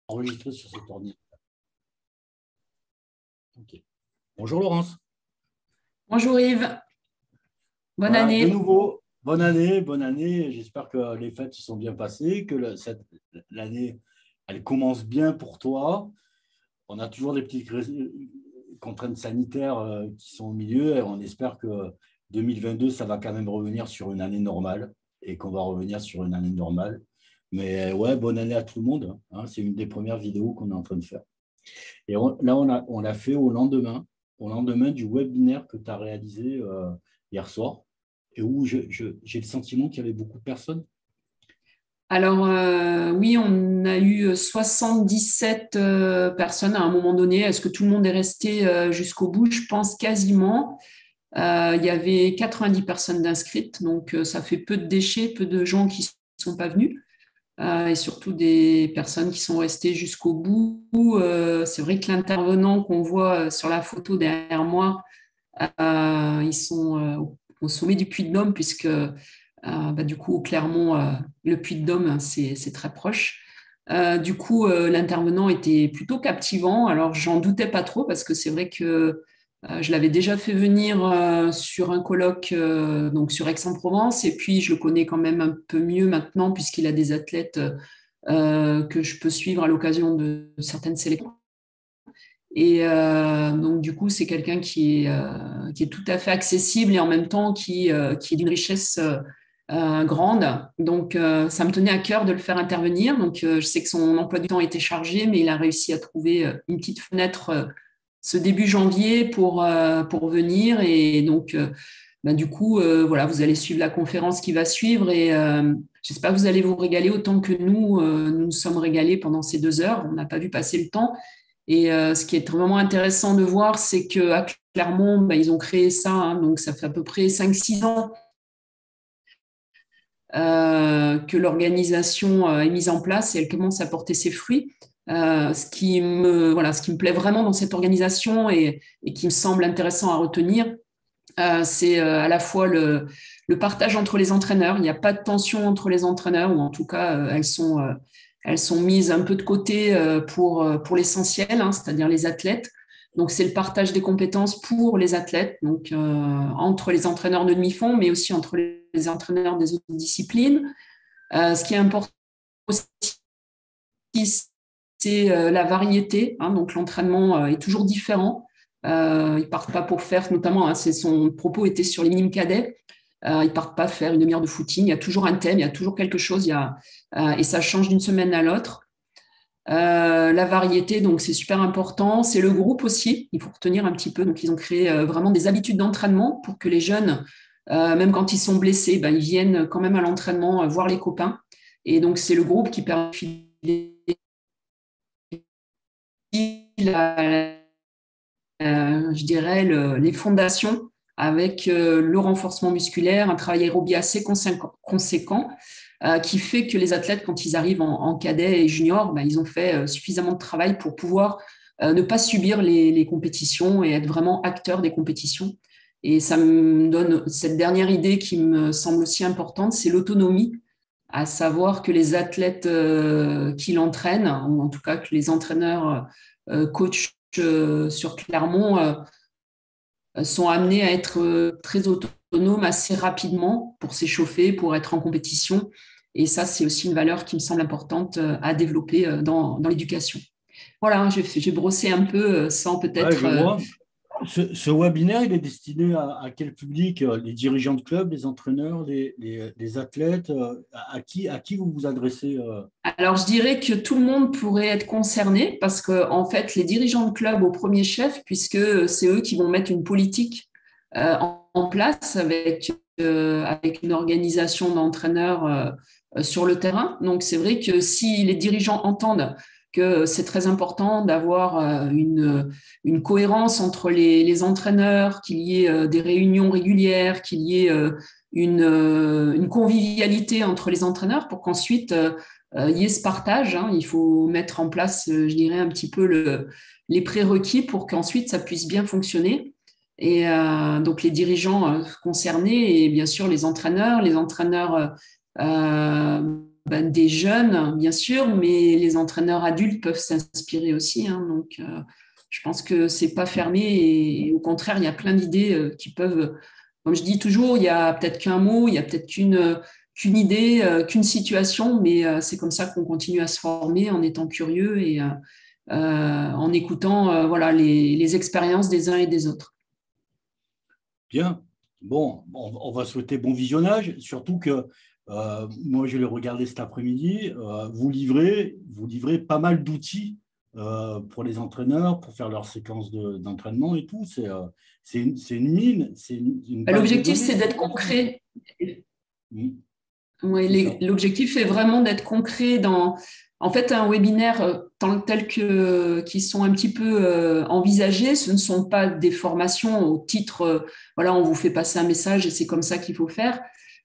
Enregistré sur cet ordinateur. Ok. Bonjour Laurence. Bonjour Yves, bonne Voilà, de année. nouveau, bonne année, bonne année. J'espère que les fêtes se sont bien passées, que l'année, elle commence bien pour toi. On a toujours des petites contraintes sanitaires qui sont au milieu et on espère que 2022, ça va quand même revenir sur une année normale et qu'on va revenir sur une année normale. Mais ouais, bonne année à tout le monde, hein. C'est une des premières vidéos qu'on est en train de faire. Et là, on l'a fait au lendemain du webinaire que tu as réalisé hier soir, et où j'ai le sentiment qu'il y avait beaucoup de personnes. Alors oui, on a eu 77 personnes à un moment donné. Est-ce que tout le monde est resté jusqu'au bout? Je pense quasiment. Il y avait 90 personnes d'inscrites, donc ça fait peu de déchets, peu de gens qui ne sont pas venus, et surtout des personnes qui sont restées jusqu'au bout. C'est vrai que l'intervenant qu'on voit sur la photo derrière moi, ils sont au sommet du Puy-de-Dôme, puisque du coup, au Clermont, le Puy-de-Dôme, c'est très proche. Du coup, l'intervenant était plutôt captivant. Alors, j'en doutais pas trop parce que c'est vrai que je l'avais déjà fait venir sur un colloque donc sur Aix-en-Provence, et puis je le connais quand même un peu mieux maintenant puisqu'il a des athlètes que je peux suivre à l'occasion de certaines sélections. Et donc, du coup, c'est quelqu'un qui est tout à fait accessible et en même temps qui est d'une richesse grande. Donc, ça me tenait à cœur de le faire intervenir. Donc, je sais que son emploi du temps était chargé, mais il a réussi à trouver une petite fenêtre ce début janvier pour venir. Et donc, du coup, voilà, vous allez suivre la conférence qui va suivre et j'espère que vous allez vous régaler autant que nous nous sommes régalés pendant ces 2 heures. On n'a pas vu passer le temps. Et ce qui est vraiment intéressant de voir, c'est qu'à Clermont, ils ont créé ça, hein, donc ça fait à peu près 5-6 ans que l'organisation est mise en place et elle commence à porter ses fruits. Ce qui me plaît vraiment dans cette organisation et qui me semble intéressant à retenir, c'est à la fois le partage entre les entraîneurs. Il n'y a pas de tension entre les entraîneurs, ou en tout cas, elles sont mises un peu de côté pour l'essentiel, hein, c'est-à-dire les athlètes. Donc, c'est le partage des compétences pour les athlètes, donc entre les entraîneurs de demi-fond, mais aussi entre les entraîneurs des autres disciplines. Ce qui est important aussi, c'est la variété, hein, donc l'entraînement est toujours différent. Ils partent pas pour faire, notamment, hein, son propos était sur les minimes cadets. Ils partent pas faire une demi-heure de footing. Il y a toujours un thème, il y a toujours quelque chose. Et ça change d'une semaine à l'autre. La variété, donc c'est super important. C'est le groupe aussi. Il faut retenir un petit peu. Donc ils ont créé vraiment des habitudes d'entraînement pour que les jeunes, même quand ils sont blessés, ils viennent quand même à l'entraînement voir les copains. Et donc c'est le groupe qui permet la, je dirais, les fondations avec le renforcement musculaire, un travail aérobie assez conséquent qui fait que les athlètes, quand ils arrivent en cadet et junior, ils ont fait suffisamment de travail pour pouvoir ne pas subir les compétitions et être vraiment acteurs des compétitions. Et ça me donne cette dernière idée qui me semble aussi importante, c'est l'autonomie, à savoir que les athlètes qui l'entraînent, ou en tout cas que les entraîneurs coachs sur Clermont sont amenés à être très autonomes assez rapidement pour s'échauffer, pour être en compétition. Et ça, c'est aussi une valeur qui me semble importante à développer dans l'éducation. Voilà, j'ai brossé un peu sans Ouais, peut-être... je vois. Ce webinaire, il est destiné à quel public? Les dirigeants de club, les entraîneurs, les athlètes? À qui vous vous adressez? Alors, je dirais que tout le monde pourrait être concerné parce que, en fait, les dirigeants de club au premier chef, puisque c'est eux qui vont mettre une politique en place avec une organisation d'entraîneurs sur le terrain. Donc, c'est vrai que si les dirigeants entendent que c'est très important d'avoir une cohérence entre les entraîneurs, qu'il y ait des réunions régulières, qu'il y ait une convivialité entre les entraîneurs pour qu'ensuite il y ait ce partage, hein. Il faut mettre en place, je dirais, un petit peu les prérequis pour qu'ensuite ça puisse bien fonctionner. Et donc les dirigeants concernés et bien sûr les entraîneurs des jeunes, bien sûr, mais les entraîneurs adultes peuvent s'inspirer aussi. Hein. Donc, je pense que c'est pas fermé et au contraire, il y a plein d'idées qui peuvent, comme je dis toujours, il y a peut-être qu'un mot, il y a peut-être qu'une idée, qu'une situation, mais c'est comme ça qu'on continue à se former en étant curieux et en écoutant voilà, les expériences des uns et des autres. Bien. Bon, on va souhaiter bon visionnage, surtout que moi, je l'ai regardé cet après-midi. Vous livrez pas mal d'outils pour les entraîneurs, pour faire leur séquence d'entraînement et tout. C'est une mine, c'est une base de L'objectif, données. c'est d'être concret. Oui, c'est ça. Oui, l'objectif est vraiment d'être concret dans, en fait, un webinaire tel que qui sont un petit peu envisagés. Ce ne sont pas des formations au titre, voilà, on vous fait passer un message et c'est comme ça qu'il faut faire.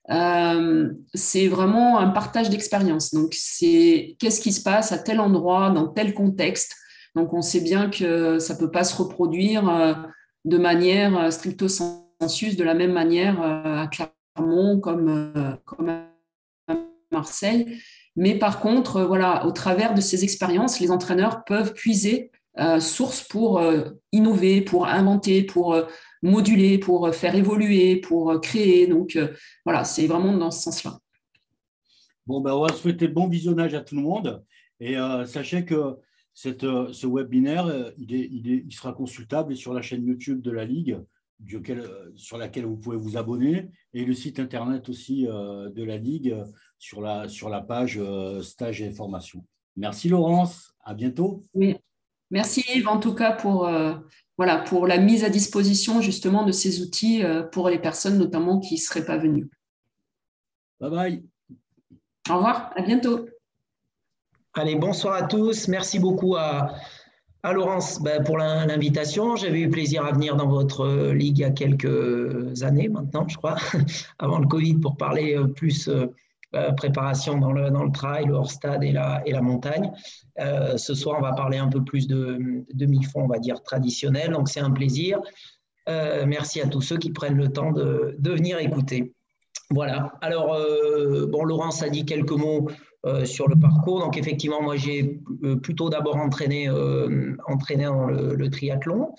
C'est vraiment un partage d'expérience. Donc, c'est qu'est-ce qui se passe à tel endroit, dans tel contexte. Donc, on sait bien que ça peut pas se reproduire de manière stricto sensu, de la même manière à Clermont comme à Marseille. Mais par contre, voilà, au travers de ces expériences, les entraîneurs peuvent puiser source pour innover, pour inventer, pour moduler, pour faire évoluer, pour créer. Donc, voilà, c'est vraiment dans ce sens-là. Bon, ben, on va souhaiter bon visionnage à tout le monde. Et sachez que ce webinaire, il sera consultable sur la chaîne YouTube de la Ligue, sur laquelle vous pouvez vous abonner, et le site internet aussi de la Ligue sur la page stage et formation. Merci Laurence, à bientôt. Oui. Merci Yves, en tout cas, voilà, pour la mise à disposition justement de ces outils pour les personnes notamment qui ne seraient pas venues. Bye bye. Au revoir, à bientôt. Allez, bonsoir à tous. Merci beaucoup à Laurence pour l'invitation. J'avais eu plaisir à venir dans votre ligue il y a quelques années maintenant, je crois, avant le Covid, pour parler plus préparation dans le trail, le hors-stade et la montagne. Ce soir, on va parler un peu plus de demi-fond, on va dire, traditionnel. Donc, c'est un plaisir. Merci à tous ceux qui prennent le temps de venir écouter. Voilà. Alors, Laurence a dit quelques mots sur le parcours. Donc, effectivement, moi, j'ai plutôt d'abord entraîné dans le triathlon.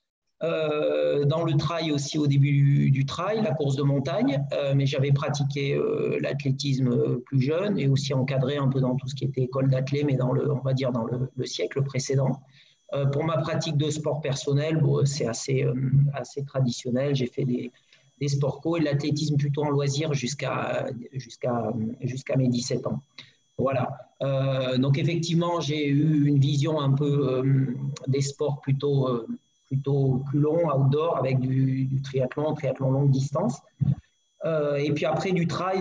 Dans le trail aussi au début du trail, la course de montagne, mais j'avais pratiqué l'athlétisme plus jeune et aussi encadré un peu dans tout ce qui était école d'athlé, mais on va dire dans le siècle précédent. Pour ma pratique de sport personnel, c'est assez traditionnel. J'ai fait des sports co et de l'athlétisme plutôt en loisir jusqu'à mes 17 ans. Voilà. Donc effectivement, j'ai eu une vision un peu des sports plutôt plus longs, outdoor, avec du triathlon longue distance. Et puis après du trail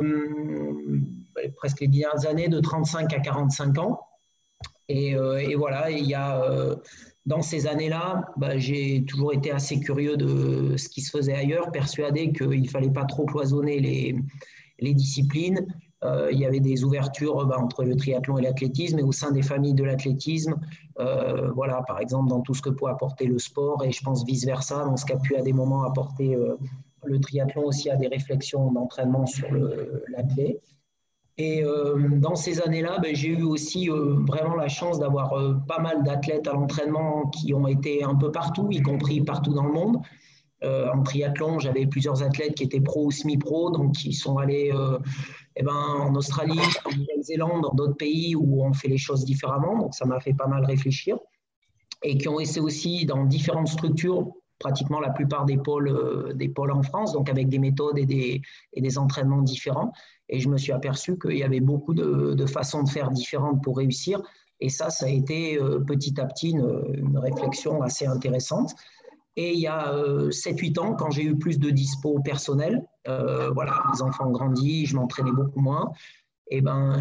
presque les dernières années, de 35 à 45 ans. Et voilà, il y a dans ces années-là, j'ai toujours été assez curieux de ce qui se faisait ailleurs, persuadé qu'il ne fallait pas trop cloisonner les disciplines. Il y avait des ouvertures entre le triathlon et l'athlétisme, et au sein des familles de l'athlétisme, voilà, par exemple, dans tout ce que peut apporter le sport, et je pense vice-versa, dans ce qu'a pu à des moments apporter le triathlon aussi à des réflexions d'entraînement sur l'athlète. Et dans ces années-là, j'ai eu aussi vraiment la chance d'avoir pas mal d'athlètes à l'entraînement qui ont été un peu partout, y compris partout dans le monde. En triathlon, j'avais plusieurs athlètes qui étaient pro ou semi-pro, donc qui sont allés en Australie, en Nouvelle-Zélande, dans d'autres pays où on fait les choses différemment. Donc ça m'a fait pas mal réfléchir. Et qui ont essayé aussi dans différentes structures, pratiquement la plupart des pôles en France, donc avec des méthodes et des entraînements différents. Et je me suis aperçu qu'il y avait beaucoup de façons de faire différentes pour réussir. Et ça a été petit à petit une réflexion assez intéressante. Et il y a 7-8 ans, quand j'ai eu plus de dispo personnel, voilà, mes enfants ont grandi, je m'entraînais beaucoup moins. Et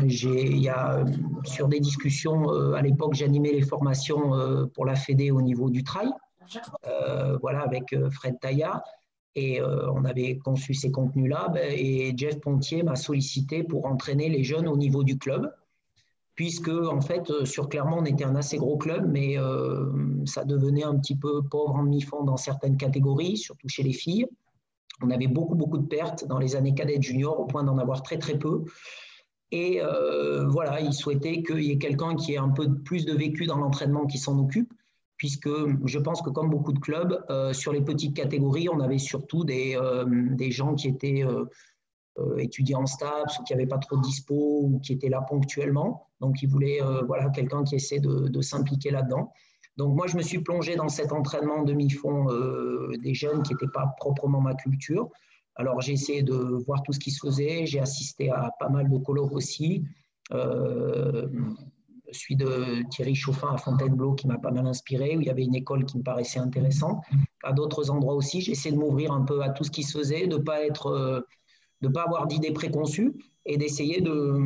sur des discussions, à l'époque, j'animais les formations pour la Fédé au niveau du trail, voilà, avec Fred Taillat. Et on avait conçu ces contenus-là. Et Jeff Pontier m'a sollicité pour entraîner les jeunes au niveau du club. Puisque, en fait, sur Clermont, on était un assez gros club, mais ça devenait un petit peu pauvre en demi-fond dans certaines catégories, surtout chez les filles. On avait beaucoup de pertes dans les années cadettes juniors, au point d'en avoir très peu. Et voilà, il souhaitait qu'il y ait quelqu'un qui ait un peu plus de vécu dans l'entraînement qui s'en occupe, puisque je pense que comme beaucoup de clubs, sur les petites catégories, on avait surtout des gens qui étaient étudiants en STAPS ou qui n'avaient pas trop de dispo ou qui étaient là ponctuellement. Donc, il voulait voilà, quelqu'un qui essaie de s'impliquer là-dedans. Donc, moi, je me suis plongé dans cet entraînement demi-fond des jeunes qui n'étaient pas proprement ma culture. Alors, j'ai essayé de voir tout ce qui se faisait. J'ai assisté à pas mal de colloques aussi. Celui de Thierry Chauffin à Fontainebleau qui m'a pas mal inspiré, où il y avait une école qui me paraissait intéressante. À d'autres endroits aussi, j'ai essayé de m'ouvrir un peu à tout ce qui se faisait, de ne pas avoir d'idées préconçues et d'essayer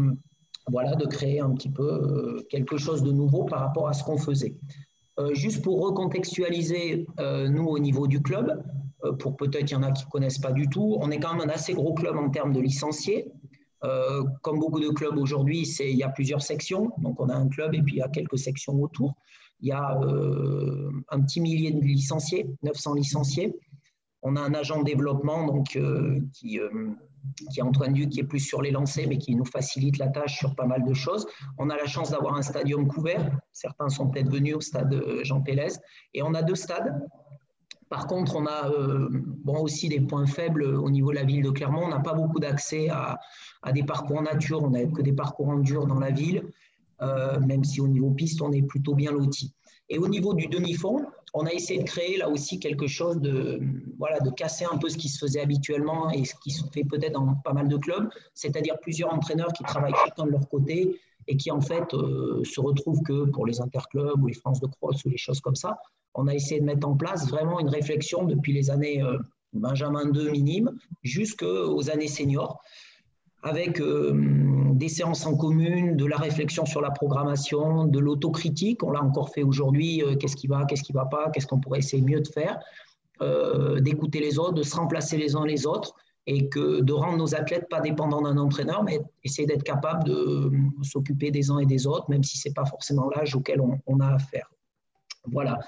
de créer un petit peu quelque chose de nouveau par rapport à ce qu'on faisait. Juste pour recontextualiser, nous, au niveau du club, pour peut-être qu'il y en a qui ne connaissent pas du tout, on est quand même un assez gros club en termes de licenciés. Comme beaucoup de clubs aujourd'hui, il y a plusieurs sections. Donc, on a un club et puis il y a quelques sections autour. Il y a un petit millier de licenciés, 900 licenciés. On a un agent de développement donc, qui est Antoine Duc, qui est plus sur les lancers, mais qui nous facilite la tâche sur pas mal de choses. On a la chance d'avoir un stadium couvert. Certains sont peut-être venus au stade Jean Pélez. Et on a 2 stades. Par contre, on a aussi des points faibles au niveau de la ville de Clermont. On n'a pas beaucoup d'accès à des parcours en nature. On n'a que des parcours en dur dans la ville, même si au niveau piste, on est plutôt bien loti. Et au niveau du demi-fond, on a essayé de créer là aussi quelque chose de casser un peu ce qui se faisait habituellement et ce qui se fait peut-être dans pas mal de clubs, c'est-à-dire plusieurs entraîneurs qui travaillent chacun de leur côté et qui en fait se retrouvent que pour les interclubs ou les France de Cross ou les choses comme ça. On a essayé de mettre en place vraiment une réflexion depuis les années Benjamin 2 minimes jusqu'aux années seniors, avec des séances en commune, de la réflexion sur la programmation, de l'autocritique. On l'a encore fait aujourd'hui, qu'est-ce qui va pas, qu'est-ce qu'on pourrait essayer mieux de faire, d'écouter les autres, de se remplacer les uns les autres et de rendre nos athlètes pas dépendants d'un entraîneur, mais essayer d'être capable de s'occuper des uns et des autres, même si ce n'est pas forcément l'âge auquel on a affaire. Voilà.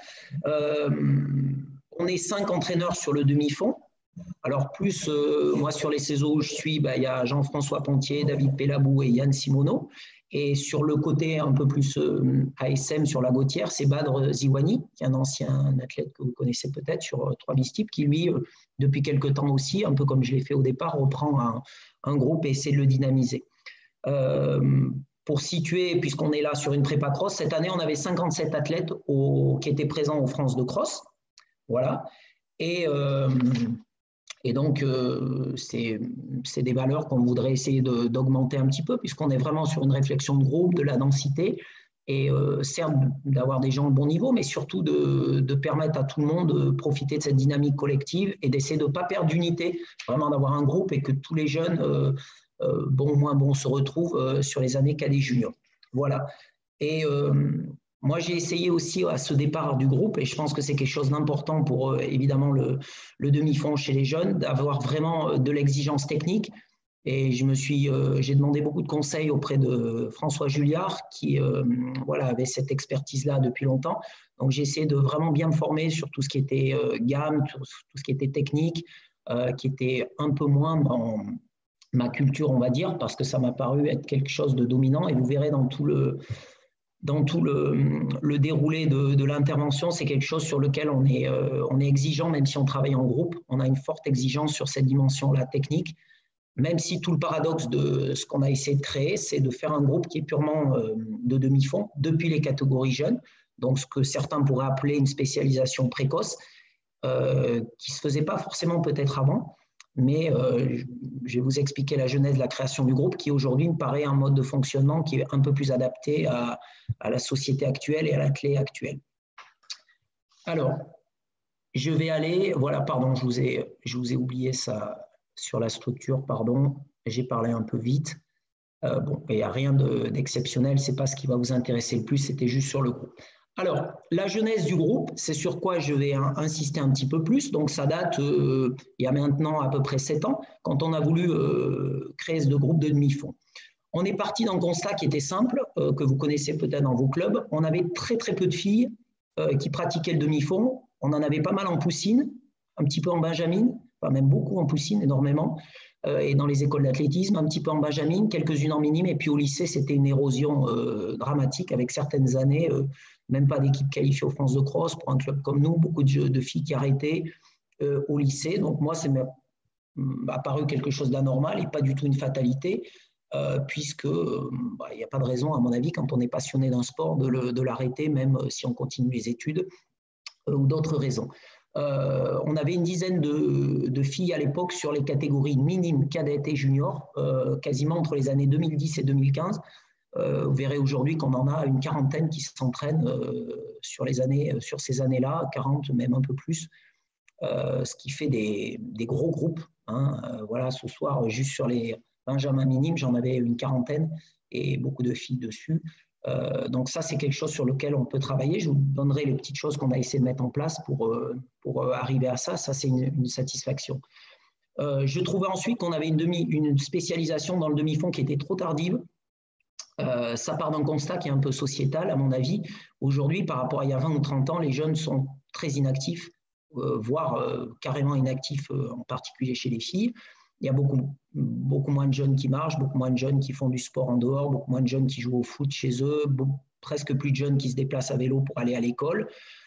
On est 5 entraîneurs sur le demi-fond. Alors, plus moi, sur les saisons où je suis, il y a Jean-François Pontier, David Pellabou et Yann Simoneau. Et sur le côté un peu plus ASM sur la Gautière, c'est Badr Ziwani, qui est un ancien athlète que vous connaissez peut-être sur 3 bistypes, qui lui, depuis quelque temps aussi, un peu comme je l'ai fait au départ, reprend un groupe et essaie de le dynamiser. Pour situer, puisqu'on est là sur une prépa cross, cette année, on avait 57 athlètes qui étaient présents aux France de cross. Voilà. Et donc, c'est des valeurs qu'on voudrait essayer d'augmenter un petit peu, puisqu'on est vraiment sur une réflexion de groupe, de la densité, et certes d'avoir des gens de bon niveau, mais surtout de permettre à tout le monde de profiter de cette dynamique collective et d'essayer de ne pas perdre d'unité, vraiment d'avoir un groupe et que tous les jeunes, bons ou moins bons, se retrouvent sur les années cadets juniors. Voilà. Et moi, j'ai essayé aussi à ce départ du groupe, et je pense que c'est quelque chose d'important pour évidemment le demi-fond chez les jeunes, d'avoir vraiment de l'exigence technique. Et j'ai demandé beaucoup de conseils auprès de François Julliard, qui avait cette expertise-là depuis longtemps. Donc, j'ai essayé de vraiment bien me former sur tout ce qui était gamme, tout ce qui était technique, qui était un peu moins dans ma culture, on va dire, parce que ça m'a paru être quelque chose de dominant. Et vous verrez dans tout le déroulé de l'intervention, c'est quelque chose sur lequel on est exigeant, même si on travaille en groupe. On a une forte exigence sur cette dimension-là technique, même si tout le paradoxe de ce qu'on a essayé de créer, c'est de faire un groupe qui est purement de demi-fond, depuis les catégories jeunes, donc ce que certains pourraient appeler une spécialisation précoce, qui ne se faisait pas forcément peut-être avant. Mais je vais vous expliquer la genèse de la création du groupe qui aujourd'hui me paraît un mode de fonctionnement qui est un peu plus adapté à la société actuelle et à la clé actuelle. Alors, je vais aller, voilà, pardon, je vous ai oublié ça sur la structure, pardon, j'ai parlé un peu vite. Bon, il n'y a rien d'exceptionnel, ce n'est pas ce qui va vous intéresser le plus, c'était juste sur le groupe. Alors, la genèse du groupe, c'est sur quoi je vais insister un petit peu plus. Donc, ça date il y a maintenant à peu près 7 ans, quand on a voulu créer ce groupe de demi-fond. On est parti d'un constat qui était simple, que vous connaissez peut-être dans vos clubs. On avait très, très peu de filles qui pratiquaient le demi-fond. On en avait pas mal en poussine, un petit peu en benjamine, enfin même beaucoup en poussine, énormément. et dans les écoles d'athlétisme, un petit peu en benjamin, quelques-unes en minime, et puis au lycée, c'était une érosion dramatique avec certaines années, même pas d'équipe qualifiée aux France de cross pour un club comme nous, beaucoup de filles qui arrêtaient au lycée. Donc moi, c'est apparu quelque chose d'anormal et pas du tout une fatalité, puisque il n'y a pas de raison, à mon avis, quand on est passionné d'un sport, de l'arrêter, même si on continue les études ou d'autres raisons. On avait une dizaine de filles à l'époque sur les catégories minimes, cadettes et juniors, quasiment entre les années 2010 et 2015. Vous verrez aujourd'hui qu'on en a une quarantaine qui s'entraînent sur ces années-là, 40, même un peu plus, ce qui fait des gros groupes. Voilà, ce soir, juste sur les benjamins minimes, j'en avais une quarantaine et beaucoup de filles dessus. Donc ça, c'est quelque chose sur lequel on peut travailler. Je vous donnerai les petites choses qu'on a essayé de mettre en place pour arriver à ça. Ça, c'est une satisfaction. Je trouvais ensuite qu'on avait une spécialisation dans le demi-fond qui était trop tardive. Ça part d'un constat qui est un peu sociétal, à mon avis. Aujourd'hui, par rapport à il y a 20 ou 30 ans, les jeunes sont très inactifs, voire carrément inactifs, en particulier chez les filles. Il y a beaucoup moins de jeunes qui marchent, beaucoup moins de jeunes qui font du sport en dehors, beaucoup moins de jeunes qui jouent au foot chez eux, presque plus de jeunes qui se déplacent à vélo pour aller à l'école,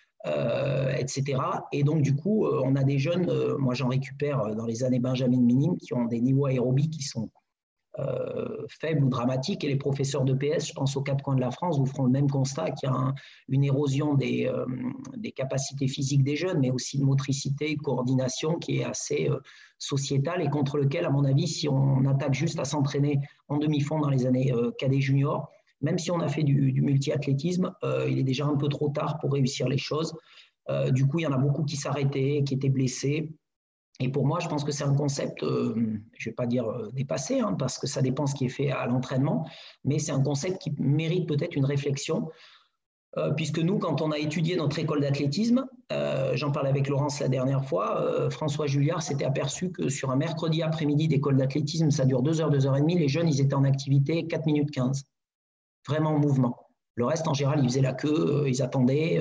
etc. Et donc, du coup, on a des jeunes, moi j'en récupère dans les années benjamin minimes, qui ont des niveaux aérobies qui sont faibles ou dramatiques, et les professeurs de PS, je pense aux quatre coins de la France, vous feront le même constat, qu'il y a une érosion des capacités physiques des jeunes, mais aussi de motricité, coordination qui est assez sociétale et contre lequel, à mon avis, si on attaque juste à s'entraîner en demi-fond dans les années cadets juniors, même si on a fait du multi-athlétisme, il est déjà un peu trop tard pour réussir les choses. Du coup, il y en a beaucoup qui s'arrêtaient, qui étaient blessés. Et pour moi, je pense que c'est un concept, je ne vais pas dire dépassé, parce que ça dépend ce qui est fait à l'entraînement, mais c'est un concept qui mérite peut-être une réflexion, puisque nous, quand on a étudié notre école d'athlétisme, j'en parlais avec Laurence la dernière fois, François Julliard s'était aperçu que sur un mercredi après-midi d'école d'athlétisme, ça dure 2 heures, 2 heures et demie, les jeunes, ils étaient en activité 4 minutes 15, vraiment en mouvement. Le reste, en général, ils faisaient la queue, ils attendaient.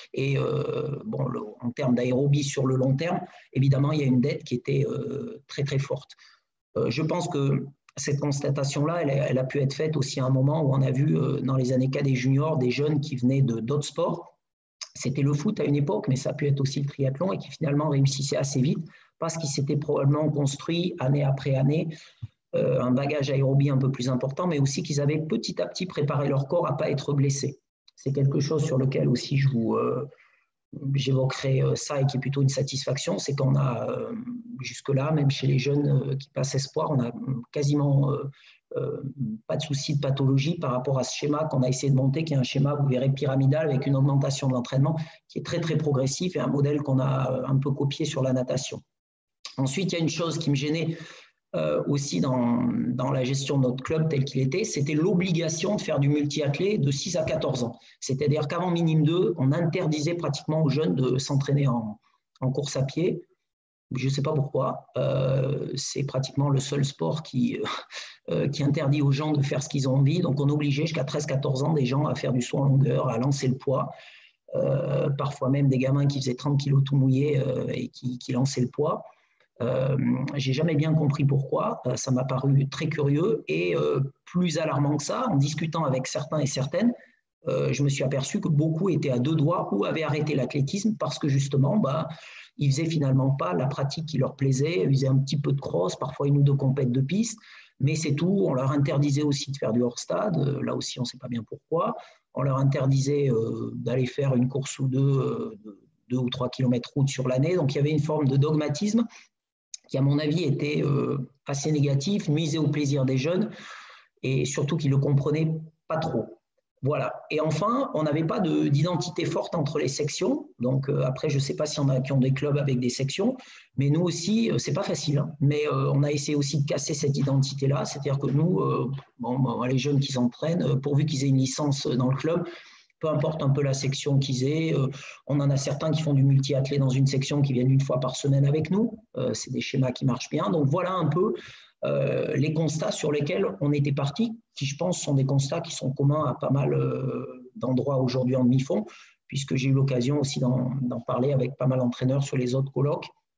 En termes d'aérobie sur le long terme, évidemment, il y a une dette qui était très, très forte. Je pense que cette constatation-là, elle a pu être faite aussi à un moment où on a vu dans les années cadets juniors des jeunes qui venaient d'autres sports. C'était le foot à une époque, mais ça a pu être aussi le triathlon et qui finalement réussissaient assez vite parce qu'ils s'étaient probablement construits année après année un bagage aérobie un peu plus important, mais aussi qu'ils avaient petit à petit préparé leur corps à ne pas être blessés. C'est quelque chose sur lequel aussi j'évoquerai ça et qui est plutôt une satisfaction, c'est qu'on a jusque-là, même chez les jeunes qui passent espoir, on a quasiment pas de souci de pathologie par rapport à ce schéma qu'on a essayé de monter, qui est un schéma, vous verrez, pyramidal avec une augmentation de l'entraînement qui est très très progressif et un modèle qu'on a un peu copié sur la natation. Ensuite, il y a une chose qui me gênait aussi dans la gestion de notre club tel qu'il était, c'était l'obligation de faire du multi-athlé de 6 à 14 ans. C'est-à-dire qu'avant minime 2, on interdisait pratiquement aux jeunes de s'entraîner en course à pied. Je ne sais pas pourquoi. C'est pratiquement le seul sport qui interdit aux gens de faire ce qu'ils ont envie. Donc, on obligeait jusqu'à 13-14 ans des gens à faire du saut en longueur, à lancer le poids. Parfois même des gamins qui faisaient 30 kilos tout mouillés et qui lançaient le poids. J'ai jamais bien compris pourquoi, ça m'a paru très curieux et plus alarmant que ça, en discutant avec certains et certaines, je me suis aperçu que beaucoup étaient à 2 doigts ou avaient arrêté l'athlétisme parce que justement, ils faisaient finalement pas la pratique qui leur plaisait, ils faisaient un petit peu de cross, parfois 1 ou 2 compètes de piste, mais c'est tout. On leur interdisait aussi de faire du hors-stade, là aussi on ne sait pas bien pourquoi, on leur interdisait d'aller faire une course ou 2 ou 3 km route sur l'année, donc il y avait une forme de dogmatisme qui, à mon avis, était assez négatif, nuisait au plaisir des jeunes et surtout qu'ils ne le comprenaient pas trop. Voilà. Et enfin, on n'avait pas d'identité forte entre les sections. Donc, après, je ne sais pas s'il y en a qui ont des clubs avec des sections, mais nous aussi, ce n'est pas facile. Mais on a essayé aussi de casser cette identité-là. C'est-à-dire que nous, les jeunes qui s'entraînent, pourvu qu'ils aient une licence dans le club, peu importe un peu la section qu'ils aient. On en a certains qui font du multi-athlé dans une section qui viennent 1 fois par semaine avec nous. C'est des schémas qui marchent bien. Donc voilà un peu les constats sur lesquels on était parti, qui je pense sont des constats qui sont communs à pas mal d'endroits aujourd'hui en demi-fond, puisque j'ai eu l'occasion aussi d'en parler avec pas mal d'entraîneurs sur les autres colloques.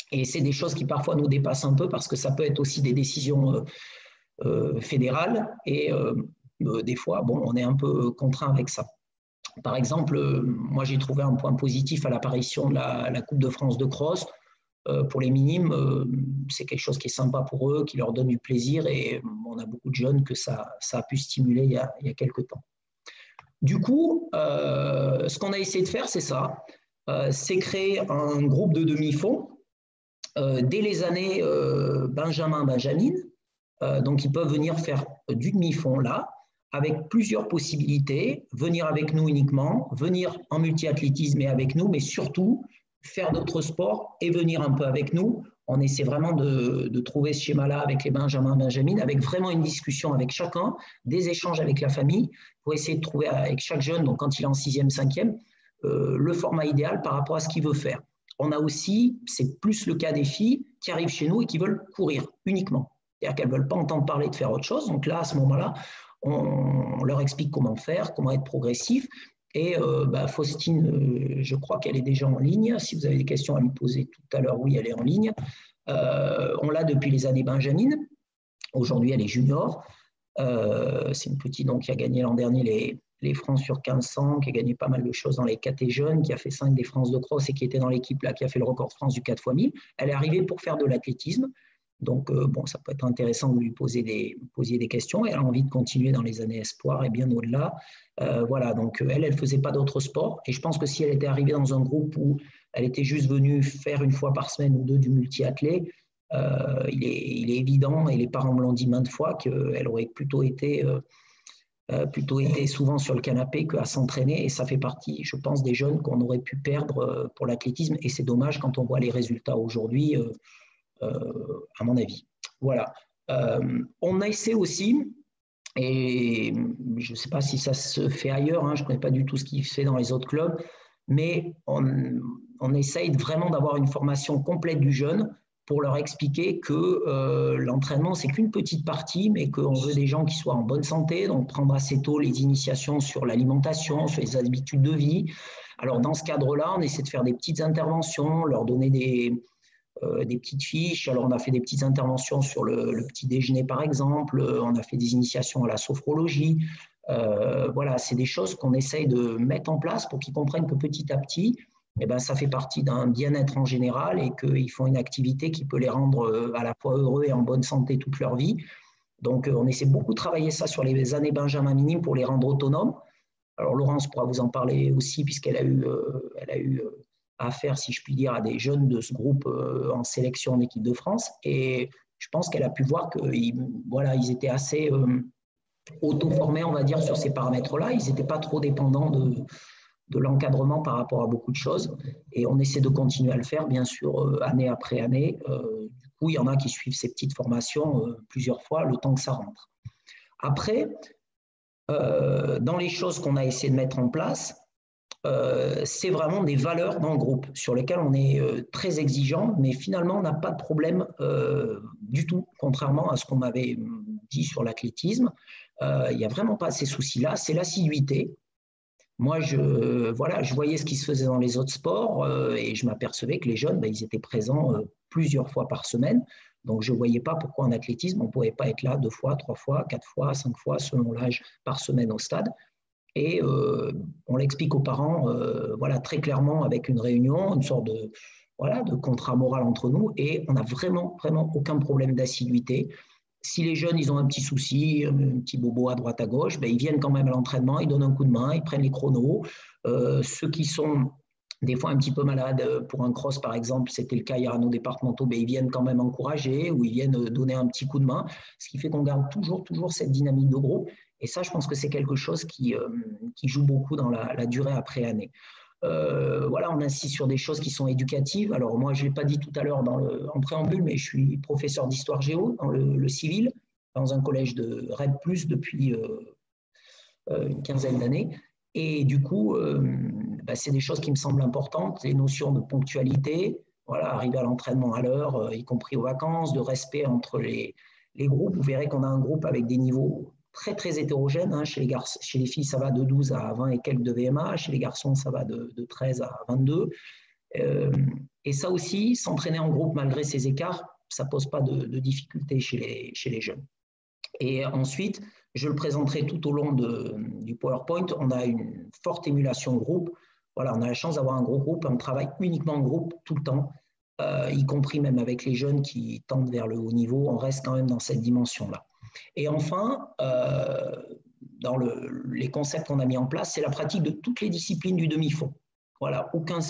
Et c'est des choses qui parfois nous dépassent un peu parce que ça peut être aussi des décisions fédérales et des fois, bon, on est un peu contraint avec ça. Par exemple, moi j'ai trouvé un point positif à l'apparition de la Coupe de France de cross. Pour les minimes, c'est quelque chose qui est sympa pour eux, qui leur donne du plaisir et on a beaucoup de jeunes que ça a pu stimuler il y a quelques temps. Du coup, ce qu'on a essayé de faire, c'est ça, c'est créer un groupe de demi-fonds dès les années Benjamin-Benjamine. Donc, ils peuvent venir faire du demi-fond là, avec plusieurs possibilités, venir avec nous uniquement, venir en multi-athlétisme et avec nous, mais surtout faire d'autres sports et venir un peu avec nous. On essaie vraiment de trouver ce schéma-là avec les Benjamin-Benjamine, avec vraiment une discussion avec chacun, des échanges avec la famille, pour essayer de trouver avec chaque jeune, donc quand il est en 6e, 5e, le format idéal par rapport à ce qu'il veut faire. On a aussi, c'est plus le cas des filles qui arrivent chez nous et qui veulent courir uniquement. C'est-à-dire qu'elles ne veulent pas entendre parler de faire autre chose. Donc là, à ce moment-là, on leur explique comment faire, comment être progressif. Et Faustine, je crois qu'elle est déjà en ligne. Si vous avez des questions à lui poser tout à l'heure, oui, elle est en ligne. On l'a depuis les années Benjamine. Aujourd'hui, elle est junior. C'est une petite donc, qui a gagné l'an dernier les France sur 1500, qui a gagné pas mal de choses dans les KT jeunes, qui a fait 5 des France de cross et qui était dans l'équipe là, qui a fait le record de France du 4x1000. Elle est arrivée pour faire de l'athlétisme. Donc, bon, ça peut être intéressant de lui poser des questions. Elle a envie de continuer dans les années espoir et bien au-delà. Voilà, donc elle ne faisait pas d'autres sports. Et je pense que si elle était arrivée dans un groupe où elle était juste venue faire une fois par semaine ou deux du multi-athlé, il est évident, et les parents me l'ont dit maintes fois, qu'elle aurait plutôt été souvent sur le canapé qu'à s'entraîner. Et ça fait partie, je pense, des jeunes qu'on aurait pu perdre pour l'athlétisme. Et c'est dommage quand on voit les résultats aujourd'hui. À mon avis. Voilà. On essaie aussi, et je ne sais pas si ça se fait ailleurs, hein, je ne connais pas du tout ce qui se fait dans les autres clubs, mais on essaye vraiment d'avoir une formation complète du jeune pour leur expliquer que l'entraînement, c'est qu'une petite partie, mais qu'on veut des gens qui soient en bonne santé, donc prendre assez tôt les initiations sur l'alimentation, sur les habitudes de vie. Alors, dans ce cadre-là, on essaie de faire des petites interventions, leur donner des petites fiches. Alors, on a fait des petites interventions sur le petit déjeuner, par exemple. On a fait des initiations à la sophrologie. Voilà, c'est des choses qu'on essaye de mettre en place pour qu'ils comprennent que petit à petit, eh ben, ça fait partie d'un bien-être en général et qu'ils font une activité qui peut les rendre à la fois heureux et en bonne santé toute leur vie. Donc, on essaie beaucoup de travailler ça sur les années Benjamin minimes pour les rendre autonomes. Alors, Laurence pourra vous en parler aussi, puisqu'elle a eu affaire, si je puis dire, à des jeunes de ce groupe en sélection en équipe de France. Et je pense qu'elle a pu voir qu'ils étaient assez auto-formés, on va dire, sur ces paramètres-là. Ils n'étaient pas trop dépendants de l'encadrement par rapport à beaucoup de choses. Et on essaie de continuer à le faire, bien sûr, année après année. Du coup, il y en a qui suivent ces petites formations plusieurs fois, le temps que ça rentre. Après, dans les choses qu'on a essayé de mettre en place, c'est vraiment des valeurs dans le groupe sur lesquelles on est très exigeant, mais finalement, on n'a pas de problème du tout, contrairement à ce qu'on m'avait dit sur l'athlétisme. Il n'y a vraiment pas ces soucis-là, c'est l'assiduité. Moi, je voyais ce qui se faisait dans les autres sports et je m'apercevais que les jeunes, ils étaient présents plusieurs fois par semaine. Donc, je ne voyais pas pourquoi en athlétisme, on ne pouvait pas être là 2 fois, 3 fois, 4 fois, 5 fois, selon l'âge, par semaine au stade. Et on l'explique aux parents très clairement avec une réunion, une sorte de contrat moral entre nous. Et on n'a vraiment, vraiment aucun problème d'assiduité. Si les jeunes, ils ont un petit souci, un petit bobo à droite, à gauche, ils viennent quand même à l'entraînement, ils donnent un coup de main, ils prennent les chronos. Ceux qui sont des fois un petit peu malades pour un cross, par exemple, c'était le cas hier à nos départementaux, ils viennent quand même encourager ou ils viennent donner un petit coup de main, ce qui fait qu'on garde toujours cette dynamique de groupe. Et ça, je pense que c'est quelque chose qui joue beaucoup dans la durée après année. On insiste sur des choses qui sont éducatives. Alors moi, je ne l'ai pas dit tout à l'heure en préambule, mais je suis professeur d'histoire géo dans le civil, dans un collège de RED+, depuis une quinzaine d'années. Et du coup, c'est des choses qui me semblent importantes, les notions de ponctualité, arriver à l'entraînement à l'heure, y compris aux vacances, de respect entre les groupes. Vous verrez qu'on a un groupe avec des niveaux très, très hétérogènes. Hein. Chez les filles, ça va de 12 à 20 et quelques de VMA. Chez les garçons, ça va de 13 à 22. Et ça aussi, s'entraîner en groupe malgré ces écarts, ça ne pose pas de difficultés chez les jeunes. Et ensuite, je le présenterai tout au long du PowerPoint. On a une forte émulation groupe. Voilà, on a la chance d'avoir un gros groupe. On travaille uniquement en groupe tout le temps, y compris même avec les jeunes qui tendent vers le haut niveau. On reste quand même dans cette dimension-là. Et enfin, dans les concepts qu'on a mis en place, c'est la pratique de toutes les disciplines du demi-fond. Voilà, aucun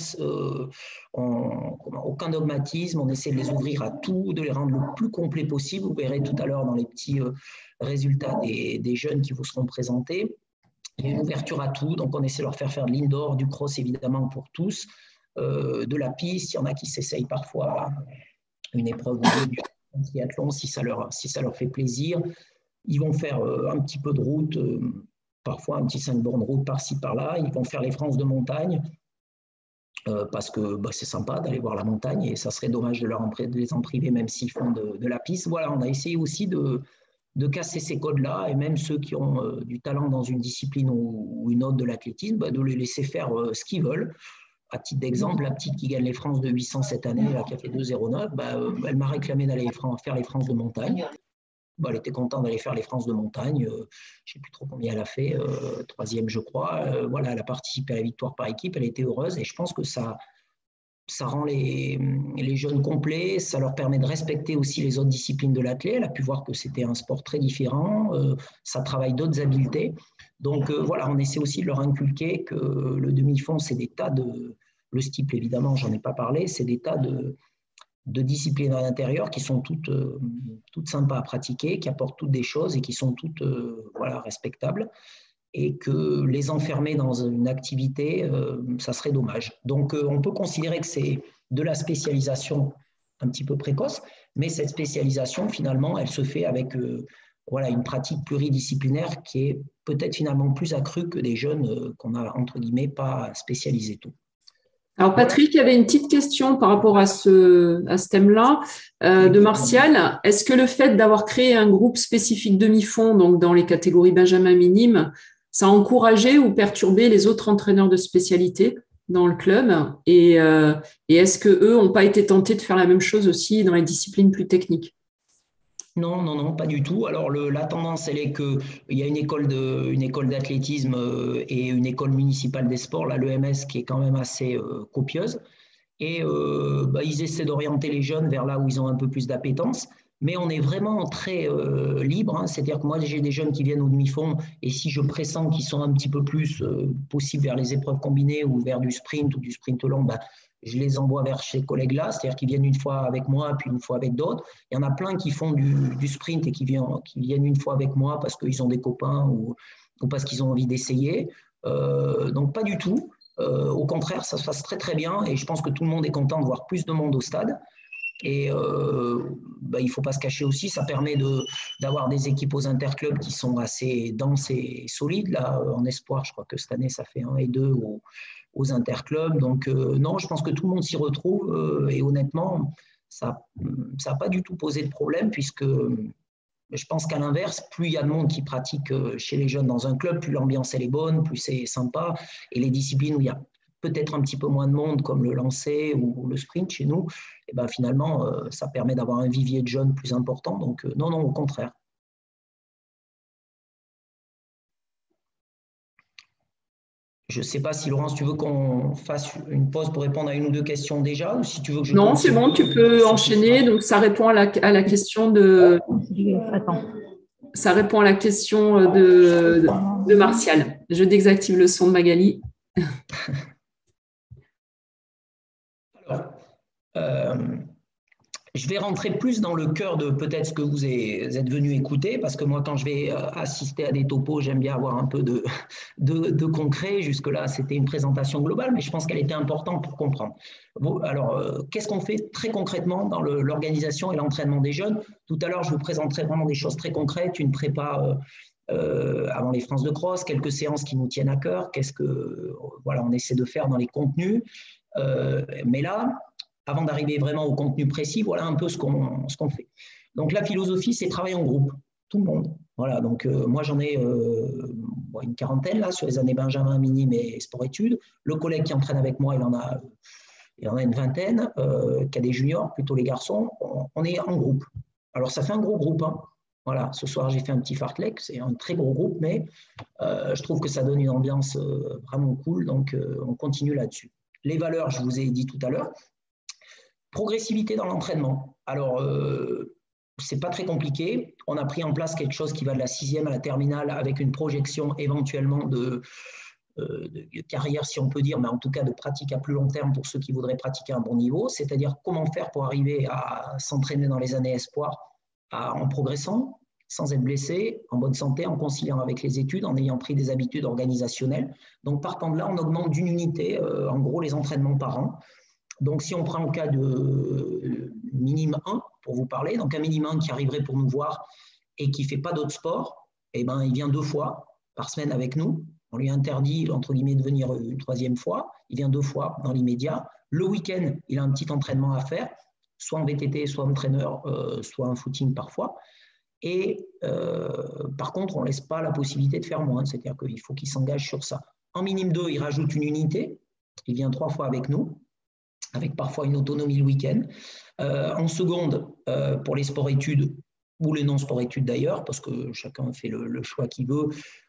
dogmatisme, on essaie de les ouvrir à tout, de les rendre le plus complet possible. Vous verrez tout à l'heure dans les petits résultats des jeunes qui vous seront présentés. Il y a une ouverture à tout, donc on essaie de leur faire de l'indoor, du cross évidemment pour tous, de la piste, il y en a qui s'essayent parfois une épreuve ou deux du triathlon si ça leur fait plaisir. Ils vont faire un petit peu de route, parfois un petit 5 bornes de route par-ci par-là, ils vont faire les frances de montagne, parce que c'est sympa d'aller voir la montagne et ça serait dommage de les en priver même s'ils font de la piste. Voilà, on a essayé aussi de casser ces codes-là et même ceux qui ont du talent dans une discipline ou une autre de l'athlétisme, de les laisser faire ce qu'ils veulent. À titre d'exemple, la petite qui gagne les France de 800 cette année, là, qui a fait 2,09, elle m'a réclamé d'aller faire les France de montagne. Elle était contente d'aller faire les France de montagne. Je ne sais plus trop combien elle a fait, troisième je crois. Voilà, elle a participé à la victoire par équipe, elle était heureuse et je pense que ça rend les jeunes complets, ça leur permet de respecter aussi les autres disciplines de l'athlète. Elle a pu voir que c'était un sport très différent, ça travaille d'autres habiletés. Donc voilà, on essaie aussi de leur inculquer que le demi-fond, c'est des tas le steeple évidemment, j'en ai pas parlé, c'est des tas de disciplines à l'intérieur qui sont toutes sympas à pratiquer, qui apportent toutes des choses et qui sont toutes respectables. Et que les enfermer dans une activité, ça serait dommage. Donc, on peut considérer que c'est de la spécialisation un petit peu précoce, mais cette spécialisation, finalement, elle se fait avec une pratique pluridisciplinaire qui est peut-être finalement plus accrue que des jeunes qu'on a, entre guillemets, pas spécialisés tout. Alors, Patrick, il y avait une petite question par rapport à ce thème-là de Martial. Est-ce que le fait d'avoir créé un groupe spécifique demi-fond, donc dans les catégories Benjamin minime, ça a encouragé ou perturbé les autres entraîneurs de spécialité dans le club et est-ce qu'eux n'ont pas été tentés de faire la même chose aussi dans les disciplines plus techniques? Non, pas du tout. Alors, la tendance, elle est qu'il y a une école d'athlétisme et une école municipale des sports, l'EMS, qui est quand même assez copieuse. Et ils essaient d'orienter les jeunes vers là où ils ont un peu plus d'appétence. Mais on est vraiment très libre. Hein. C'est-à-dire que moi, j'ai des jeunes qui viennent au demi-fond et si je pressens qu'ils sont un petit peu plus possibles vers les épreuves combinées ou vers du sprint ou du sprint long, je les envoie vers ces collègues-là. C'est-à-dire qu'ils viennent une fois avec moi puis une fois avec d'autres. Il y en a plein qui font du sprint et qui viennent une fois avec moi parce qu'ils ont des copains ou parce qu'ils ont envie d'essayer. Donc, pas du tout. Au contraire, ça se passe très très bien et je pense que tout le monde est content de voir plus de monde au stade. Et il ne faut pas se cacher aussi, ça permet d'avoir des équipes aux interclubs qui sont assez denses et solides. Là, en espoir, je crois que cette année, ça fait 1 et 2 aux interclubs. Donc non, je pense que tout le monde s'y retrouve et honnêtement, ça n'a pas du tout posé de problème puisque je pense qu'à l'inverse, plus il y a de monde qui pratique chez les jeunes dans un club, plus l'ambiance elle est bonne, plus c'est sympa. Et les disciplines où il y a peut-être un petit peu moins de monde, comme le lancer ou le sprint chez nous, finalement, ça permet d'avoir un vivier de jeunes plus important. Donc non, au contraire. Je ne sais pas si, Laurence, tu veux qu'on fasse une pause pour répondre à une ou deux questions déjà, ou si tu veux que je... Non, c'est bon, tu peux enchaîner. Donc, ça répond à la question de... Attends. Ça répond à la question de Martial. Je désactive le son de Magali. Alors, je vais rentrer plus dans le cœur de peut-être ce que vous êtes venu écouter, parce que moi, quand je vais assister à des topos, j'aime bien avoir un peu de concret. Jusque-là, c'était une présentation globale, mais je pense qu'elle était importante pour comprendre. Bon, alors, qu'est-ce qu'on fait très concrètement dans l'organisation et l'entraînement des jeunes? Tout à l'heure, je vous présenterai vraiment des choses très concrètes, une prépa avant les France de cross, quelques séances qui nous tiennent à cœur, on essaie de faire dans les contenus. Mais là, avant d'arriver vraiment au contenu précis, voilà un peu ce qu'on fait. Donc, la philosophie, c'est travailler en groupe, tout le monde. Voilà, donc moi, j'en ai une quarantaine là, sur les années Benjamin, minime et sport-études. Le collègue qui entraîne avec moi, il en a il y en a une vingtaine, cadets juniors, plutôt les garçons, on est en groupe. Alors, ça fait un gros groupe, hein. Voilà, ce soir, j'ai fait un petit fartlek, c'est un très gros groupe, mais je trouve que ça donne une ambiance vraiment cool, donc on continue là-dessus. Les valeurs, je vous ai dit tout à l'heure. Progressivité dans l'entraînement. Alors, c'est pas très compliqué. On a pris en place quelque chose qui va de la 6e à la terminale avec une projection éventuellement de carrière, si on peut dire, mais en tout cas de pratique à plus long terme pour ceux qui voudraient pratiquer à un bon niveau, c'est-à-dire comment faire pour arriver à s'entraîner dans les années espoirs en progressant, sans être blessé, en bonne santé, en conciliant avec les études, en ayant pris des habitudes organisationnelles. Donc, partant de là, on augmente d'une unité, en gros, les entraînements par an. Donc, si on prend le cas de minime 1, pour vous parler, donc un minime 1 qui arriverait pour nous voir et qui ne fait pas d'autres sports, eh ben, il vient 2 fois par semaine avec nous. On lui interdit, entre guillemets, de venir une 3e fois. Il vient 2 fois dans l'immédiat. Le week-end, il a un petit entraînement à faire, soit en VTT, soit en entraîneur, soit en footing parfois. Et par contre, on ne laisse pas la possibilité de faire moins, c'est-à-dire qu'il faut qu'il s'engage sur ça. En minime 2, il rajoute une unité. Il vient 3 fois avec nous, avec parfois une autonomie le week-end. En seconde, pour les sports-études, ou les non-sports-études d'ailleurs, parce que chacun fait le choix qu'il veut,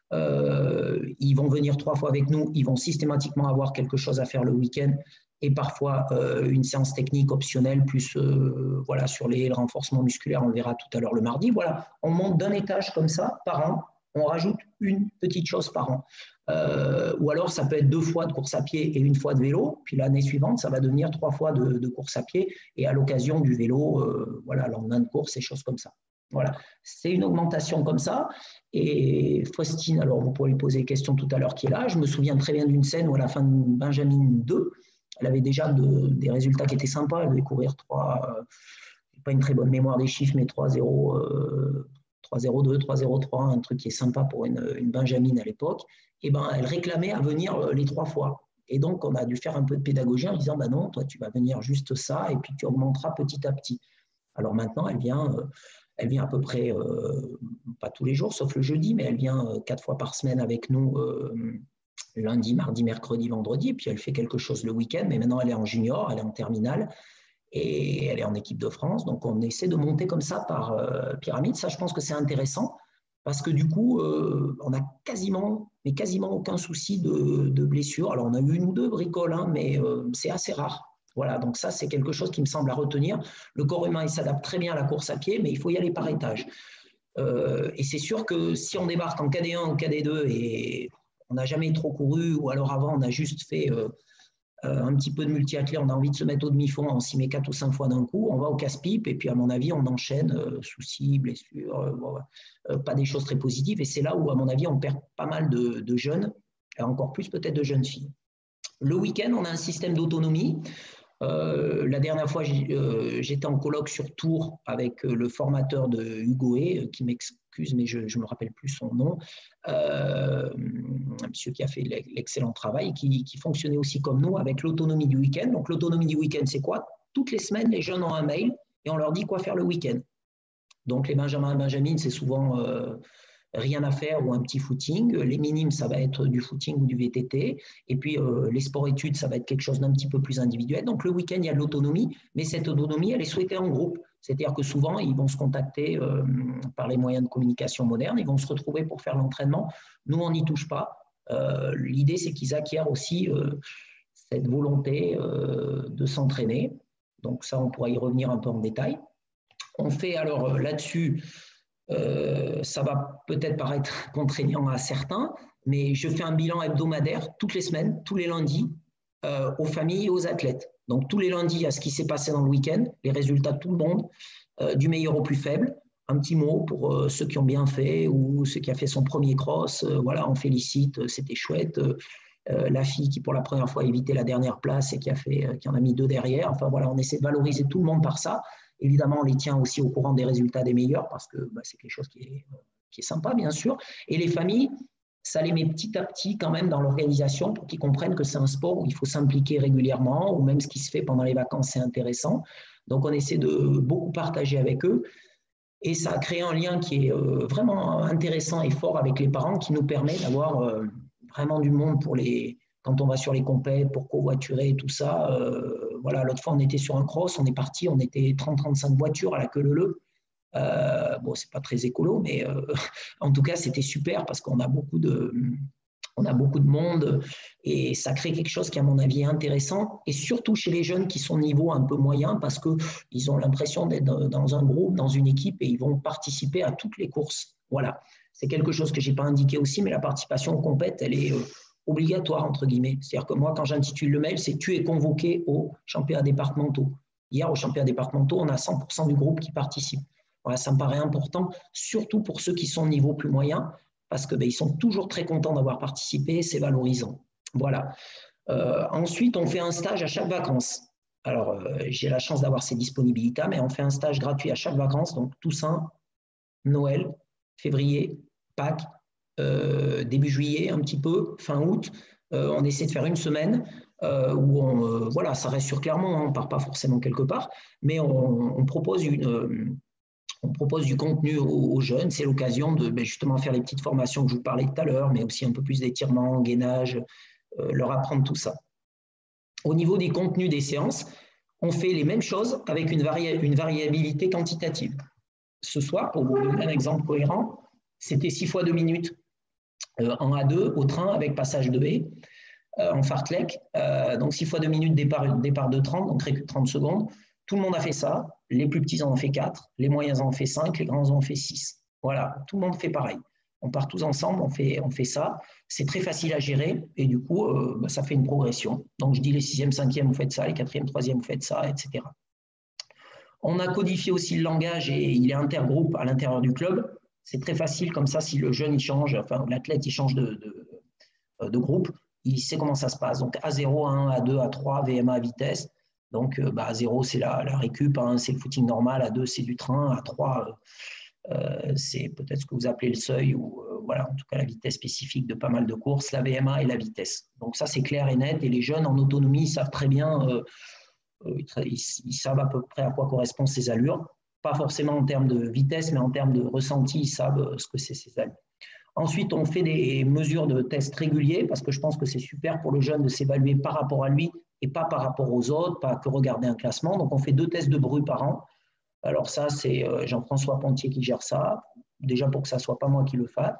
ils vont venir 3 fois avec nous, ils vont systématiquement avoir quelque chose à faire le week-end, et parfois une séance technique optionnelle, plus voilà, sur le renforcement musculaire, on le verra tout à l'heure le mardi. Voilà, on monte d'un étage comme ça par an, on rajoute une petite chose par an. Ou alors ça peut être 2 fois de course à pied et 1 fois de vélo, puis l'année suivante ça va devenir 3 fois de course à pied et à l'occasion du vélo, voilà, lendemain de course et choses comme ça. Voilà, c'est une augmentation comme ça. Et Faustine, alors vous pourrez lui poser des questions tout à l'heure, qui est là. Je me souviens très bien d'une scène où à la fin de Benjamin 2, elle avait déjà des résultats qui étaient sympas. Elle devait courir 3, pas une très bonne mémoire des chiffres, mais 3-0, 3-0-2, 3-0-3, un truc qui est sympa pour une Benjamin à l'époque. Et ben, elle réclamait à venir les 3 fois. Et donc, on a dû faire un peu de pédagogie en disant, non, toi, tu vas venir juste ça, et puis tu augmenteras petit à petit. Alors maintenant, elle vient à peu près, pas tous les jours, sauf le jeudi, mais elle vient 4 fois par semaine avec nous, lundi, mardi, mercredi, vendredi, et puis elle fait quelque chose le week-end, mais maintenant elle est en junior, elle est en terminale, et elle est en équipe de France. Donc on essaie de monter comme ça par pyramide. Ça, je pense que c'est intéressant, parce que du coup, on a quasiment aucun souci de blessure. Alors on a eu 1 ou 2 bricoles, hein, mais c'est assez rare. Voilà, donc ça, c'est quelque chose qui me semble à retenir. Le corps humain, il s'adapte très bien à la course à pied, mais il faut y aller par étage. Et c'est sûr que si on débarque en KD1 ou KD2 et on n'a jamais trop couru, ou alors avant, on a juste fait un petit peu de multi-athlé, on a envie de se mettre au demi-fond, on s'y met 4 ou 5 fois d'un coup, on va au casse-pipe, et puis à mon avis, on enchaîne soucis, blessures, pas des choses très positives. Et c'est là où, à mon avis, on perd pas mal de jeunes, et encore plus peut-être de jeunes filles. Le week-end, on a un système d'autonomie. La dernière fois, j'étais en colloque sur Tours avec le formateur de Hugoé, qui m'excuse, mais je ne me rappelle plus son nom, un monsieur qui a fait l'excellent travail et qui fonctionnait aussi comme nous avec l'autonomie du week-end. Donc l'autonomie du week-end, c'est quoi? Toutes les semaines, les jeunes ont un mail et on leur dit quoi faire le week-end. Donc les Benjamins et Benjamines, c'est souvent rien à faire ou un petit footing. Les minimes, ça va être du footing ou du VTT. Et puis, les sports-études, ça va être quelque chose d'un petit peu plus individuel. Donc, le week-end, il y a de l'autonomie, mais cette autonomie, elle est souhaitée en groupe. C'est-à-dire que souvent, ils vont se contacter par les moyens de communication modernes, ils vont se retrouver pour faire l'entraînement. Nous, on n'y touche pas. L'idée, c'est qu'ils acquièrent aussi cette volonté de s'entraîner. Donc, ça, on pourra y revenir un peu en détail. On fait alors là-dessus... ça va peut-être paraître contraignant à certains, mais je fais un bilan hebdomadaire toutes les semaines, tous les lundis, aux familles et aux athlètes. Donc tous les lundis, à ce qui s'est passé dans le week-end, les résultats de tout le monde, du meilleur au plus faible. Un petit mot pour ceux qui ont bien fait ou ceux qui ont fait son premier cross. Voilà, on félicite, c'était chouette. La fille qui pour la première fois a évité la dernière place et qui en a mis 2 derrière. Enfin voilà, on essaie de valoriser tout le monde par ça. Évidemment, on les tient aussi au courant des résultats des meilleurs parce que c'est quelque chose qui est sympa, bien sûr. Et les familles, ça les met petit à petit quand même dans l'organisation pour qu'ils comprennent que c'est un sport où il faut s'impliquer régulièrement, ou même ce qui se fait pendant les vacances, c'est intéressant. Donc, on essaie de beaucoup partager avec eux. Et ça a créé un lien qui est vraiment intéressant et fort avec les parents, qui nous permet d'avoir vraiment du monde quand on va sur les compètes, pour covoiturer et tout ça. voilà, l'autre fois, on était sur un cross, on est parti, on était 30-35 voitures à la queue leu-leu. Bon, c'est pas très écolo, mais en tout cas, c'était super parce qu'on a beaucoup de monde et ça crée quelque chose qui, à mon avis, est intéressant et surtout chez les jeunes qui sont niveau un peu moyen parce qu'ils ont l'impression d'être dans un groupe, dans une équipe et ils vont participer à toutes les courses. Voilà. C'est quelque chose que je n'ai pas indiqué aussi, mais la participation aux compètes, elle est obligatoire, entre guillemets. C'est-à-dire que moi, quand j'intitule le mail, c'est « Tu es convoqué aux championnats départementaux ». Hier, aux championnats départementaux, on a 100% du groupe qui participe. Voilà, ça me paraît important, surtout pour ceux qui sont au niveau plus moyen, parce qu'ils sont toujours très contents d'avoir participé, c'est valorisant. Voilà. Ensuite, on fait un stage à chaque vacances. Alors, j'ai la chance d'avoir ces disponibilités, mais on fait un stage gratuit à chaque vacances, donc Toussaint, Noël, février, Pâques, début juillet un petit peu, fin août. On essaie de faire une semaine où voilà, ça reste sur Clermont, hein, on ne part pas forcément quelque part, mais on propose du contenu aux jeunes. C'est l'occasion de justement faire les petites formations que je vous parlais tout à l'heure, mais aussi un peu plus d'étirement, gainage, leur apprendre tout ça. Au niveau des contenus des séances, on fait les mêmes choses avec une variabilité quantitative. Ce soir, pour vous donner un exemple cohérent, c'était 6 fois 2 minutes en A2 au train avec passage de haie en fartlek. Donc 6 fois 2 minutes, départ de 30, donc récup 30 secondes. Tout le monde a fait ça. Les plus petits en ont fait 4, les moyens en ont fait 5, les grands en ont fait 6. Voilà, tout le monde fait pareil. On part tous ensemble, on fait ça. C'est très facile à gérer et du coup, ça fait une progression. Donc, je dis les 6e, 5e, vous faites ça, les 4e, 3e, vous faites ça, etc. On a codifié aussi le langage et il est intergroupe à l'intérieur du club. C'est très facile comme ça, si le jeune il change, enfin l'athlète il change de groupe, il sait comment ça se passe. Donc, A0, A1, A2, A3, VMA, vitesse. Donc, A0, c'est la récup, A1, c'est le footing normal, A2, c'est du train, A3, c'est peut-être ce que vous appelez le seuil ou voilà, en tout cas la vitesse spécifique de pas mal de courses, la VMA et la vitesse. Donc, ça, c'est clair et net. Et les jeunes en autonomie, ils savent très bien, ils savent à peu près à quoi correspondent ces allures. Pas forcément en termes de vitesse, mais en termes de ressenti, ils savent ce que c'est ces allures. Ensuite, on fait des mesures de tests réguliers parce que je pense que c'est super pour le jeune de s'évaluer par rapport à lui et pas par rapport aux autres, pas que regarder un classement. Donc, on fait 2 tests de bruit par an. Alors ça, c'est Jean-François Pontier qui gère ça, déjà pour que ça ne soit pas moi qui le fasse.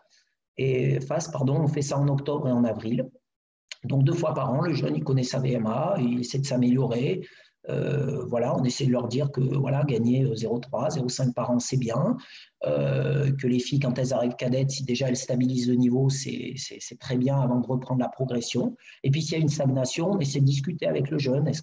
On fait ça en octobre et en avril. Donc 2 fois par an, le jeune, il connaît sa VMA, il essaie de s'améliorer. Voilà, on essaie de leur dire que voilà, gagner 0,3, 0,5 par an, c'est bien. Que les filles, quand elles arrivent cadettes, si déjà elles stabilisent le niveau, c'est très bien avant de reprendre la progression. Et puis s'il y a une stagnation, on essaie de discuter avec le jeune. Est-ce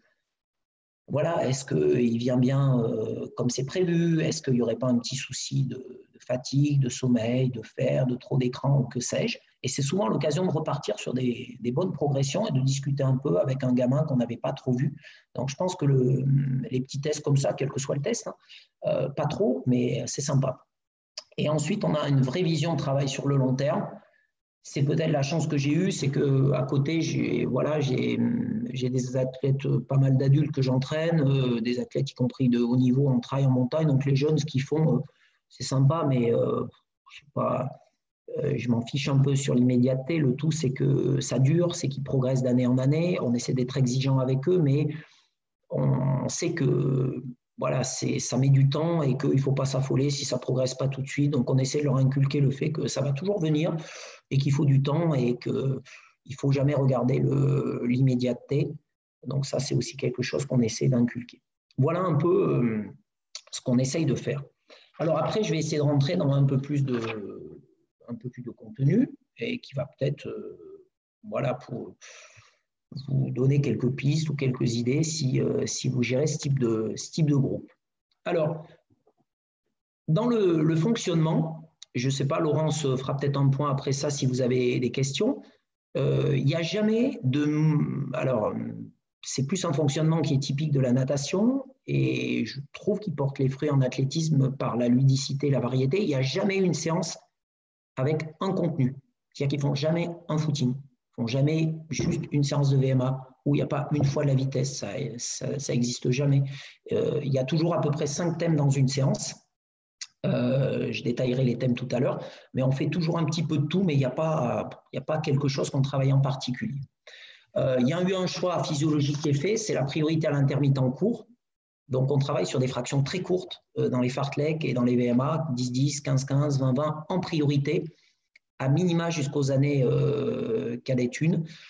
qu'il vient bien comme c'est prévu? Est-ce qu'il n'y aurait pas un petit souci de fatigue, de sommeil, de fer, de trop d'écran ou que sais-je? Et c'est souvent l'occasion de repartir sur des bonnes progressions et de discuter un peu avec un gamin qu'on n'avait pas trop vu. Donc je pense que les petits tests comme ça, quel que soit le test, hein, pas trop, mais c'est sympa. Et ensuite, on a une vraie vision de travail sur le long terme. C'est peut-être la chance que j'ai eue, c'est qu'à côté, j'ai des athlètes, pas mal d'adultes que j'entraîne, des athlètes y compris de haut niveau en trail, en montagne. Donc les jeunes, ce qu'ils font, c'est sympa, mais je sais pas, je m'en fiche un peu sur l'immédiateté. Le tout, c'est que ça dure, c'est qu'ils progressent d'année en année. On essaie d'être exigeant avec eux, mais on sait que voilà, ça met du temps et qu'il ne faut pas s'affoler si ça ne progresse pas tout de suite. Donc, on essaie de leur inculquer le fait que ça va toujours venir et qu'il faut du temps et qu'il ne faut jamais regarder l'immédiateté. Donc, ça, c'est aussi quelque chose qu'on essaie d'inculquer. Voilà un peu ce qu'on essaye de faire. Alors après, je vais essayer de rentrer dans un peu plus de contenu et qui va peut-être, voilà, pour vous donner quelques pistes ou quelques idées si vous gérez ce type de groupe. Alors, dans le fonctionnement, je ne sais pas, Laurence fera peut-être un point après ça si vous avez des questions. Il n'y a jamais de... Alors, c'est plus un fonctionnement qui est typique de la natation et je trouve qu'il porte les fruits en athlétisme par la ludicité et la variété. Il n'y a jamais une séance avec un contenu. C'est-à-dire qu'ils ne font jamais un footing. Ils ne font jamais juste une séance de VMA où il n'y a pas une fois de la vitesse. Ça n'existe jamais. Il y a toujours à peu près 5 thèmes dans une séance. Je détaillerai les thèmes tout à l'heure, mais on fait toujours un petit peu de tout, mais il n'y a pas quelque chose qu'on travaille en particulier. Il y a eu un choix physiologique qui est fait, c'est la priorité à l'intermittent court. Donc, on travaille sur des fractions très courtes dans les fartleks et dans les VMA, 10-10, 15-15, 20-20, en priorité, à minima jusqu'aux années cadette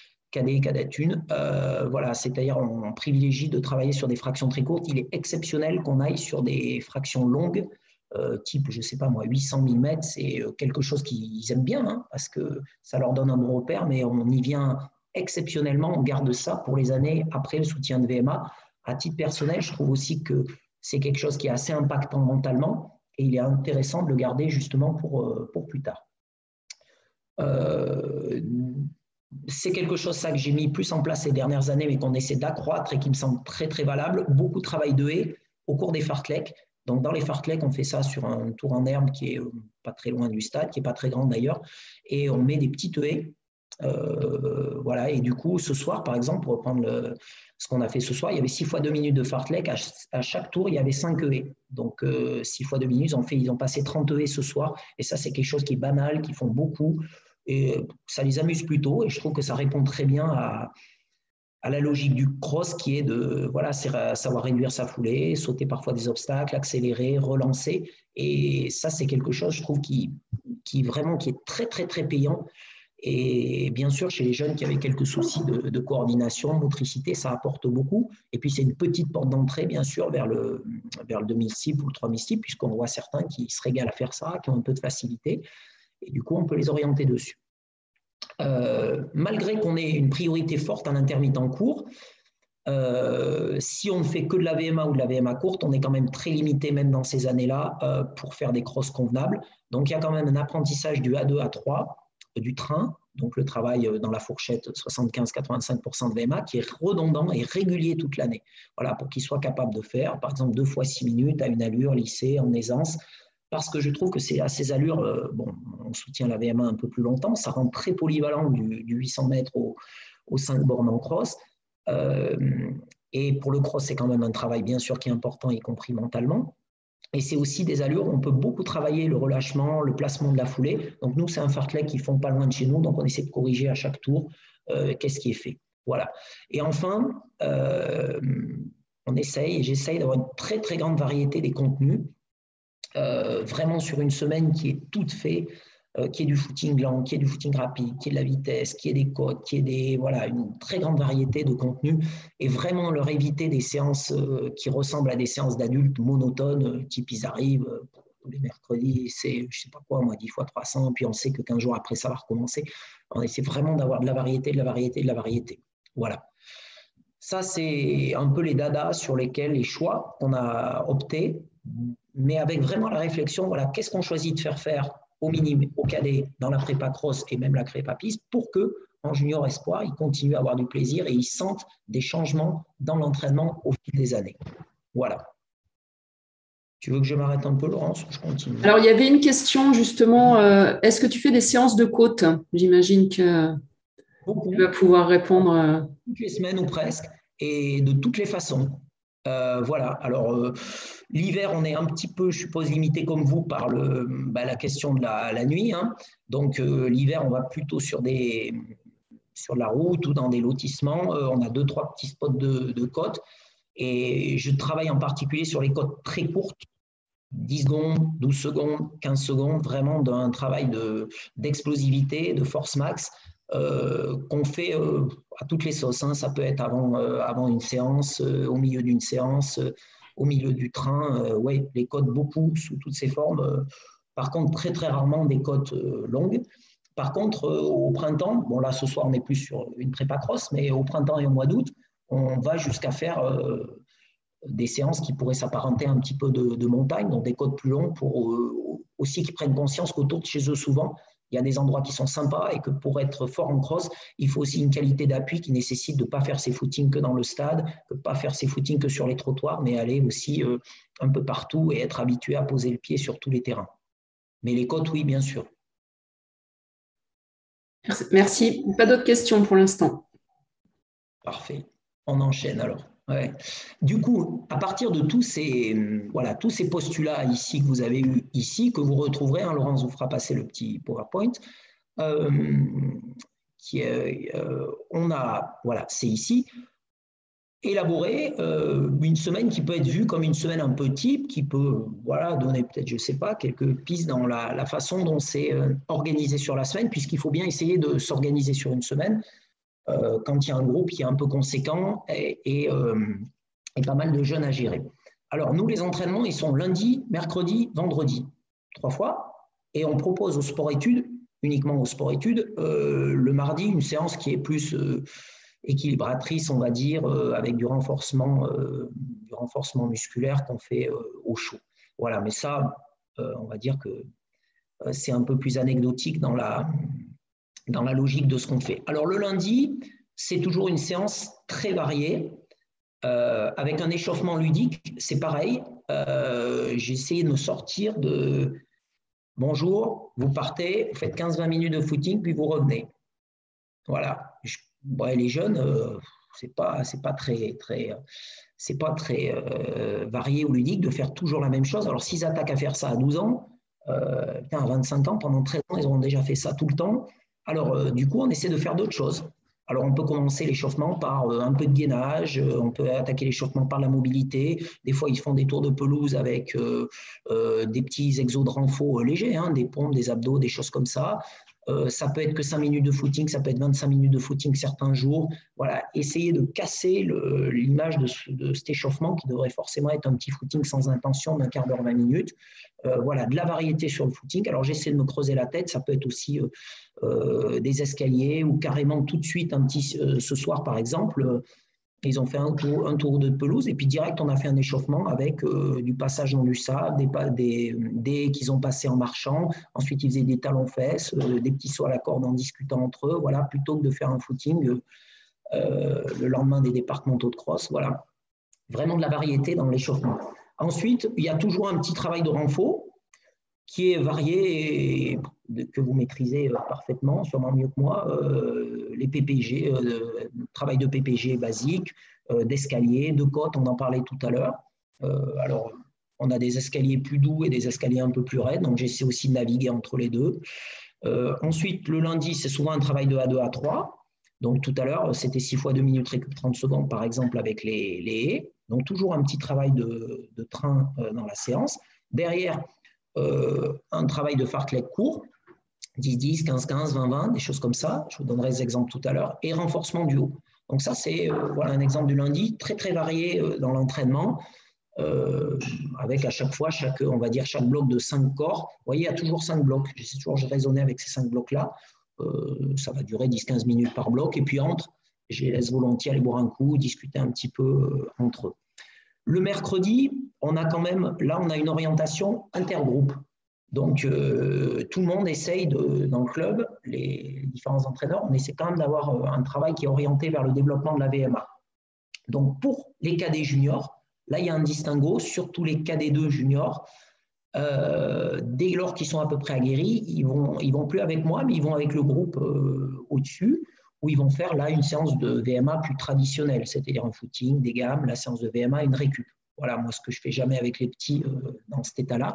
1. Voilà, c'est-à-dire on privilégie de travailler sur des fractions très courtes. Il est exceptionnel qu'on aille sur des fractions longues, type, je ne sais pas moi, 800 mm. C'est quelque chose qu'ils aiment bien, hein, parce que ça leur donne un bon repère, mais on y vient exceptionnellement. On garde ça pour les années après le soutien de VMA. À titre personnel, je trouve aussi que c'est quelque chose qui est assez impactant mentalement et il est intéressant de le garder justement pour plus tard. C'est quelque chose ça que j'ai mis plus en place ces dernières années, mais qu'on essaie d'accroître et qui me semble très très valable. Beaucoup de travail de haie au cours des fartleks. Donc dans les fartleks, on fait ça sur un tour en herbe qui est pas très loin du stade, qui n'est pas très grand d'ailleurs, et on met des petites haies. Voilà, et du coup, ce soir, par exemple, pour reprendre ce qu'on a fait ce soir, il y avait 6 fois 2 minutes de fartlek. À chaque tour, il y avait 5 haies. Donc, 6 fois 2 minutes, ils ont passé 30 haies ce soir. Et ça, c'est quelque chose qui est banal, qu'ils font beaucoup. Et ça les amuse plutôt. Et je trouve que ça répond très bien à la logique du cross qui est de savoir réduire sa foulée, sauter parfois des obstacles, accélérer, relancer. Et ça, c'est quelque chose, je trouve, qui est très, très, très payant. Et bien sûr, chez les jeunes qui avaient quelques soucis de coordination, motricité, ça apporte beaucoup. Et puis, c'est une petite porte d'entrée, bien sûr, vers le 2000 ou le 3000 puisqu'on voit certains qui se régalent à faire ça, qui ont un peu de facilité. Et du coup, on peut les orienter dessus. Malgré qu'on ait une priorité forte à l'intermittent court, si on ne fait que de la VMA ou de la VMA courte, on est quand même très limité, même dans ces années-là, pour faire des crosses convenables. Donc, il y a quand même un apprentissage du A2, A3, du train, donc le travail dans la fourchette 75-85% de VMA, qui est redondant et régulier toute l'année. Voilà, pour qu'il soit capable de faire, par exemple, 2 fois 6 minutes à une allure lissée, en aisance, parce que je trouve que c'est à ces allures, on soutient la VMA un peu plus longtemps, ça rend très polyvalent du 800 mètres aux 5 bornes en cross. Et pour le cross, c'est quand même un travail, bien sûr, qui est important, y compris mentalement. Et c'est aussi des allures où on peut beaucoup travailler le relâchement, le placement de la foulée. Donc, nous, c'est un fartlek qui font pas loin de chez nous, donc on essaie de corriger à chaque tour qu'est-ce qui est fait. Voilà. Et enfin, j'essaye d'avoir une très, très grande variété des contenus, vraiment sur une semaine qui est toute faite, qui est du footing lent, qui est du footing rapide, qui est de la vitesse, qui est des côtes, qui est une très grande variété de contenus et vraiment leur éviter des séances qui ressemblent à des séances d'adultes monotones, type ils arrivent tous les mercredis, c'est je sais pas quoi, moi 10 fois 300, puis on sait que 15 jours après ça va recommencer. On essaie vraiment d'avoir de la variété, de la variété, de la variété. Voilà. Ça, c'est un peu les dadas sur lesquels les choix qu'on a optés, mais avec vraiment la réflexion, voilà, qu'est-ce qu'on choisit de faire au minime, au cadet, dans la prépa cross et même la prépa piste, pour que en junior espoir, ils continuent à avoir du plaisir et ils sentent des changements dans l'entraînement au fil des années. Voilà. Tu veux que je m'arrête un peu, Laurence, ou je continue? Alors, il y avait une question justement, est-ce que tu fais des séances de côte? J'imagine que tu vas pouvoir répondre. Toutes les semaines ou presque, et de toutes les façons. Voilà, alors l'hiver, on est un petit peu, je suppose, limité comme vous par la question de la nuit. Hein. Donc l'hiver, on va plutôt sur la route ou dans des lotissements. On a 2-3 petits spots de côte. Et je travaille en particulier sur les côtes très courtes, 10 secondes, 12 secondes, 15 secondes, vraiment d'un travail d'explosivité, de force max. Qu'on fait à toutes les sauces. Hein. Ça peut être avant une séance, au milieu d'une séance, au milieu du train. Ouais, les côtes beaucoup sous toutes ces formes. Par contre, très très rarement des côtes longues. Par contre, au printemps, bon là ce soir on n'est plus sur une prépa cross, mais au printemps et au mois d'août, on va jusqu'à faire des séances qui pourraient s'apparenter un petit peu de montagne, donc des côtes plus longues pour aussi qu'ils prennent conscience qu'autour de chez eux souvent, il y a des endroits qui sont sympas et que pour être fort en cross, il faut aussi une qualité d'appui qui nécessite de ne pas faire ses footings que dans le stade, de ne pas faire ses footings que sur les trottoirs, mais aller aussi un peu partout et être habitué à poser le pied sur tous les terrains. Mais les côtes, oui, bien sûr. Merci. Pas d'autres questions pour l'instant. Parfait. On enchaîne alors. Ouais. Du coup, à partir de tous ces postulats ici que vous avez eus ici, que vous retrouverez, hein, Laurence vous fera passer le petit PowerPoint, voilà, c'est ici, élaborer une semaine qui peut être vue comme une semaine un peu type, qui peut voilà, donner peut-être, je ne sais pas, quelques pistes dans la façon dont c'est organisé sur la semaine, puisqu'il faut bien essayer de s'organiser sur une semaine quand il y a un groupe qui est un peu conséquent et pas mal de jeunes à gérer. Alors, nous, les entraînements, ils sont lundi, mercredi, vendredi, 3 fois, et on propose au sport-études, uniquement au sport-études, le mardi, une séance qui est plus équilibratrice, on va dire, avec du renforcement musculaire qu'on fait au chaud. Voilà, mais ça, on va dire que c'est un peu plus anecdotique dans la logique de ce qu'on fait. Alors, le lundi, c'est toujours une séance très variée, avec un échauffement ludique, c'est pareil. J'ai essayé de me sortir de bonjour, vous partez, vous faites 15-20 minutes de footing, puis vous revenez. Voilà. Les jeunes, c'est pas très varié ou ludique de faire toujours la même chose. Alors, s'ils attaquent à faire ça à 12 ans, à 25 ans, pendant 13 ans, ils auront déjà fait ça tout le temps. Alors, du coup, on essaie de faire d'autres choses. Alors, on peut commencer l'échauffement par un peu de gainage, on peut attaquer l'échauffement par la mobilité. Des fois, ils font des tours de pelouse avec des petits exos de renfort légers, hein, des pompes, des abdos, des choses comme ça. Ça peut être que 5 minutes de footing, ça peut être 25 minutes de footing certains jours. Voilà, essayer de casser l'image de cet échauffement qui devrait forcément être un petit footing sans intention d'un quart d'heure, 20 minutes. Voilà, de la variété sur le footing. Alors, j'essaie de me creuser la tête. Ça peut être aussi des escaliers ou carrément tout de suite ce soir, par exemple, ils ont fait un tour de pelouse et puis direct, on a fait un échauffement avec du passage dans du sable, des qu'ils ont passé en marchant. Ensuite, ils faisaient des talons-fesses, des petits sauts à la corde en discutant entre eux, voilà, plutôt que de faire un footing le lendemain des départementaux de cross. Voilà, vraiment de la variété dans l'échauffement. Ensuite, il y a toujours un petit travail de renfort qui est varié et que vous maîtrisez parfaitement, sûrement mieux que moi, les PPG, travail de PPG basique, d'escalier, de côte, on en parlait tout à l'heure. Alors, on a des escaliers plus doux et des escaliers un peu plus raides, donc j'essaie aussi de naviguer entre les deux. Ensuite, le lundi, c'est souvent un travail de A2, A3. Donc, tout à l'heure, c'était 6 fois 2 minutes récup 30 secondes, par exemple, avec les haies. Donc, toujours un petit travail de train dans la séance. Derrière, un travail de fartlek court, 10-10, 15-15, 20-20, des choses comme ça. Je vous donnerai des exemples tout à l'heure. Et renforcement du haut. Donc ça, c'est voilà, un exemple du lundi, très, très varié dans l'entraînement, avec à chaque fois, on va dire chaque bloc de 5 corps. Vous voyez, il y a toujours 5 blocs. J'essaie toujours de raisonner avec ces 5 blocs-là. Ça va durer 10-15 minutes par bloc. Et puis entre, je les laisse volontiers aller boire un coup, discuter un petit peu entre eux. Le mercredi, on a quand même, là, on a une orientation intergroupe. Donc, tout le monde essaye, dans le club, les différents entraîneurs, on essaie quand même d'avoir un travail qui est orienté vers le développement de la VMA. Donc, pour les cadets juniors, là, il y a un distinguo, surtout les cadets 2 juniors. Dès lors qu'ils sont à peu près aguerris, ils vont plus avec moi, mais ils vont avec le groupe au-dessus, où ils vont faire là une séance de VMA plus traditionnelle, c'est-à-dire un footing, des gammes, la séance de VMA, une récup. Voilà, moi, ce que je fais jamais avec les petits dans cet état-là.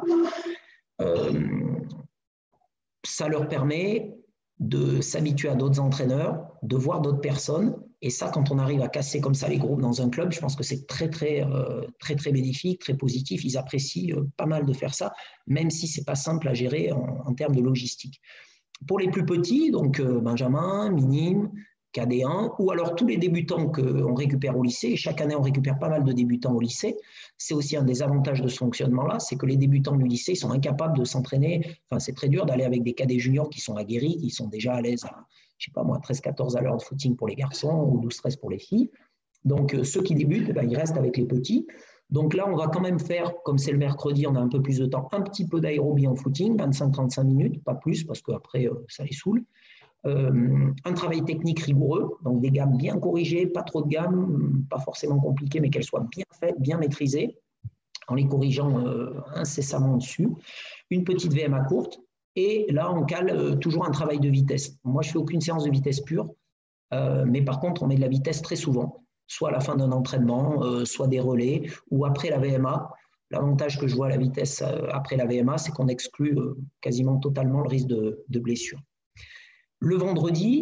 Ça leur permet de s'habituer à d'autres entraîneurs, de voir d'autres personnes. Et ça, quand on arrive à casser comme ça les groupes dans un club, je pense que c'est très, très, très, très bénéfique, très positif. Ils apprécient pas mal de faire ça, même si ce n'est pas simple à gérer en termes de logistique. Pour les plus petits, donc Benjamin, minime, KD1, ou alors tous les débutants qu'on récupère au lycée, et chaque année on récupère pas mal de débutants au lycée, c'est aussi un des avantages de ce fonctionnement-là, c'est que les débutants du lycée sont incapables de s'entraîner, enfin c'est très dur d'aller avec des cadets juniors qui sont aguerris, qui sont déjà à l'aise à, je sais pas moi, 13-14 à l'heure de footing pour les garçons, ou 12-13 pour les filles. Donc ceux qui débutent, ils restent avec les petits. Donc là, on va quand même faire, comme c'est le mercredi, on a un peu plus de temps, un petit peu d'aérobie en footing, 25-35 minutes, pas plus, parce qu'après, ça les saoule. Un travail technique rigoureux, donc des gammes bien corrigées, pas trop de gammes, pas forcément compliquées, mais qu'elles soient bien faites, bien maîtrisées, en les corrigeant incessamment dessus. Une petite VMA courte, et là, on cale toujours un travail de vitesse. Moi, je ne fais aucune séance de vitesse pure, mais par contre, on met de la vitesse très souvent, soit à la fin d'un entraînement, soit des relais, ou après la VMA. L'avantage que je vois à la vitesse après la VMA, c'est qu'on exclut quasiment totalement le risque de blessure. Le vendredi,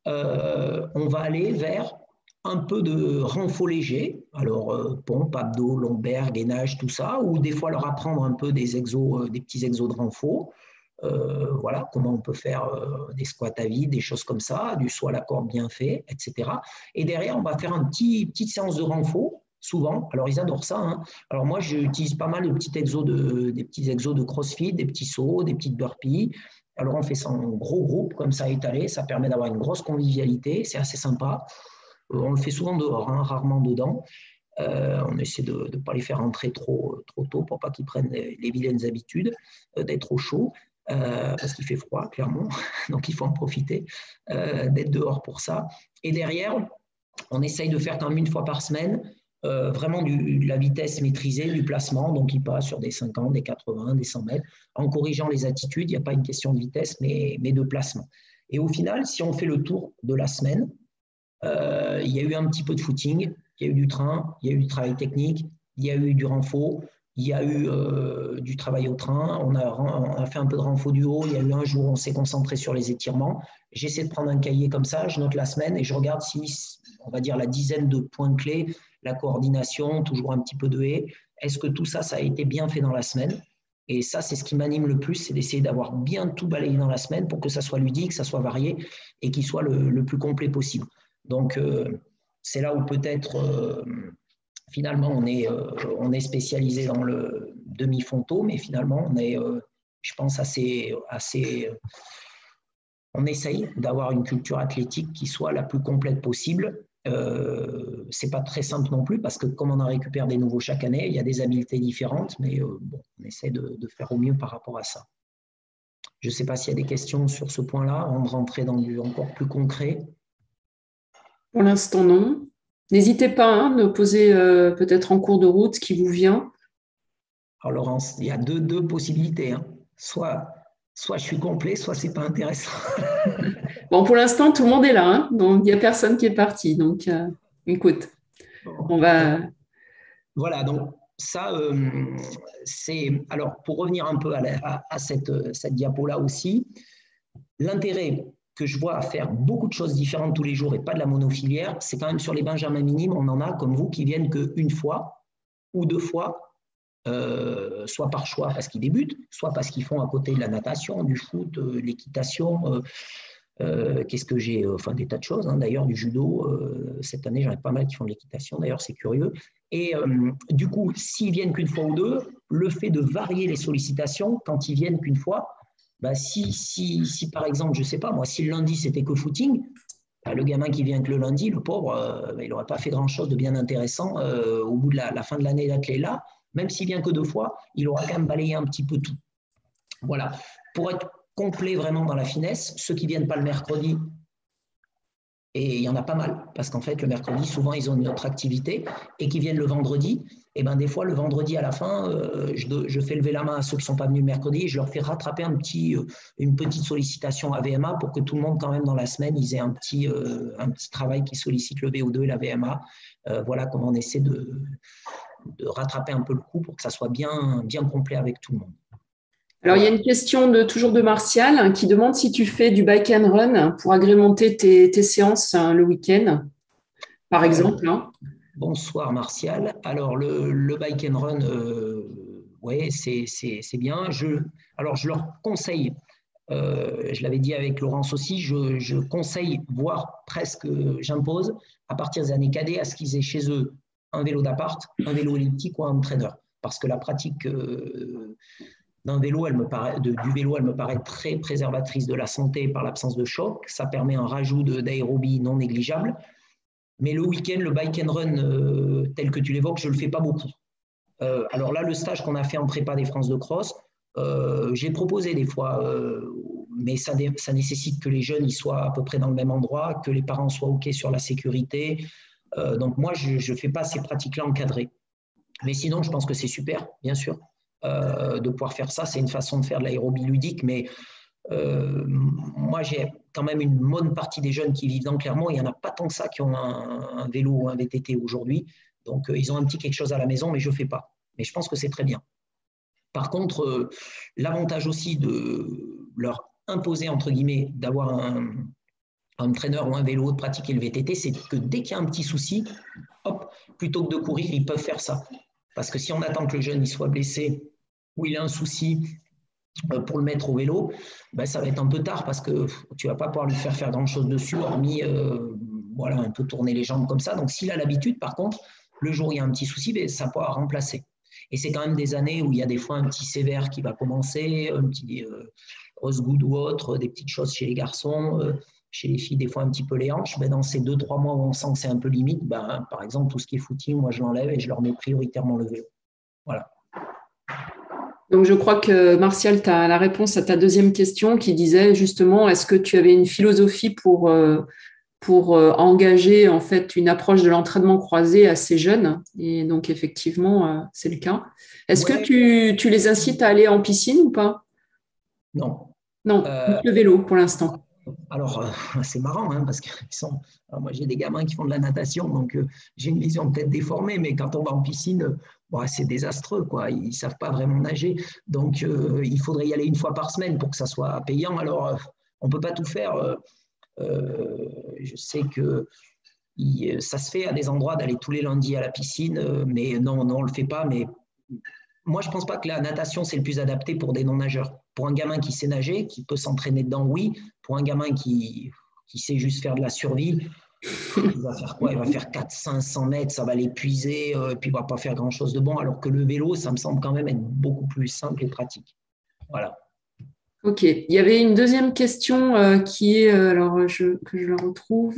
on va aller vers un peu de renfort léger, alors pompe, abdos, lombaires, gainage, tout ça, ou des fois leur apprendre un peu des petits exos de renfort. Voilà, comment on peut faire des squats à vide, des choses comme ça, du saut à la corde bien fait, etc. Et derrière, on va faire une petite séance de renfort, souvent. Alors, ils adorent ça. Hein. Alors, moi, j'utilise pas mal de des petits exos de CrossFit, des petits sauts, des petites burpees. Alors, on fait ça en gros groupe, comme ça, étalé. Ça permet d'avoir une grosse convivialité. C'est assez sympa. On le fait souvent dehors, hein, rarement dedans. On essaie de ne pas les faire rentrer trop tôt pour pas qu'ils prennent les vilaines habitudes d'être au chaud. Parce qu'il fait froid, clairement, donc il faut en profiter d'être dehors pour ça. Et derrière, on essaye de faire quand même une fois par semaine vraiment de la vitesse maîtrisée, du placement, donc il passe sur des 50, des 80, des 100 mètres, en corrigeant les attitudes, il n'y a pas une question de vitesse, mais de placement. Et au final, si on fait le tour de la semaine, il y a eu un petit peu de footing, il y a eu du train, il y a eu du travail technique, il y a eu du renfort, il y a eu du travail au train, on a fait un peu de renfort du haut, il y a eu un jour où on s'est concentré sur les étirements. J'essaie de prendre un cahier comme ça, je note la semaine et je regarde si, on va dire, la dizaine de points clés, la coordination, toujours un petit peu de haie, est-ce que tout ça, ça a été bien fait dans la semaine? Et ça, c'est ce qui m'anime le plus, c'est d'essayer d'avoir bien tout balayé dans la semaine pour que ça soit ludique, que ça soit varié et qu'il soit le plus complet possible. Donc, c'est là où peut-être, finalement, on est spécialisé dans le demi-fonto, mais finalement, on est, je pense, on essaye d'avoir une culture athlétique qui soit la plus complète possible. C'est pas très simple non plus parce que comme on en récupère des nouveaux chaque année, il y a des habiletés différentes, mais bon, on essaie de faire au mieux par rapport à ça. Je ne sais pas s'il y a des questions sur ce point-là, avant de rentrer dans du encore plus concret. Pour l'instant, non. N'hésitez pas à nous poser peut-être en cours de route ce qui vous vient. Alors, Laurence, il y a deux possibilités. Hein. Soit je suis complet, soit c'est pas intéressant. Bon, pour l'instant, tout le monde est là, hein, donc il n'y a personne qui est parti. Donc, écoute, on va. Voilà, donc ça, c'est. Alors, pour revenir un peu à cette diapo-là aussi, l'intérêt que je vois à faire beaucoup de choses différentes tous les jours et pas de la monofilière, c'est quand même sur les benjamins minimes, on en a comme vous qui viennent qu'une fois ou deux fois. Soit par choix parce qu'ils débutent, soit parce qu'ils font à côté de la natation, du foot, l'équitation, qu'est-ce que j'ai, enfin des tas de choses, hein, d'ailleurs du judo, cette année j'en ai pas mal qui font de l'équitation, d'ailleurs c'est curieux. Et du coup, s'ils viennent qu'une fois ou deux, le fait de varier les sollicitations quand ils viennent qu'une fois, bah, si par exemple, je sais pas moi, si le lundi c'était que footing, bah, le gamin qui vient que le lundi, le pauvre, il n'aurait pas fait grand-chose de bien intéressant au bout de la fin de l'année d'athlète là. Même s'il vient que deux fois, il aura quand même balayé un petit peu tout. Voilà. Pour être complet vraiment dans la finesse, ceux qui ne viennent pas le mercredi, et il y en a pas mal, parce qu'en fait, le mercredi, souvent, ils ont une autre activité, et qui viennent le vendredi, et bien des fois, le vendredi à la fin, je fais lever la main à ceux qui ne sont pas venus le mercredi, et je leur fais rattraper une petite sollicitation AVMA pour que tout le monde, quand même, dans la semaine, ils aient un petit travail qui sollicite le VO2 et la VMA. Voilà comment on essaie de rattraper un peu le coup pour que ça soit bien complet avec tout le monde. Alors, il y a une question toujours de Martial hein, qui demande si tu fais du bike and run pour agrémenter tes séances le week-end, par exemple. Hein. Bonsoir Martial. Alors, le bike and run, ouais, c'est bien. Alors, je leur conseille, je l'avais dit avec Laurence aussi, je conseille, voire presque j'impose, à partir des années cadets, à ce qu'ils aient chez eux un vélo d'appart, un vélo elliptique ou un trainer. Parce que la pratique d'un vélo, du vélo, elle me paraît très préservatrice de la santé par l'absence de choc. Ça permet un rajout d'aérobie non négligeable. Mais le week-end, le bike and run tel que tu l'évoques, je ne le fais pas beaucoup. Alors là, le stage qu'on a fait en prépa des France de cross, j'ai proposé des fois, mais ça nécessite que les jeunes ils soient à peu près dans le même endroit, que les parents soient OK sur la sécurité. Donc moi, je ne fais pas ces pratiques-là encadrées. Mais sinon, je pense que c'est super, bien sûr, de pouvoir faire ça. C'est une façon de faire de l'aérobie ludique, mais moi, j'ai quand même une bonne partie des jeunes qui vivent dans Clermont. Il n'y en a pas tant que ça qui ont un vélo ou un VTT aujourd'hui. Donc, ils ont un petit quelque chose à la maison, mais je ne fais pas. Mais je pense que c'est très bien. Par contre, l'avantage aussi de leur imposer, entre guillemets, d'avoir un entraîneur ou un vélo, de pratiquer le VTT, c'est que dès qu'il y a un petit souci, hop, plutôt que de courir, ils peuvent faire ça. Parce que si on attend que le jeune il soit blessé ou il a un souci pour le mettre au vélo, ben, ça va être un peu tard parce que tu ne vas pas pouvoir lui faire grand-chose dessus, hormis voilà, un peu tourner les jambes comme ça. Donc s'il a l'habitude, par contre, le jour où il y a un petit souci, ben, ça pourra remplacer. Et c'est quand même des années où il y a des fois un petit sévère qui va commencer, un petit Osgood ou autre, des petites choses chez les garçons, chez les filles, des fois un petit peu les hanches. Ben, dans ces 2-3 mois où on sent que c'est un peu limite, ben, par exemple, tout ce qui est footing, moi je l'enlève et je leur mets prioritairement le vélo. Voilà. Donc, je crois que Martial, tu as la réponse à ta deuxième question qui disait justement, est-ce que tu avais une philosophie pour engager en fait une approche de l'entraînement croisé assez jeune? Et donc, effectivement, c'est le cas. Est-ce que tu les incites à aller en piscine ou pas? Non. Non, le vélo pour l'instant. Alors, c'est marrant, hein, parce que moi, j'ai des gamins qui font de la natation, donc j'ai une vision peut-être déformée, mais quand on va en piscine, c'est désastreux, quoi. Ils ne savent pas vraiment nager. Donc, il faudrait y aller une fois par semaine pour que ça soit payant. Alors, on ne peut pas tout faire. Je sais que ça se fait à des endroits d'aller tous les lundis à la piscine, mais non, on ne le fait pas. Mais moi, je ne pense pas que la natation, c'est le plus adapté pour des non-nageurs. Pour un gamin qui sait nager, qui peut s'entraîner dedans, oui. Pour un gamin qui sait juste faire de la survie, il va faire quoi? Il va faire 400-500 mètres, ça va l'épuiser, et puis il ne va pas faire grand-chose de bon. Alors que le vélo, ça me semble quand même être beaucoup plus simple et pratique. Voilà. Ok. Il y avait une deuxième question qui est, alors que je la retrouve.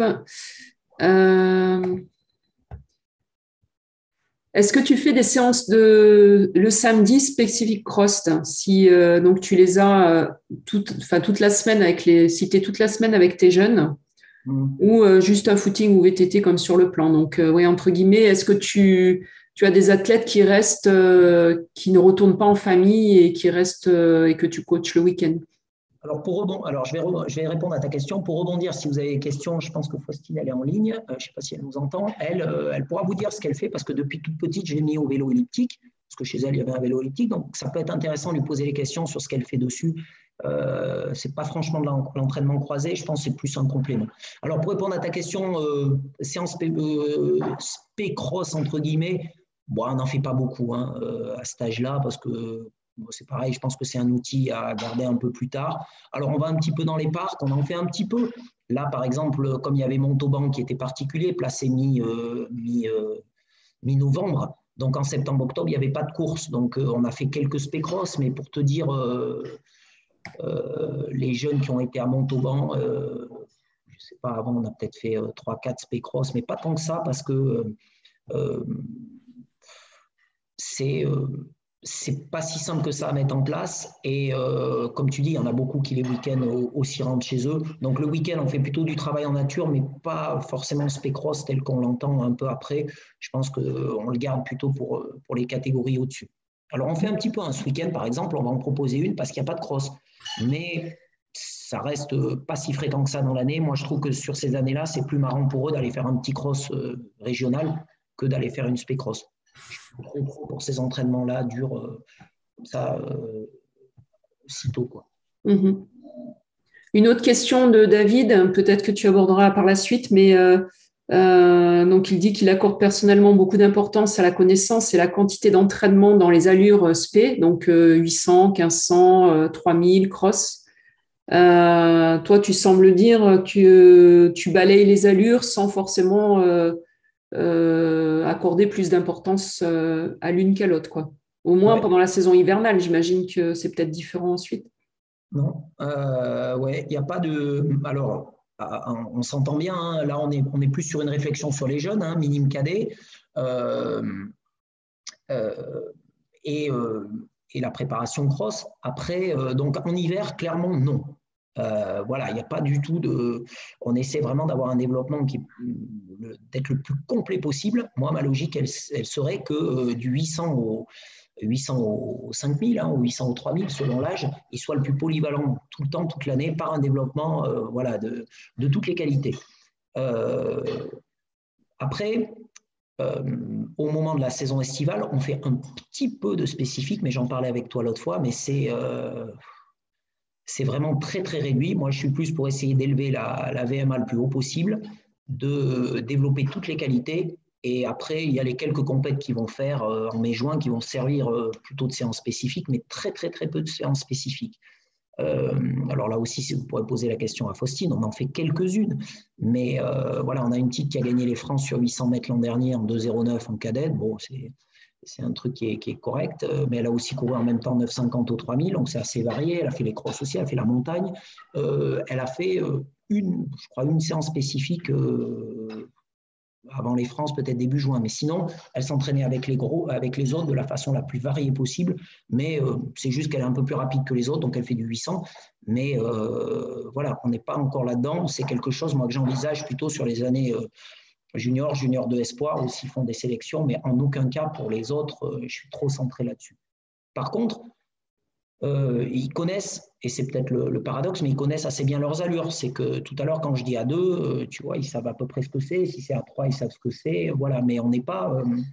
Est-ce que tu fais des séances le samedi spécifique cross, si donc tu les as toute la semaine si tu es toute la semaine avec tes jeunes, ou juste un footing ou VTT comme sur le plan. Donc oui, entre guillemets, est-ce que tu as des athlètes qui restent, qui ne retournent pas en famille et qui restent et que tu coaches le week-end? Alors, je vais répondre à ta question. Pour rebondir, si vous avez des questions, je pense que Faustine, elle est en ligne. Je ne sais pas si elle nous entend. Elle pourra vous dire ce qu'elle fait parce que depuis toute petite, j'ai mis au vélo elliptique parce que chez elle, il y avait un vélo elliptique. Donc, ça peut être intéressant de lui poser les questions sur ce qu'elle fait dessus. Ce n'est pas franchement de l'entraînement croisé. Je pense que c'est plus un complément. Alors, pour répondre à ta question, séance spé-cross, entre guillemets, on n'en fait pas beaucoup à cet âge-là parce que c'est pareil, je pense que c'est un outil à garder un peu plus tard. Alors, on va un petit peu dans les parcs, on en fait un petit peu. Là, par exemple, comme il y avait Montauban qui était particulier, placé mi-novembre, donc en septembre-octobre, il n'y avait pas de course. Donc, on a fait quelques spé-cross, mais pour te dire, les jeunes qui ont été à Montauban, je ne sais pas, avant, on a peut-être fait 3-4 spé-cross, mais pas tant que ça parce que c'est pas si simple que ça à mettre en place. Et comme tu dis, il y en a beaucoup qui les week-ends aussi rentrent chez eux. Donc le week-end, on fait plutôt du travail en nature, mais pas forcément spé-cross tel qu'on l'entend un peu après. Je pense qu'on le garde plutôt pour les catégories au-dessus. Alors on fait un petit peu ce week-end, par exemple, on va en proposer une parce qu'il n'y a pas de cross. Mais ça reste pas si fréquent que ça dans l'année. Moi, je trouve que sur ces années-là, c'est plus marrant pour eux d'aller faire un petit cross régional que d'aller faire une spé-cross. Trop pour ces entraînements-là durent comme ça sitôt, quoi. Mm-hmm. Une autre question de David, peut-être que tu aborderas par la suite, mais donc il dit qu'il accorde personnellement beaucoup d'importance à la connaissance et la quantité d'entraînement dans les allures spé, donc 800, 1500, 3000, cross. Toi, tu sembles dire que tu balayes les allures sans forcément accorder plus d'importance à l'une qu'à l'autre, quoi. Au moins pendant la saison hivernale, j'imagine que c'est peut-être différent ensuite. Non, ouais, il n'y a pas de. Alors, on s'entend bien, hein, là on est plus sur une réflexion sur les jeunes, minime cadet. Et la préparation cross. Après, donc en hiver, clairement, non. Voilà, il n'y a pas du tout de. On essaie vraiment d'avoir un développement qui d'être le plus complet possible. Moi, ma logique, elle serait que du 800 au 5000, ou 800 au 3000, selon l'âge, il soit le plus polyvalent tout le temps, toute l'année, par un développement voilà, de toutes les qualités. Après, au moment de la saison estivale, on fait un petit peu de spécifique, mais j'en parlais avec toi l'autre fois, mais c'est c'est vraiment très, très réduit. Moi, je suis plus pour essayer d'élever la VMA le plus haut possible, de développer toutes les qualités. Et après, il y a les quelques compètes qui vont faire en mai-juin, qui vont servir plutôt de séances spécifiques, mais très, très, très peu de séances spécifiques. Alors là aussi, si vous pourrez poser la question à Faustine, on en fait quelques-unes. Mais voilà, on a une petite qui a gagné les France sur 800 mètres l'an dernier en 2,09 en cadette. Bon, c'est un truc qui est correct, mais elle a aussi couru en même temps 9,50 au 3000, donc c'est assez varié. Elle a fait les crosses aussi, elle a fait la montagne. Elle a fait je crois, une séance spécifique avant les France, peut-être début juin. Mais sinon, elle s'entraînait avec les gros, avec les autres de la façon la plus variée possible. Mais c'est juste qu'elle est un peu plus rapide que les autres, donc elle fait du 800. Mais voilà, on n'est pas encore là-dedans. C'est quelque chose, moi, que j'envisage plutôt sur les années junior de espoir, où s'ils font des sélections, mais en aucun cas pour les autres, je suis trop centré là-dessus. Par contre, ils connaissent, et c'est peut-être le paradoxe, mais ils connaissent assez bien leurs allures. C'est que tout à l'heure, quand je dis à 2, tu vois, ils savent à peu près ce que c'est. Si c'est à 3, ils savent ce que c'est. Voilà, mais on n'est pas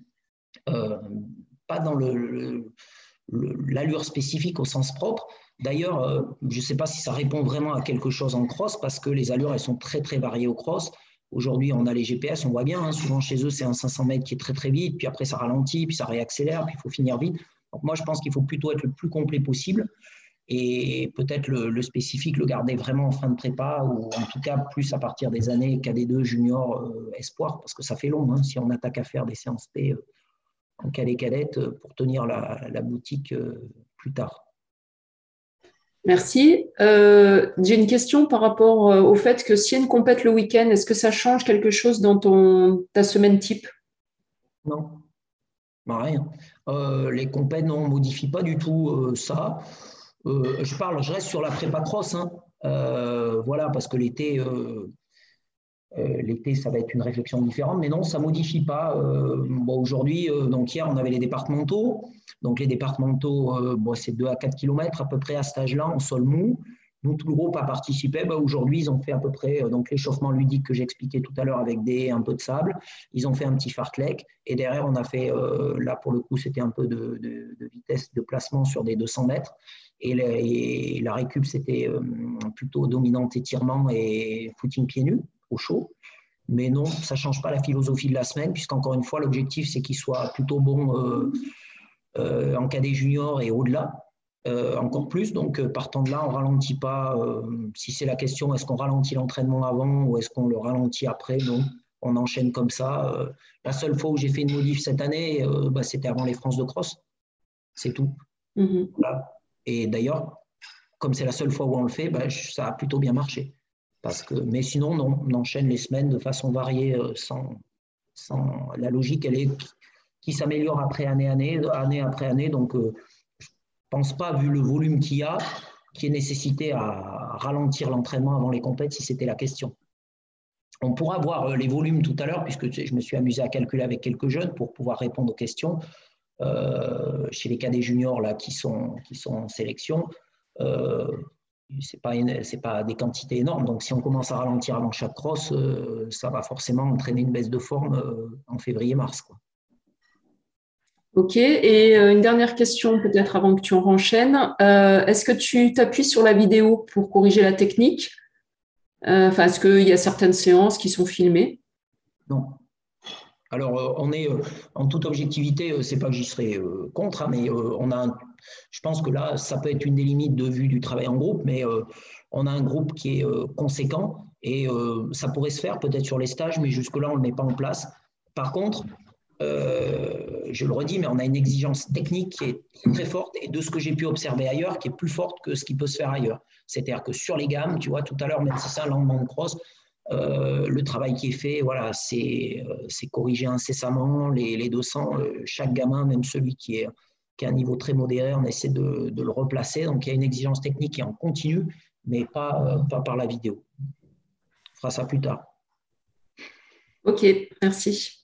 dans l'allure spécifique au sens propre. D'ailleurs, je ne sais pas si ça répond vraiment à quelque chose en cross, parce que les allures, elles sont très, très variées au cross. Aujourd'hui, on a les GPS, on voit bien, hein, souvent chez eux, c'est un 500 mètres qui est très, très vite, puis après, ça ralentit, puis ça réaccélère, puis il faut finir vite. Donc moi, je pense qu'il faut plutôt être le plus complet possible et peut-être le spécifique, le garder vraiment en fin de prépa ou en tout cas plus à partir des années KD2, junior, espoir, parce que ça fait long, hein, si on attaque à faire des séances P en cadet cadette pour tenir la boutique plus tard. Merci. J'ai une question par rapport au fait que s'il y a une compète le week-end, est-ce que ça change quelque chose dans ta semaine type? Non, rien. Les compètes, non, on ne modifie pas du tout ça. Je reste sur la prépa cross, hein. Voilà, parce que l'été, ça va être une réflexion différente, mais non, ça ne modifie pas. Bon, aujourd'hui, donc hier, on avait les départementaux. Donc les départementaux, bon, c'est 2 à 4 km à peu près à cet âge-là, en sol mou. Nous, tout le groupe a participé. Ben, aujourd'hui, ils ont fait à peu près donc l'échauffement ludique que j'expliquais tout à l'heure avec un peu de sable. Ils ont fait un petit fartlek. Et derrière, on a fait, là pour le coup, c'était un peu de vitesse de placement sur des 200 mètres. Et la récup, c'était plutôt dominante étirement et footing pieds nus au chaud. Mais non, ça ne change pas la philosophie de la semaine, puisqu'encore une fois, l'objectif, c'est qu'il soit plutôt bon en cadet junior et au-delà. Encore plus, donc partant de là, on ne ralentit pas. Si c'est la question, est-ce qu'on ralentit l'entraînement avant ou est-ce qu'on le ralentit après? Non, on enchaîne comme ça. La seule fois où j'ai fait une modif cette année, c'était avant les France de cross. C'est tout. Mm-hmm. Voilà. Et d'ailleurs, comme c'est la seule fois où on le fait, ça a plutôt bien marché. Mais sinon, non, on enchaîne les semaines de façon variée, sans la logique, elle est qui s'améliore après année après année. Donc, je ne pense pas, vu le volume qu'il y a, qu'il y ait nécessité à ralentir l'entraînement avant les compètes, si c'était la question. On pourra voir les volumes tout à l'heure, puisque je me suis amusé à calculer avec quelques jeunes pour pouvoir répondre aux questions. Chez les cadets juniors là, qui sont en sélection, c'est pas des quantités énormes. Donc, si on commence à ralentir avant chaque cross, ça va forcément entraîner une baisse de forme en février-mars, quoi. Ok, et une dernière question peut-être avant que tu en renchaînes. Est-ce que tu t'appuies sur la vidéo pour corriger la technique? Est-ce qu'il y a certaines séances qui sont filmées? Non. Alors, on est en toute objectivité, c'est pas que j'y serais contre, hein, mais je pense que là, ça peut être une des limites de vue du travail en groupe, mais on a un groupe qui est conséquent et ça pourrait se faire peut-être sur les stages, mais jusque-là, on ne le met pas en place. Par contre, je le redis, mais on a une exigence technique qui est très forte et de ce que j'ai pu observer ailleurs, qui est plus forte que ce qui peut se faire ailleurs. C'est-à-dire que sur les gammes, tu vois, tout à l'heure, même si c'est un lendemain de cross, le travail qui est fait, voilà, c'est corrigé incessamment. Les 200, chaque gamin, même celui qui a un niveau très modéré, on essaie de le replacer. Donc, il y a une exigence technique qui est en continu, mais pas par la vidéo. On fera ça plus tard. Ok, merci.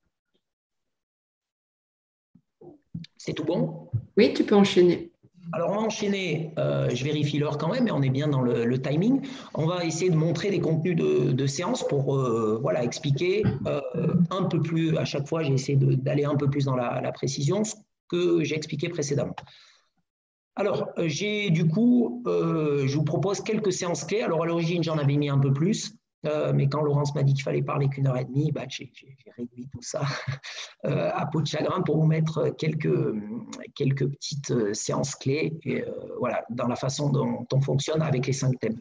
C'est tout bon? Oui, tu peux enchaîner. Alors, on va enchaîner, je vérifie l'heure quand même, mais on est bien dans le timing. On va essayer de montrer des contenus de séance pour expliquer un peu plus, à chaque fois, j'ai essayé d'aller un peu plus dans la précision, ce que j'ai expliqué précédemment. Alors, je vous propose quelques séances clés. Alors, à l'origine, j'en avais mis un peu plus, mais quand Laurence m'a dit qu'il fallait parler qu'1 h 30, bah, j'ai réduit tout ça à peau de chagrin pour vous mettre quelques petites séances clés et, voilà, dans la façon dont on fonctionne avec les 5 thèmes.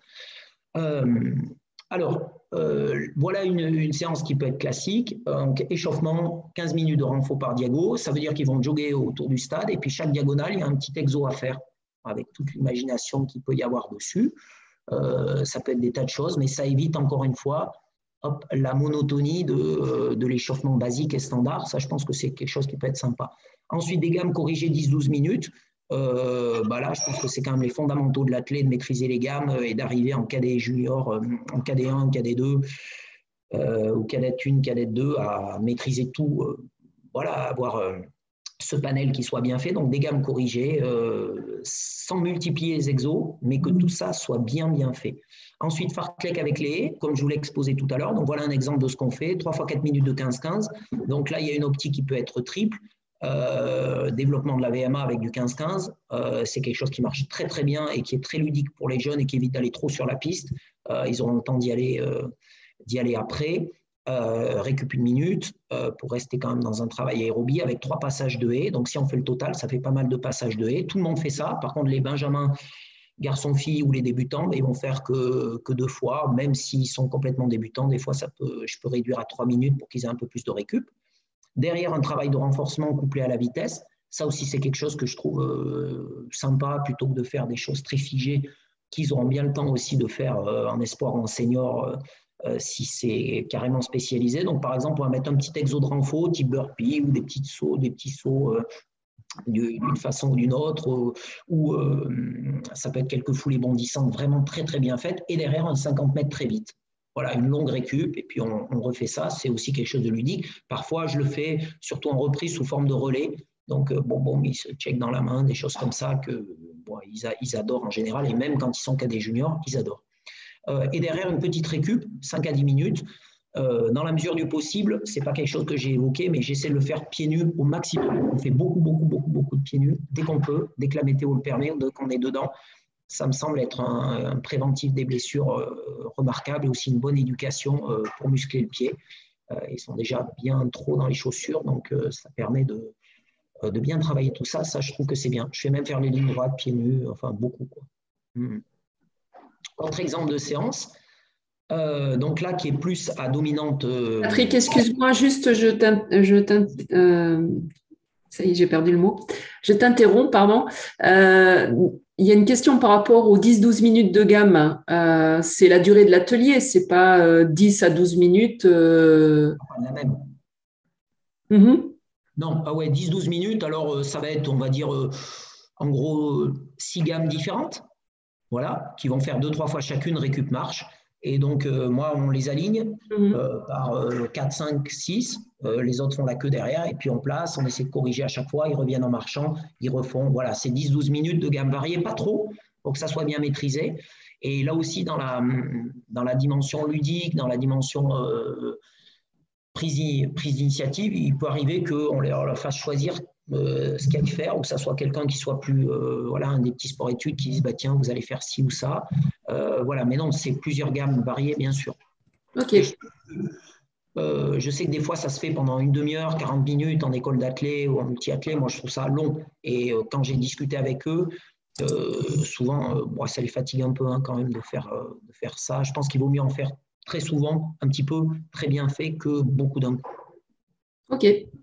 Voilà une séance qui peut être classique. Donc, échauffement, 15 minutes de renfort par diago. Ça veut dire qu'ils vont jogger autour du stade et puis chaque diagonale, il y a un petit exo à faire avec toute l'imagination qu'il peut y avoir dessus. Ça peut être des tas de choses, mais ça évite encore une fois la monotonie de l'échauffement basique et standard. Ça, je pense que c'est quelque chose qui peut être sympa. Ensuite, des gammes corrigées 10-12 minutes. Là, je pense que c'est quand même les fondamentaux de l'athlète de maîtriser les gammes et d'arriver en cadet junior, en cadet 1, cadet 2, ou cadet 1, cadet 2, à maîtriser tout, avoir ce panel qui soit bien fait. Donc, des gammes corrigées, sans multiplier les exos, mais que tout ça soit bien fait. Ensuite, fartlek avec les haies, comme je vous l'ai exposé tout à l'heure. Donc, voilà un exemple de ce qu'on fait. 3 fois 4 minutes de 15-15. Donc là, il y a une optique qui peut être triple. Développement de la VMA avec du 15-15, c'est quelque chose qui marche très bien et qui est très ludique pour les jeunes et qui évite d'aller trop sur la piste. Ils auront le temps d'y aller après. Récup 1 minute pour rester quand même dans un travail aérobie avec 3 passages de haies. Donc si on fait le total, ça fait pas mal de passages de haies. Tout le monde fait ça. Par contre, les benjamins, garçons-filles ou les débutants, ils vont faire que 2 fois, même s'ils sont complètement débutants. Des fois, je peux réduire à 3 minutes pour qu'ils aient un peu plus de récup. Derrière, un travail de renforcement couplé à la vitesse. Ça aussi, c'est quelque chose que je trouve sympa, plutôt que de faire des choses très figées, qu'ils auront bien le temps aussi de faire en espoir ou en senior, si c'est carrément spécialisé. Donc, par exemple, on va mettre un petit exo de renfort, type burpee, ou des petits sauts d'une façon ou d'une autre, ou ça peut être quelques foulées bondissantes vraiment très bien faites, et derrière, un 50 mètres très vite. Voilà, une longue récup, et puis on refait ça. C'est aussi quelque chose de ludique. Parfois, je le fais surtout en reprise sous forme de relais. Donc, ils se checkent dans la main, des choses comme ça que ils adorent en général. Et même quand ils sont qu'à des juniors, ils adorent. Et derrière, une petite récup, 5 à 10 minutes. Dans la mesure du possible, ce n'est pas quelque chose que j'ai évoqué, mais j'essaie de le faire pieds nus au maximum. On fait beaucoup de pieds nus dès qu'on peut, dès que la météo le permet, dès qu'on est dedans. Ça me semble être un préventif des blessures remarquable et aussi une bonne éducation pour muscler le pied. Ils sont déjà bien trop dans les chaussures, donc ça permet de bien travailler tout ça. Ça, je trouve que c'est bien. Je fais même faire les lignes droites, pieds nus, enfin beaucoup, quoi. Autre exemple de séance, donc là qui est plus à dominante. Patrick, excuse-moi, juste, ça y est, j'ai perdu le mot. Je t'interromps, pardon. Il y a une question par rapport aux 10-12 minutes de gamme. C'est la durée de l'atelier, c'est pas 10 à 12 minutes. Pas la même. Non, 10-12 minutes, alors ça va être, on va dire, en gros, 6 gammes différentes, voilà, qui vont faire 2-3 fois chacune récup marche. Et donc, moi, on les aligne par 4, 5, 6. Les autres font la queue derrière. Et puis, on place, on essaie de corriger à chaque fois. Ils reviennent en marchant. Ils refont. Voilà, c'est 10-12 minutes de gamme variée, pas trop, pour que ça soit bien maîtrisé. Et là aussi, dans la dimension ludique, dans la dimension prise d'initiative, il peut arriver qu'on leur fasse choisir ce qu'il y a à faire, ou que ça soit quelqu'un qui soit plus, un des petits sports-études qui disent, tiens, vous allez faire ci ou ça. Mais non, c'est plusieurs gammes variées, bien sûr. Ok. Je sais que des fois, ça se fait pendant une demi-heure, 40 minutes en école d'athlé ou en multi-athlé. Moi, je trouve ça long. Et quand j'ai discuté avec eux, souvent, ça les fatigue un peu quand même de faire ça. Je pense qu'il vaut mieux en faire très souvent, un petit peu, très bien fait, que beaucoup d'un coup. Ok.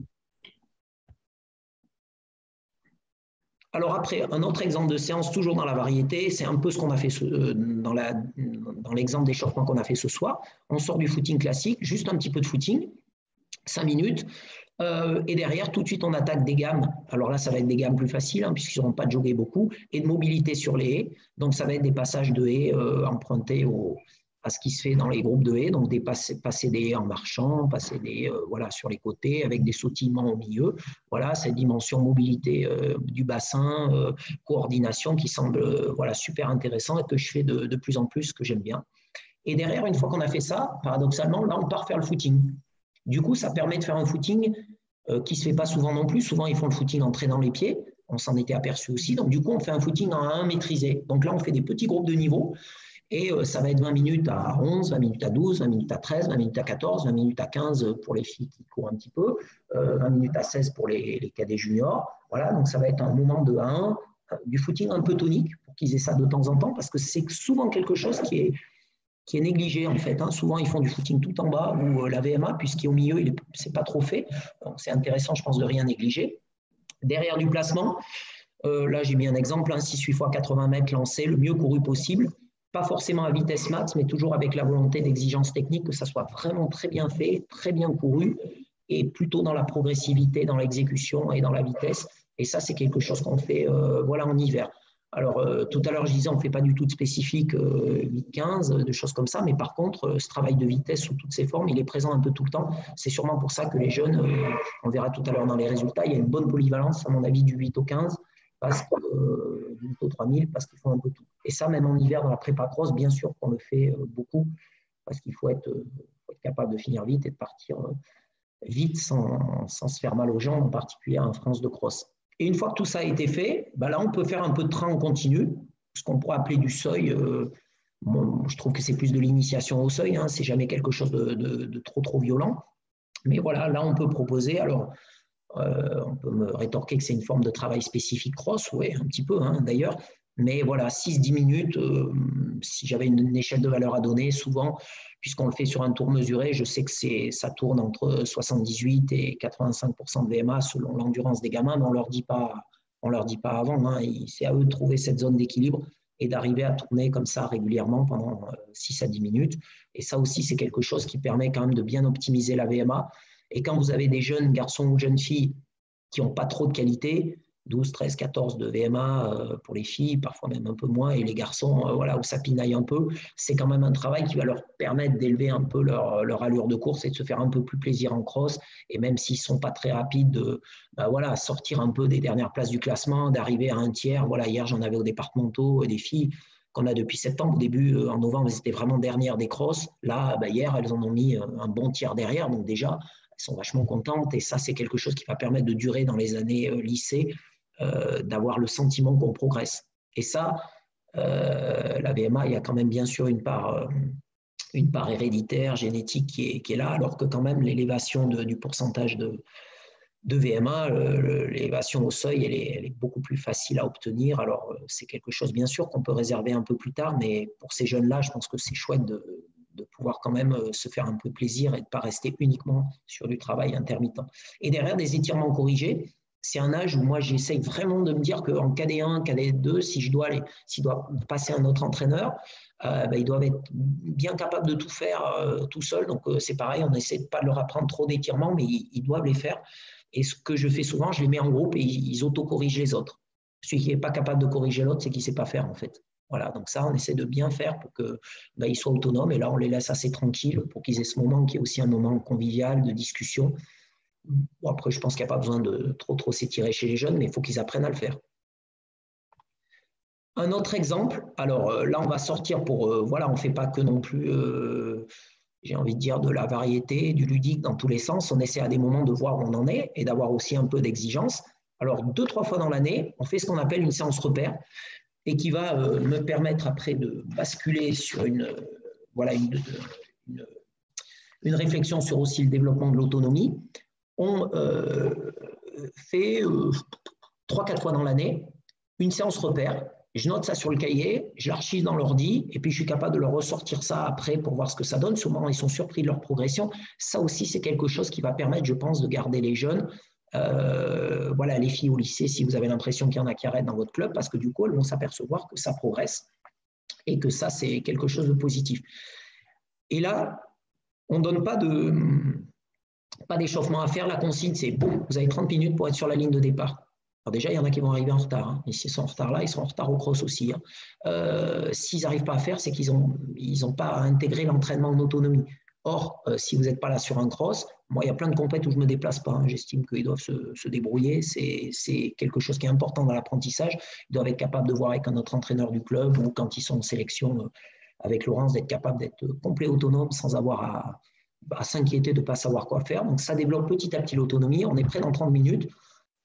Alors après, un autre exemple de séance, toujours dans la variété, c'est un peu ce qu'on a fait dans l'exemple d'échauffement qu'on a fait ce soir. On sort du footing classique, juste un petit peu de footing, 5 minutes, et derrière, tout de suite, on attaque des gammes. Alors là, ça va être des gammes plus faciles, puisqu'ils n'auront pas de jogger beaucoup, et de mobilité sur les haies. Donc, ça va être des passages de haies empruntés à ce qui se fait dans les groupes de haies, donc passer des haies en marchant, passer des haies sur les côtés, avec des sautillements au milieu. Voilà, cette dimension mobilité du bassin, coordination qui semble super intéressant et que je fais de plus en plus, que j'aime bien. Et derrière, une fois qu'on a fait ça, paradoxalement, là, on part faire le footing. Du coup, ça permet de faire un footing qui ne se fait pas souvent non plus. Souvent, ils font le footing en traînant les pieds. on s'en était aperçu aussi. Donc, du coup, on fait un footing en A1 maîtrisé. Donc là, on fait des petits groupes de niveau et ça va être 20 minutes à 11, 20 minutes à 12, 20 minutes à 13, 20 minutes à 14, 20 minutes à 15 pour les filles qui courent un petit peu, 20 minutes à 16 pour les cadets juniors. Voilà, donc ça va être un moment de A1, du footing un peu tonique pour qu'ils aient ça de temps en temps parce que c'est souvent quelque chose qui est négligé en fait. Souvent, ils font du footing tout en bas ou la VMA, puisqu'au milieu, ce n'est pas trop fait. Donc, c'est intéressant, je pense, de rien négliger. Derrière du placement, là, j'ai mis un exemple, 6-8 x 80 mètres lancé, le mieux couru possible. Pas forcément à vitesse max, mais toujours avec la volonté d'exigence technique, que ça soit vraiment très bien fait, très bien couru, et plutôt dans la progressivité, dans l'exécution et dans la vitesse. Et ça, c'est quelque chose qu'on fait en hiver. Alors, tout à l'heure, je disais, on ne fait pas du tout de spécifique 8-15, de choses comme ça, mais par contre, ce travail de vitesse sous toutes ses formes, il est présent un peu tout le temps. C'est sûrement pour ça que les jeunes, on verra tout à l'heure dans les résultats, il y a une bonne polyvalence, à mon avis, du 8 au 15, parce que, du 8 au 3000, parce qu'ils font un peu tout. Et ça, même en hiver, dans la prépa cross, bien sûr qu'on le fait beaucoup, parce qu'il faut être capable de finir vite et de partir vite sans se faire mal aux jambes, en particulier en France de cross. Et une fois que tout ça a été fait, là, on peut faire un peu de train en continu, ce qu'on pourrait appeler du seuil. Je trouve que c'est plus de l'initiation au seuil, c'est jamais quelque chose de trop violent. Mais voilà, là, on peut proposer. Alors, on peut me rétorquer que c'est une forme de travail spécifique cross, oui, un petit peu d'ailleurs. Mais voilà, 6-10 minutes, si j'avais une échelle de valeur à donner, souvent, puisqu'on le fait sur un tour mesuré, je sais que ça tourne entre 78 et 85% de VMA selon l'endurance des gamins, mais on ne leur dit pas avant. C'est à eux de trouver cette zone d'équilibre et d'arriver à tourner comme ça régulièrement pendant 6 à 10 minutes. Et ça aussi, c'est quelque chose qui permet quand même de bien optimiser la VMA. Et quand vous avez des jeunes garçons ou jeunes filles qui n'ont pas trop de qualité, 12, 13, 14 de VMA pour les filles, parfois même un peu moins, et les garçons, où ça pinaille un peu, c'est quand même un travail qui va leur permettre d'élever un peu leur allure de course et de se faire un peu plus plaisir en cross. Et même s'ils ne sont pas très rapides, sortir un peu des dernières places du classement, d'arriver à un tiers. Voilà, hier, j'en avais au départementaux des filles qu'on a depuis septembre. Au début, en novembre, elles étaient vraiment dernières des crosses. Là, hier, elles en ont mis un bon tiers derrière. Donc déjà, elles sont vachement contentes. Et ça, c'est quelque chose qui va permettre de durer dans les années lycée, d'avoir le sentiment qu'on progresse. Et ça, la VMA, il y a quand même bien sûr une part héréditaire, génétique qui est là, alors que quand même l'élévation du pourcentage de VMA, l'élévation au seuil, elle est beaucoup plus facile à obtenir. Alors, c'est quelque chose, bien sûr, qu'on peut réserver un peu plus tard, mais pour ces jeunes-là, je pense que c'est chouette de pouvoir quand même se faire un peu plaisir et de ne pas rester uniquement sur du travail intermittent. Et derrière, des étirements corrigés, c'est un âge où moi, j'essaye vraiment de me dire qu'en KD1, KD2, s'il doit passer un autre entraîneur, ils doivent être bien capables de tout faire tout seul. Donc, c'est pareil, on essaie de ne pas leur apprendre trop d'étirements, mais ils doivent les faire. Et ce que je fais souvent, je les mets en groupe et ils auto-corrigent les autres. Celui qui n'est pas capable de corriger l'autre, c'est qu'il ne sait pas faire, en fait. Voilà, donc ça, on essaie de bien faire pour qu'ils soient autonomes. Et là, on les laisse assez tranquilles pour qu'ils aient ce moment qui est aussi un moment convivial, de discussion. Bon, après, je pense qu'il n'y a pas besoin de trop s'étirer chez les jeunes, mais il faut qu'ils apprennent à le faire. Un autre exemple, alors là, on va sortir pour, on ne fait pas que non plus, j'ai envie de dire, de la variété, du ludique dans tous les sens. On essaie à des moments de voir où on en est et d'avoir aussi un peu d'exigence. Alors, 2-3 fois dans l'année, on fait ce qu'on appelle une séance repère et qui va me permettre après de basculer sur une réflexion sur aussi le développement de l'autonomie. On fait 3-4 fois dans l'année une séance repère. Je note ça sur le cahier, je l'archive dans l'ordi, et puis je suis capable de leur ressortir ça après pour voir ce que ça donne. Souvent, ils sont surpris de leur progression. Ça aussi, c'est quelque chose qui va permettre, je pense, de garder les jeunes. Les filles au lycée, si vous avez l'impression qu'il y en a qui arrêtent dans votre club, parce que du coup, elles vont s'apercevoir que ça progresse et que ça, c'est quelque chose de positif. Et là, on ne donne pas d'échauffement à faire. La consigne, c'est bon, vous avez 30 minutes pour être sur la ligne de départ. Alors déjà, il y en a qui vont arriver en retard. Et s'ils sont en retard là, ils sont en retard au cross aussi. S'ils n'arrivent pas à faire, c'est qu'ils n'ont pas intégré l'entraînement en autonomie. Or, si vous n'êtes pas là sur un cross, moi, il y a plein de compètes où je ne me déplace pas. J'estime qu'ils doivent se débrouiller. C'est quelque chose qui est important dans l'apprentissage. Ils doivent être capables de voir avec un autre entraîneur du club ou quand ils sont en sélection avec Laurence, d'être capables d'être complet autonome sans avoir à s'inquiéter de ne pas savoir quoi faire. Donc, ça développe petit à petit l'autonomie. On est prêt dans 30 minutes.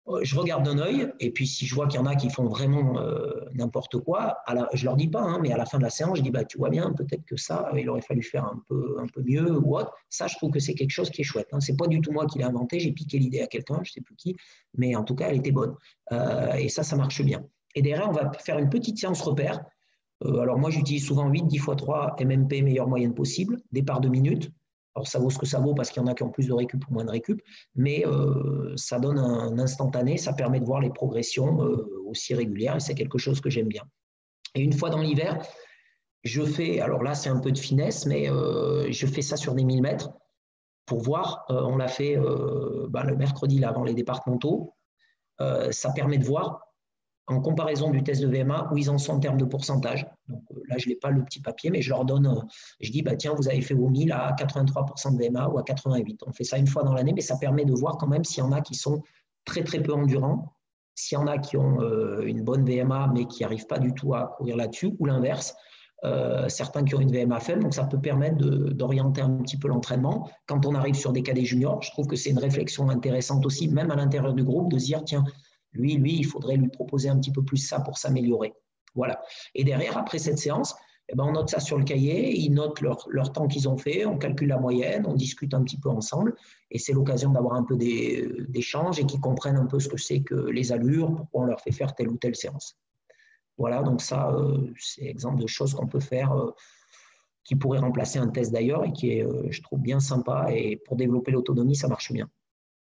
Je regarde d'un œil, et puis si je vois qu'il y en a qui font vraiment n'importe quoi, je leur dis pas, hein, mais à la fin de la séance, je dis, tu vois bien, peut-être que ça, il aurait fallu faire un peu mieux ou autre. Ça, je trouve que c'est quelque chose qui est chouette. Hein. C'est pas du tout moi qui l'ai inventé, j'ai piqué l'idée à quelqu'un, je sais plus qui, mais en tout cas, elle était bonne. Et ça marche bien. Et derrière, on va faire une petite séance repère. Alors moi, j'utilise souvent 8, 10 x 3 MMP, meilleure moyenne possible, départ de minutes. Alors, ça vaut ce que ça vaut parce qu'il y en a qui ont plus de récup ou moins de récup, mais ça donne un instantané, ça permet de voir les progressions aussi régulières et c'est quelque chose que j'aime bien. Et une fois dans l'hiver, je fais, alors là, c'est un peu de finesse, mais je fais ça sur des 1000 mètres pour voir. On l'a fait le mercredi là, avant les départementaux. Ça permet de voir en comparaison du test de VMA, où ils en sont en termes de pourcentage. Donc là, je n'ai pas le petit papier, mais je leur donne, je dis, tiens, vous avez fait vos 1000 à 83% de VMA ou à 88%. On fait ça une fois dans l'année, mais ça permet de voir quand même s'il y en a qui sont très, très peu endurants, s'il y en a qui ont une bonne VMA, mais qui n'arrivent pas du tout à courir là-dessus, ou l'inverse. Certains qui ont une VMA faible, donc ça peut permettre d'orienter un petit peu l'entraînement. Quand on arrive sur des cadets juniors, je trouve que c'est une réflexion intéressante aussi, même à l'intérieur du groupe, de se dire, tiens, lui, il faudrait lui proposer un petit peu plus ça pour s'améliorer. Voilà. Et derrière, après cette séance, on note ça sur le cahier, ils notent leur temps qu'ils ont fait, on calcule la moyenne, on discute un petit peu ensemble, et c'est l'occasion d'avoir un peu d'échanges et qu'ils comprennent un peu ce que c'est que les allures, pourquoi on leur fait faire telle ou telle séance. Voilà, donc ça, c'est exemple de choses qu'on peut faire qui pourraient remplacer un test d'ailleurs et qui est, je trouve, bien sympa, et pour développer l'autonomie, ça marche bien.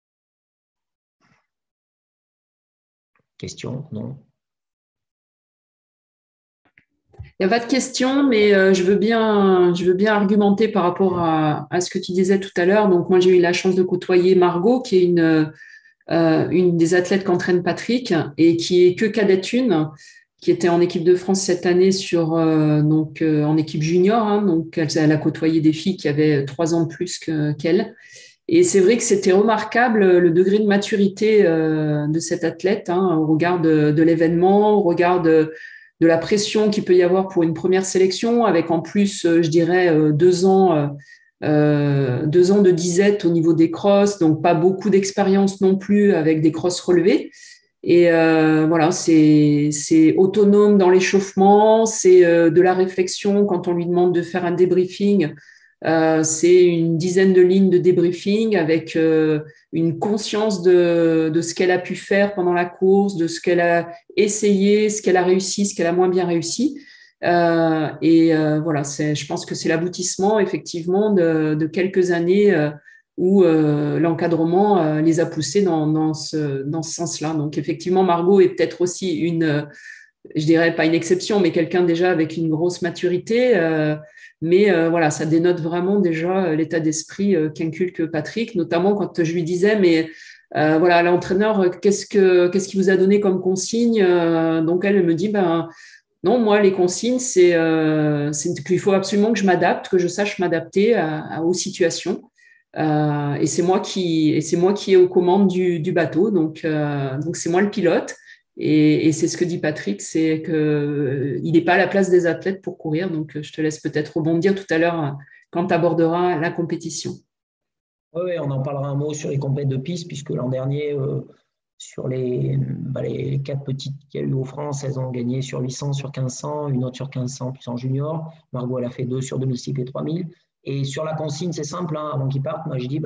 Question? Non? Il n'y a pas de question, mais je veux bien argumenter par rapport à ce que tu disais tout à l'heure. Donc, moi, j'ai eu la chance de côtoyer Margot, qui est une des athlètes qu'entraîne Patrick et qui est que cadette 1, qui était en équipe de France cette année en équipe junior. Hein, donc, elle a côtoyé des filles qui avaient 3 ans de plus qu'elle. Et c'est vrai que c'était remarquable le degré de maturité de cette athlète au regard de l'événement, au regard de la pression qu'il peut y avoir pour une première sélection, avec en plus, je dirais, 2 ans, 2 ans de disette au niveau des crosses, donc pas beaucoup d'expérience non plus avec des crosses relevées. Et voilà, c'est autonome dans l'échauffement, c'est de la réflexion quand on lui demande de faire un débriefing. C'est une dizaine de lignes de débriefing avec une conscience de ce qu'elle a pu faire pendant la course, de ce qu'elle a essayé, ce qu'elle a réussi, ce qu'elle a moins bien réussi. Voilà, je pense que c'est l'aboutissement effectivement de quelques années où l'encadrement les a poussés dans ce sens-là. Donc effectivement, Margot est peut-être aussi je dirais pas une exception, mais quelqu'un déjà avec une grosse maturité. Mais voilà, ça dénote vraiment déjà l'état d'esprit qu'inculque Patrick, notamment quand je lui disais, mais voilà, l'entraîneur, qu'est-ce qu'il vous a donné comme consigne? Donc elle me dit, non, moi les consignes, c'est qu'il faut absolument que je m'adapte, que je sache m'adapter aux situations. Et c'est moi qui est aux commandes du bateau, donc c'est moi le pilote. Et c'est ce que dit Patrick, c'est qu'il n'est pas à la place des athlètes pour courir. Donc, je te laisse peut-être rebondir tout à l'heure quand tu aborderas la compétition. Oui, on en parlera un mot sur les compètes de piste, puisque l'an dernier, sur les 4 petites qu'il y a eu aux France, elles ont gagné sur 800, sur 1500, une autre sur 1500, puis en junior. Margot, elle a fait 2 sur 2000 cycles et 3000. Et sur la consigne, c'est simple, avant qu'ils partent, moi je dis,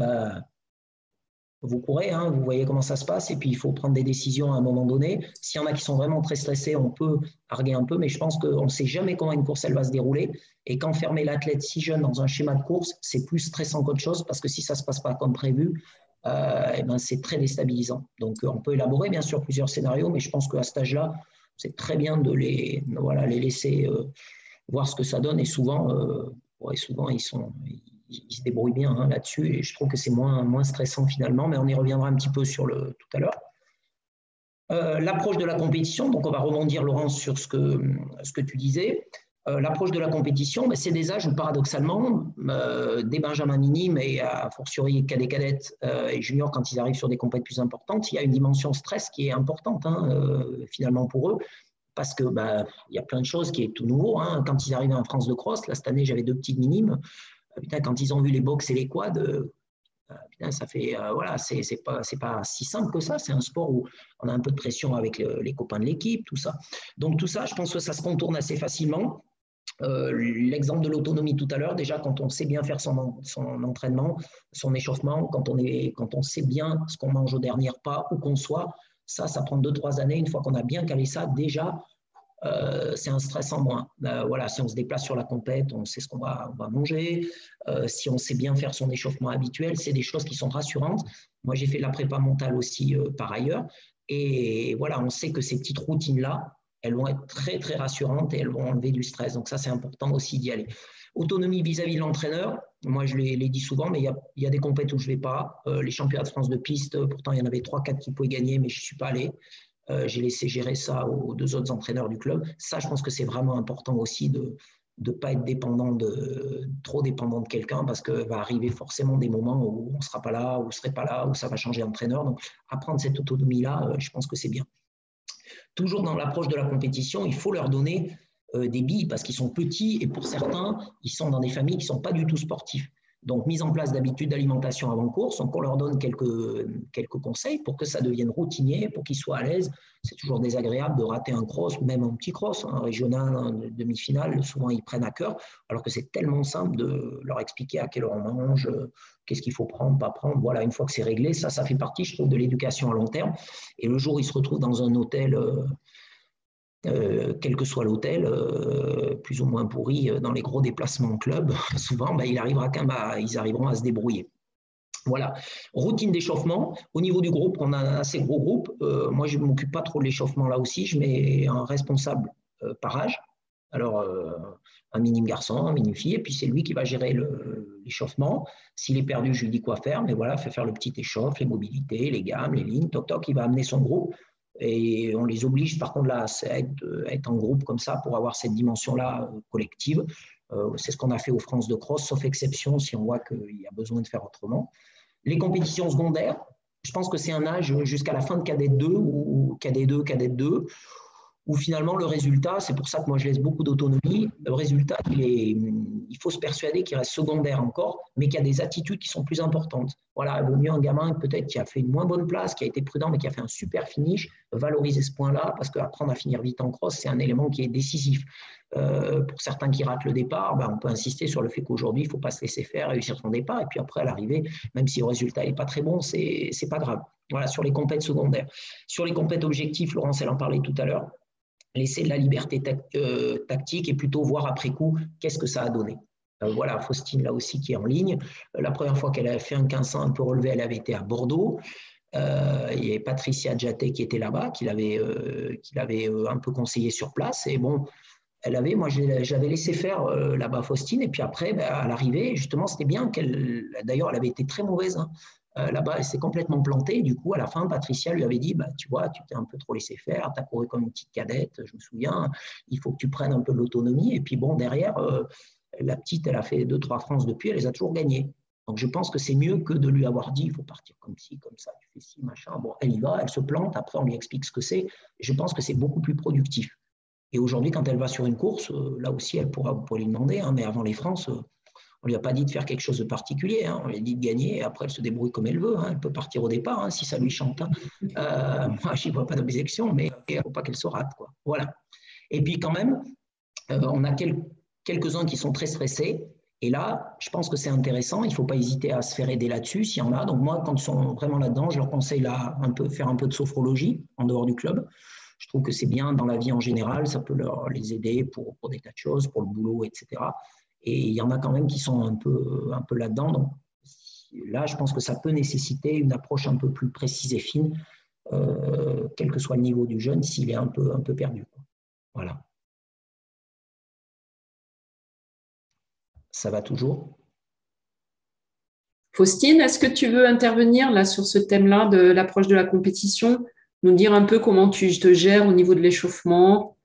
vous courez, vous voyez comment ça se passe, et puis il faut prendre des décisions à un moment donné. S'il y en a qui sont vraiment très stressés, on peut arguer un peu, mais je pense qu'on ne sait jamais comment une course elle va se dérouler. Et qu'enfermer l'athlète si jeune dans un schéma de course, c'est plus stressant qu'autre chose, parce que si ça ne se passe pas comme prévu, c'est très déstabilisant. Donc on peut élaborer bien sûr plusieurs scénarios, mais je pense qu'à cet âge-là, c'est très bien de les laisser voir ce que ça donne. Et souvent ils se débrouillent bien là-dessus, et je trouve que c'est moins stressant finalement, mais on y reviendra un petit peu tout à l'heure. L'approche de la compétition, donc on va rebondir, Laurence, sur ce que tu disais. L'approche de la compétition, c'est des âges où paradoxalement, des benjamins minimes et a fortiori cadettes et juniors, quand ils arrivent sur des compétitions plus importantes, il y a une dimension stress qui est importante finalement pour eux, parce que il y a plein de choses qui est tout nouveau. Quand ils arrivent en France de cross, là cette année j'avais 2 petites minimes. Putain, quand ils ont vu les box et les quads, Putain, ça fait, voilà, c'est pas si simple que ça. C'est un sport où on a un peu de pression avec les copains de l'équipe, tout ça. Donc tout ça, je pense que ça se contourne assez facilement. L'exemple de l'autonomie tout à l'heure, déjà quand on sait bien faire son entraînement, son échauffement, quand on sait bien ce qu'on mange au dernier repas, où qu'on soit, ça prend 2-3 années. Une fois qu'on a bien calé ça, déjà, c'est un stress en moins. Voilà, si on se déplace sur la compète, on sait ce qu'on va manger. Si on sait bien faire son échauffement habituel, c'est des choses qui sont rassurantes. Moi, j'ai fait de la prépa mentale aussi par ailleurs. Et voilà, on sait que ces petites routines-là, elles vont être très, très rassurantes et elles vont enlever du stress. Donc ça, c'est important aussi d'y aller. Autonomie vis-à-vis de l'entraîneur, moi, je l'ai dit souvent, mais il y a des compètes où je ne vais pas. Les championnats de France de piste, pourtant, il y en avait 3-4 qui pouvaient gagner, mais je ne suis pas allé. J'ai laissé gérer ça aux 2 autres entraîneurs du club. Ça, je pense que c'est vraiment important aussi de ne pas être trop dépendant de quelqu'un, parce que va arriver forcément des moments où on ne sera pas là, où on ne serait pas là, où ça va changer d'entraîneur. Donc, apprendre cette autonomie-là, je pense que c'est bien. Toujours dans l'approche de la compétition, il faut leur donner des billes parce qu'ils sont petits et pour certains, ils sont dans des familles qui ne sont pas du tout sportifs. Donc, mise en place d'habitudes d'alimentation avant course. Donc, on leur donne quelques conseils pour que ça devienne routinier, pour qu'ils soient à l'aise. C'est toujours désagréable de rater un cross, même un petit cross, un régional, un demi-finale. Souvent, ils prennent à cœur, alors que c'est tellement simple de leur expliquer à quelle heure on mange, qu'est-ce qu'il faut prendre, pas prendre. Voilà, une fois que c'est réglé, ça fait partie, je trouve, de l'éducation à long terme. Et le jour où ils se retrouvent dans un hôtel, quel que soit l'hôtel, plus ou moins pourri, dans les gros déplacements en club, souvent, ils arriveront à se débrouiller. Voilà. Routine d'échauffement. Au niveau du groupe, on a un assez gros groupe. Moi, je ne m'occupe pas trop de l'échauffement là aussi. Je mets un responsable par âge. Alors, un minime garçon, un minime fille, et puis c'est lui qui va gérer l'échauffement. S'il est perdu, je lui dis quoi faire, mais voilà, fait faire le petit échauffe, les mobilités, les gammes, les lignes, toc toc, il va amener son groupe. Et on les oblige, par contre, là, à être en groupe comme ça pour avoir cette dimension-là collective. C'est ce qu'on a fait aux France de Cross, sauf exception si on voit qu'il y a besoin de faire autrement. Les compétitions secondaires, je pense que c'est un âge jusqu'à la fin de cadet 2 ou cadet 2, cadet 2, où finalement le résultat, c'est pour ça que moi je laisse beaucoup d'autonomie, le résultat, il faut se persuader qu'il reste secondaire encore, mais qu'il y a des attitudes qui sont plus importantes. Voilà, il vaut mieux un gamin peut-être qui a fait une moins bonne place, qui a été prudent, mais qui a fait un super finish, valoriser ce point-là, parce qu'apprendre à finir vite en cross, c'est un élément qui est décisif. Pour certains qui ratent le départ, on peut insister sur le fait qu'aujourd'hui, il ne faut pas se laisser faire, réussir son départ, et puis après, à l'arrivée, même si le résultat n'est pas très bon, c'est pas grave. Voilà, sur les compètes secondaires. Sur les compètes objectifs, Laurence, elle en parlait tout à l'heure, laisser de la liberté tactique et plutôt voir après coup qu'est-ce que ça a donné. Voilà, Faustine, là aussi, qui est en ligne. La première fois qu'elle avait fait un 1500 un peu relevé, elle avait été à Bordeaux. Il y avait Patricia Djaté qui était là-bas, qui l'avait un peu conseillé sur place. Et bon, moi, j'avais laissé faire là-bas Faustine. Et puis après, à l'arrivée, justement, c'était bien d'ailleurs, elle avait été très mauvaise. Là-bas, elle s'est complètement plantée. Du coup, à la fin, Patricia lui avait dit, tu vois, tu t'es un peu trop laissé faire, tu as couru comme une petite cadette, je me souviens, il faut que tu prennes un peu de l'autonomie. Et puis bon, derrière, la petite, elle a fait 2-3 France depuis, elle les a toujours gagnées. Donc, je pense que c'est mieux que de lui avoir dit, il faut partir comme ci, comme ça, tu fais ci, machin. Bon, elle y va, elle se plante, après, on lui explique ce que c'est. Je pense que c'est beaucoup plus productif. Et aujourd'hui, quand elle va sur une course, là aussi, vous pourrez lui demander, mais avant les France, on ne lui a pas dit de faire quelque chose de particulier. On lui a dit de gagner, et après, elle se débrouille comme elle veut. Elle peut partir au départ, si ça lui chante. Moi, je n'y vois pas d'objection, mais il ne faut pas qu'elle se rate, quoi. Voilà. Et puis, quand même, on a quelques-uns qui sont très stressés. Et là, je pense que c'est intéressant. Il ne faut pas hésiter à se faire aider là-dessus, s'il y en a. Donc, moi, quand ils sont vraiment là-dedans, je leur conseille faire un peu de sophrologie en dehors du club. Je trouve que c'est bien dans la vie en général. Ça peut les aider pour des tas de choses, pour le boulot, etc. Et il y en a quand même qui sont un peu là-dedans. Donc là, je pense que ça peut nécessiter une approche un peu plus précise et fine, quel que soit le niveau du jeune, s'il est un peu perdu. Voilà. Ça va toujours? Faustine, est-ce que tu veux intervenir là sur ce thème-là de l'approche de la compétition, nous dire un peu comment tu te gères au niveau de l'échauffement?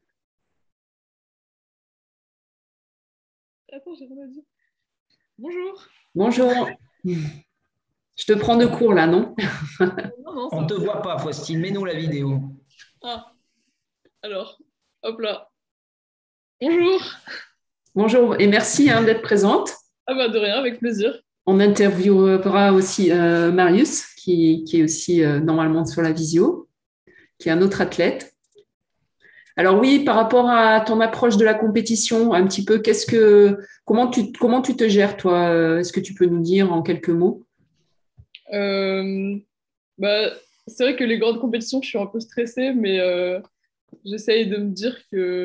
Attends, j'ai rien à dire. Bonjour. Bonjour. Je te prends de court là, non? Non, on ne te voit pas, Faustine. Mets-nous la vidéo. Ah, alors, hop là. Bonjour. Bonjour et merci d'être présente. Ah bah de rien, avec plaisir. On interviewera aussi Marius, qui est aussi normalement sur la visio, qui est un autre athlète. Alors oui, par rapport à ton approche de la compétition, un petit peu, comment tu te gères, toi? Est-ce que tu peux nous dire en quelques mots? Euh, Bah, c'est vrai que les grandes compétitions, je suis un peu stressée, mais j'essaye de me dire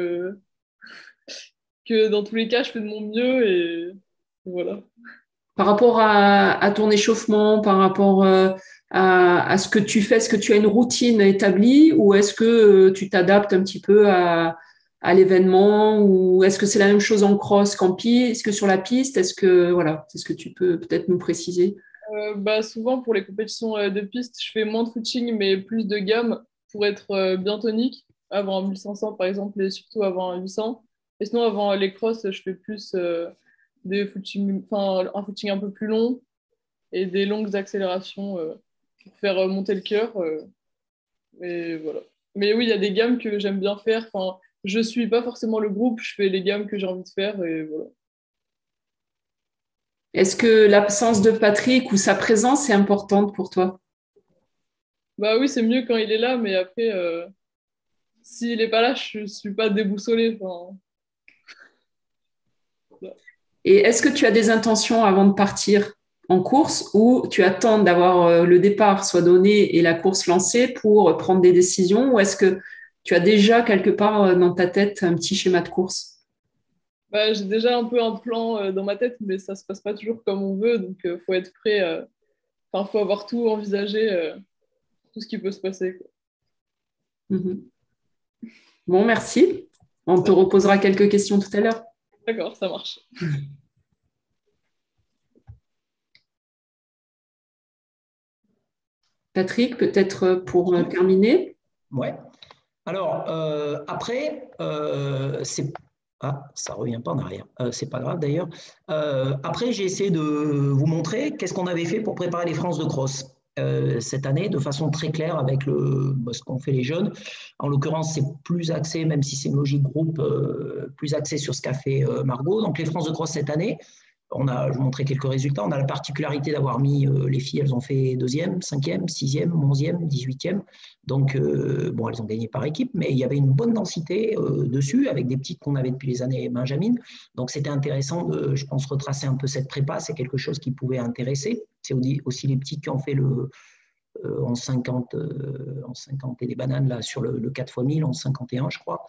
que dans tous les cas, je fais de mon mieux et voilà. Par rapport à ton échauffement, par rapport à ce que tu fais, est-ce que tu as une routine établie ou est-ce que tu t'adaptes un petit peu à l'événement ou est-ce que c'est la même chose en cross qu'en piste? Est-ce que sur la piste, voilà, c'est ce que tu peux peut-être nous préciser? Bah, souvent, pour les compétitions de piste, je fais moins de footing, mais plus de gamme pour être bien tonique, avant un 1500 par exemple, et surtout avant un 800. Et sinon, avant les crosses, je fais plus des footing, enfin, un footing un peu plus long et des longues accélérations pour faire monter le cœur. Et voilà. Mais oui, il y a des gammes que j'aime bien faire. Enfin, je suis pas forcément le groupe, je fais les gammes que j'ai envie de faire et voilà. Est-ce que l'absence de Patrick ou sa présence est importante pour toi? Bah oui, c'est mieux quand il est là, mais après, s'il est pas là, je suis pas déboussolée. Enfin, voilà. Et est-ce que tu as des intentions avant de partir en course ou tu attends d'avoir le départ soit donné et la course lancée pour prendre des décisions ou est-ce que tu as déjà quelque part dans ta tête un petit schéma de course? Bah, j'ai déjà un peu un plan dans ma tête, mais ça se passe pas toujours comme on veut, donc faut être prêt. Enfin, faut avoir tout envisagé, tout ce qui peut se passer, quoi. Mhm. Bon, merci. On te reposera quelques questions tout à l'heure. D'accord, ça marche. Patrick, peut-être pour terminer. Ouais. Alors, après, c'est... Ah, ça ne revient pas en arrière. C'est pas grave d'ailleurs. Après, j'ai essayé de vous montrer qu'est-ce qu'on avait fait pour préparer les France de cross cette année de façon très claire avec ce qu'ont fait les jeunes. En l'occurrence, c'est plus axé, même si c'est une logique groupe, plus axé sur ce qu'a fait Margot. Donc, les France de cross cette année, je vous montrais quelques résultats. On a la particularité d'avoir mis les filles, elles ont fait 2e, 5e, 6e, 11e, 18e. Donc, bon, elles ont gagné par équipe, mais il y avait une bonne densité dessus, avec des petites qu'on avait depuis les années Benjamin. Donc, c'était intéressant de, je pense, retracer un peu cette prépa. C'est quelque chose qui pouvait intéresser. C'est aussi les petites qui ont fait le 11,50 et les bananes là, sur le 4x1000, 11,51, je crois.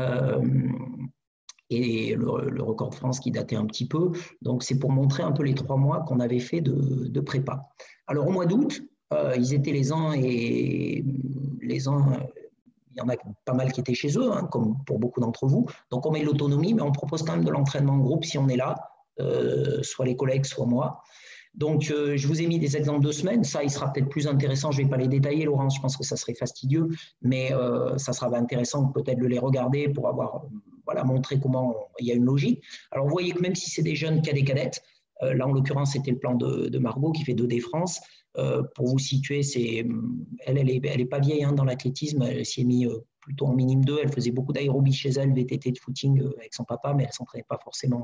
Et le record de France qui datait un petit peu. Donc, c'est pour montrer un peu les 3 mois qu'on avait fait de prépa. Alors, au mois d'août, ils étaient les uns et les uns, il y en a pas mal qui étaient chez eux, hein, comme pour beaucoup d'entre vous. Donc, on met l'autonomie, mais on propose quand même de l'entraînement en groupe si on est là, soit les collègues, soit moi. Donc, je vous ai mis des exemples de semaines. Ça, il sera peut-être plus intéressant. Je ne vais pas les détailler, Laurence. Je pense que ça serait fastidieux, mais ça sera intéressant peut-être de les regarder pour avoir, voilà, montrer comment il y a une logique. Alors, vous voyez que même si c'est des jeunes cadets-cadettes, là, en l'occurrence, c'était le plan de Margot qui fait 2D France. Pour vous situer, elle est pas vieille hein, dans l'athlétisme. Elle s'y est mise plutôt en minime 2. Elle faisait beaucoup d'aérobie chez elle, VTT de footing avec son papa, mais elle ne s'entraînait pas forcément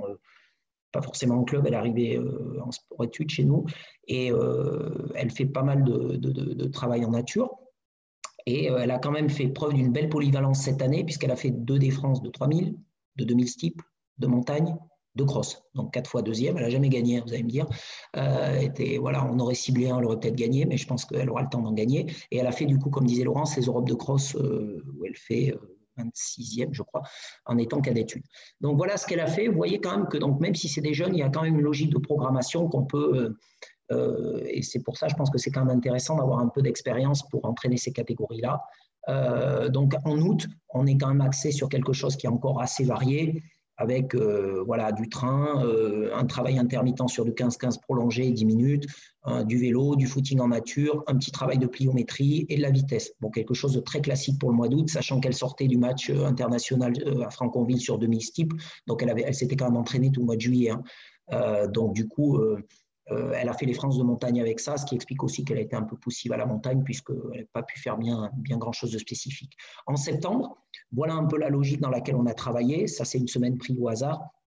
en club, elle est arrivée en sport-études chez nous et elle fait pas mal de travail en nature. Et elle a quand même fait preuve d'une belle polyvalence cette année puisqu'elle a fait 2 France de 3000, de 2000 steeple, de montagne, de cross. Donc 4 fois 2e, elle n'a jamais gagné, vous allez me dire. Voilà, on aurait ciblé un, elle aurait peut-être gagné, mais je pense qu'elle aura le temps d'en gagner. Et elle a fait du coup, comme disait Laurence, les Europes de cross où elle fait 26e, je crois, en étant cadette 1. Donc voilà ce qu'elle a fait. Vous voyez quand même que donc, même si c'est des jeunes, il y a quand même une logique de programmation qu'on peut... et c'est pour ça, je pense que c'est quand même intéressant d'avoir un peu d'expérience pour entraîner ces catégories-là. Donc en août, on est quand même axé sur quelque chose qui est encore assez varié, avec voilà, du train, un travail intermittent sur du 15-15 prolongé, 10 minutes, du vélo, du footing en nature, un petit travail de pliométrie et de la vitesse. Bon, quelque chose de très classique pour le mois d'août, sachant qu'elle sortait du match international à Franconville sur 2000 steeple, donc elle s'était quand même entraînée tout le mois de juillet. Hein. Donc du coup, elle a fait les France de montagne avec ça, ce qui explique aussi qu'elle a été un peu poussive à la montagne puisqu'elle n'a pas pu faire bien grand-chose de spécifique. En septembre, voilà un peu la logique dans laquelle on a travaillé. Ça, c'est une semaine prise au hasard.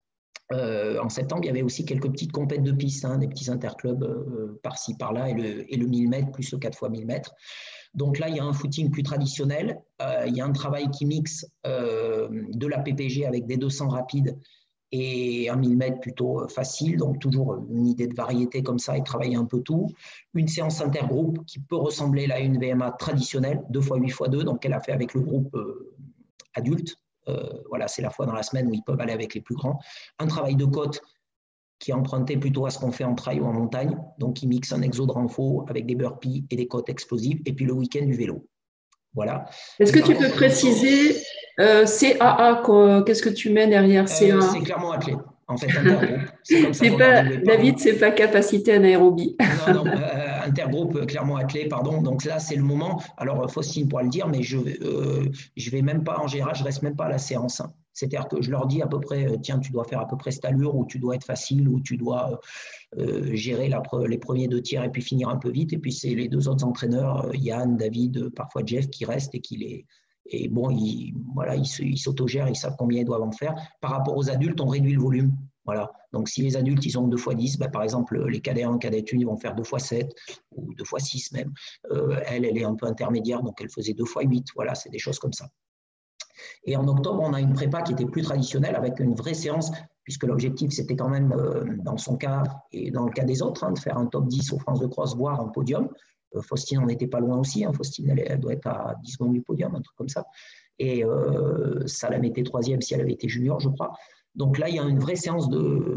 En septembre, il y avait aussi quelques petites compètes de piste, des petits interclubs par-ci, par-là, et le 1000 mètres plus le 4 x 1000 mètres. Donc là, il y a un footing plus traditionnel. Il y a un travail qui mixe de la PPG avec des 200 rapides et un 1000 mètres plutôt facile. Donc toujours une idée de variété comme ça et travailler un peu tout. Une séance intergroupe qui peut ressembler à une VMA traditionnelle, 2 x 8 x 2, donc elle a fait avec le groupe adulte. Voilà, c'est la fois dans la semaine où ils peuvent aller avec les plus grands. Un travail de côte qui est emprunté plutôt à ce qu'on fait en trail ou en montagne. Donc, il mixe un exo de renfort avec des burpees et des côtes explosives. Et puis, le week-end, du vélo. Voilà. Est-ce que tu peux préciser CAA, qu'est-ce que tu mets derrière CAA? C'est clairement athlète. En fait, intergroupe. C'est comme ça. David, c'est pas capacité anaérobie. Non, intergroupe, clairement athlète, pardon. Donc là, c'est le moment. Alors, Faustine pourra le dire, mais je vais même pas, en général, je reste même pas à la séance. C'est-à-dire que je leur dis à peu près, tiens, tu dois faire à peu près cette allure, ou tu dois être facile, ou tu dois gérer les premiers 2 tiers et puis finir un peu vite. Et puis, c'est les 2 autres entraîneurs, Yann, David, parfois Jeff, qui restent et qui les… Et bon, ils s'autogèrent, ils savent combien ils doivent en faire. Par rapport aux adultes, on réduit le volume. Voilà. Donc, si les adultes, ils ont 2 x 10, par exemple, les cadets 1, cadets 1, ils vont faire 2 x 7 ou 2 x 6 même. Elle est un peu intermédiaire, donc elle faisait 2 x 8. Voilà, c'est des choses comme ça. Et en octobre, on a une prépa qui était plus traditionnelle avec une vraie séance, puisque l'objectif, c'était quand même, dans son cas et dans le cas des autres, de faire un top 10 au France de Cross, voire un podium. Faustine n'en était pas loin aussi. Faustine, elle doit être à 10 secondes du podium, un truc comme ça. Et ça la mettait 3e si elle avait été junior, je crois. Donc là, il y a une vraie séance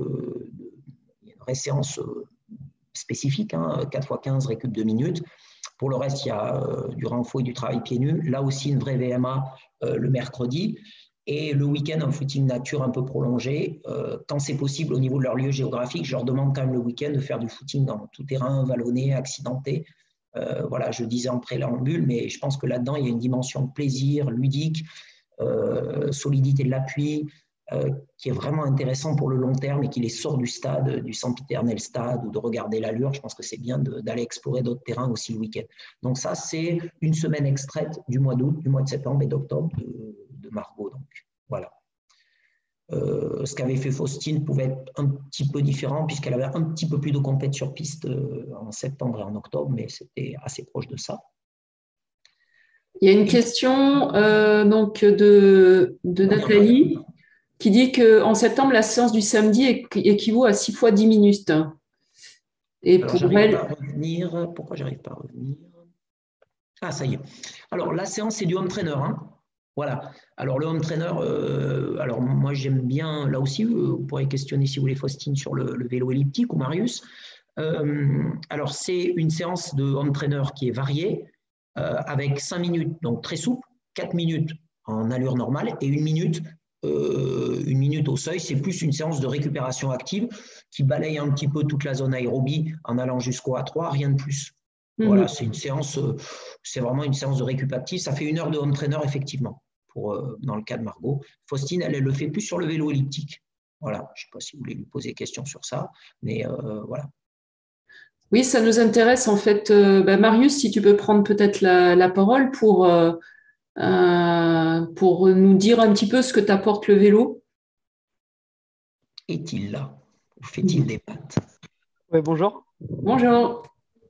spécifique, 4 x 15 récup 2 minutes. Pour le reste, il y a du renfort et du travail pieds nus. Là aussi, une vraie VMA le mercredi. Et le week-end, un footing nature un peu prolongé. Quand c'est possible au niveau de leur lieu géographique, je leur demande quand même le week-end de faire du footing dans tout terrain, vallonné, accidenté. Voilà, je disais en préambule, mais je pense que là-dedans, il y a une dimension de plaisir, ludique, solidité de l'appui, qui est vraiment intéressant pour le long terme et qui les sort du stade, du sempiternel stade ou de regarder l'allure. Je pense que c'est bien d'aller explorer d'autres terrains aussi le week-end. Donc ça, c'est une semaine extraite du mois d'août, du mois de septembre et d'octobre de Margot. Donc voilà. Ce qu'avait fait Faustine pouvait être un petit peu différent puisqu'elle avait un petit peu plus de compète sur piste en septembre et en octobre, mais c'était assez proche de ça. Il y a une question donc de Nathalie qui dit qu'en septembre, la séance du samedi équivaut à 6 fois 10 minutes. Et alors, pour elle… Pourquoi j'arrive pas à revenir? Ah, ça y est. Alors, la séance, c'est du home trainer. Voilà. Alors, le home trainer, alors moi, j'aime bien, là aussi, vous pourrez questionner si vous voulez Faustine sur le vélo elliptique ou Marius. Alors, c'est une séance de home trainer qui est variée avec 5 minutes, donc très souple, 4 minutes en allure normale et 1 minute. 1 minute au seuil, c'est plus une séance de récupération active qui balaye un petit peu toute la zone aérobie en allant jusqu'au A3, rien de plus. Voilà, c'est une séance, c'est vraiment une séance de récup active. Ça fait 1 heure de home trainer, effectivement, dans le cas de Margot. Faustine, elle le fait plus sur le vélo elliptique. Voilà, je ne sais pas si vous voulez lui poser des questions sur ça, mais voilà. Oui, ça nous intéresse en fait. Marius, si tu peux prendre peut-être la parole pour nous dire un petit peu ce que t'apporte le vélo. Est-il là? Ou fait-il des pattes? Oui, bonjour. Bonjour.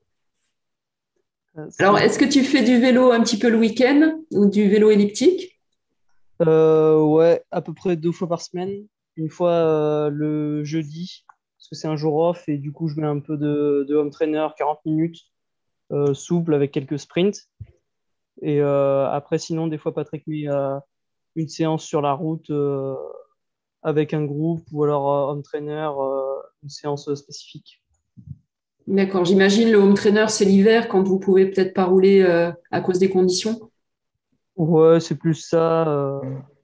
Alors, est-ce que tu fais du vélo un petit peu le week-end ou du vélo elliptique? Ouais, à peu près 2 fois par semaine. Une fois le jeudi, parce que c'est un jour off, et du coup, je mets un peu de home trainer, 40 minutes, souple avec quelques sprints. Et après, sinon, des fois, Patrick met une séance sur la route avec un groupe ou alors home trainer, une séance spécifique. D'accord, j'imagine le home trainer, c'est l'hiver quand vous pouvez peut-être pas rouler à cause des conditions. Ouais, c'est plus ça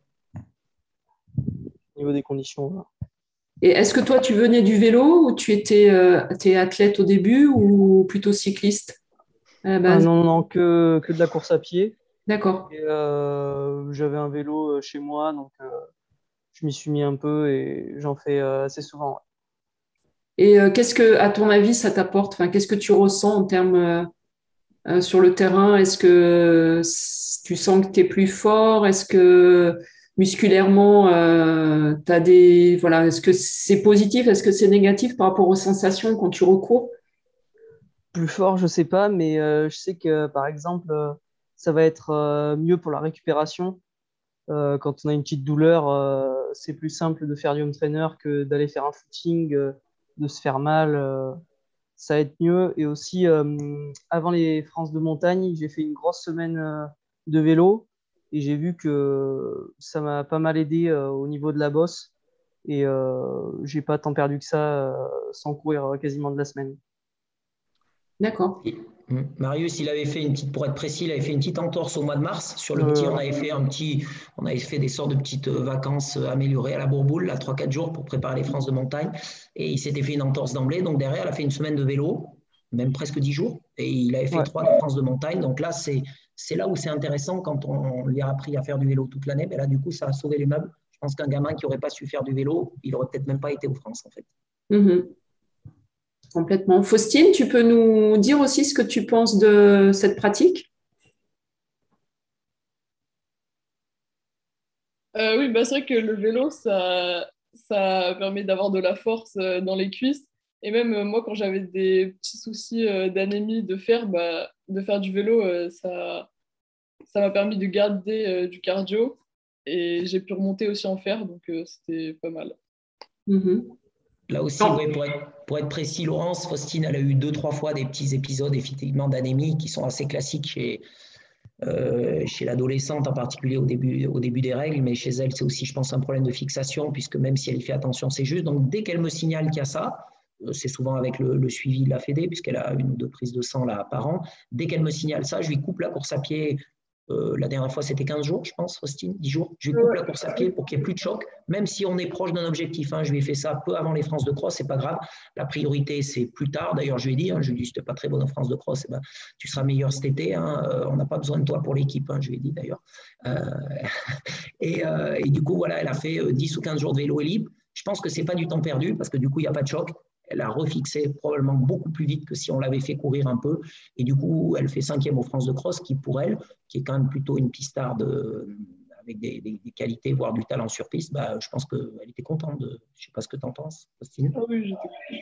au niveau des conditions. Voilà. Et est-ce que toi, tu venais du vélo ou tu étais athlète au début ou plutôt cycliste à la base? Non, que de la course à pied. D'accord. Et, j'avais un vélo chez moi, donc je m'y suis mis un peu et j'en fais assez souvent. Ouais. Et qu'est-ce que, à ton avis, ça t'apporte? Enfin, qu'est-ce que tu ressens en termes sur le terrain? Est-ce que tu sens que tu es plus fort? Est-ce que musculairement, est-ce que c'est positif, est-ce que c'est négatif par rapport aux sensations quand tu recours? Plus fort, je sais pas, mais je sais que par exemple, ça va être mieux pour la récupération. Quand on a une petite douleur, c'est plus simple de faire du home trainer que d'aller faire un footing, de se faire mal. Ça va être mieux. Et aussi, avant les France de montagne, j'ai fait une grosse semaine de vélo et j'ai vu que ça m'a pas mal aidé au niveau de la bosse. Et j'ai pas tant perdu que ça sans courir quasiment de la semaine. D'accord. Marius, il avait fait une petite, pour être précis, il avait fait une petite entorse au mois de mars. Sur le petit, on avait fait des sortes de petites vacances améliorées à la Bourboule, là, 3-4 jours pour préparer les France de montagne. Et il s'était fait une entorse d'emblée. Donc derrière, il a fait une semaine de vélo, même presque 10 jours. Et il avait fait 3 France de montagne. Donc là, c'est là où c'est intéressant quand on lui a appris à faire du vélo toute l'année. Mais là, du coup, ça a sauvé les meubles. Je pense qu'un gamin qui n'aurait pas su faire du vélo, il n'aurait peut-être même pas été aux France, en fait. Complètement. Faustine, tu peux nous dire aussi ce que tu penses de cette pratique? Oui, bah, c'est vrai que le vélo, ça permet d'avoir de la force dans les cuisses. Et même moi, quand j'avais des petits soucis d'anémie, de faire du vélo, ça m'a permis de garder du cardio. Et j'ai pu remonter aussi en fer, donc c'était pas mal. Là aussi, ouais, pour être précis, Laurence, Faustine, elle a eu 2-3 fois des petits épisodes effectivement d'anémie qui sont assez classiques chez l'adolescente, en particulier au début des règles, mais chez elle, c'est aussi, je pense, un problème de fixation, puisque même si elle y fait attention, c'est juste. Donc, dès qu'elle me signale qu'il y a ça, c'est souvent avec le suivi de la Fédé, puisqu'elle a 1 ou 2 prises de sang là, par an. Dès qu'elle me signale ça, je lui coupe la course à pied. La dernière fois, c'était 15 jours, je pense, Faustine, 10 jours. Je lui coupe la course à pied pour qu'il n'y ait plus de choc, même si on est proche d'un objectif. Je lui ai fait ça peu avant les France de cross, c'est pas grave. La priorité, c'est plus tard. D'ailleurs, je lui ai dit, je lui ai dit, si tu n'es pas très bon en France de cross, tu seras meilleur cet été. On n'a pas besoin de toi pour l'équipe, je lui ai dit d'ailleurs. Et du coup, voilà, elle a fait 10 ou 15 jours de vélo et libre. Je pense que ce n'est pas du temps perdu parce que du coup, il n'y a pas de choc. Elle a refixé probablement beaucoup plus vite que si on l'avait fait courir un peu. Et du coup, elle fait 5e aux France de cross, qui pour elle, qui est quand même plutôt une pistarde avec des qualités, voire du talent sur piste, je pense qu'elle était contente. Je ne sais pas ce que tu en penses, Faustine. Ah oui,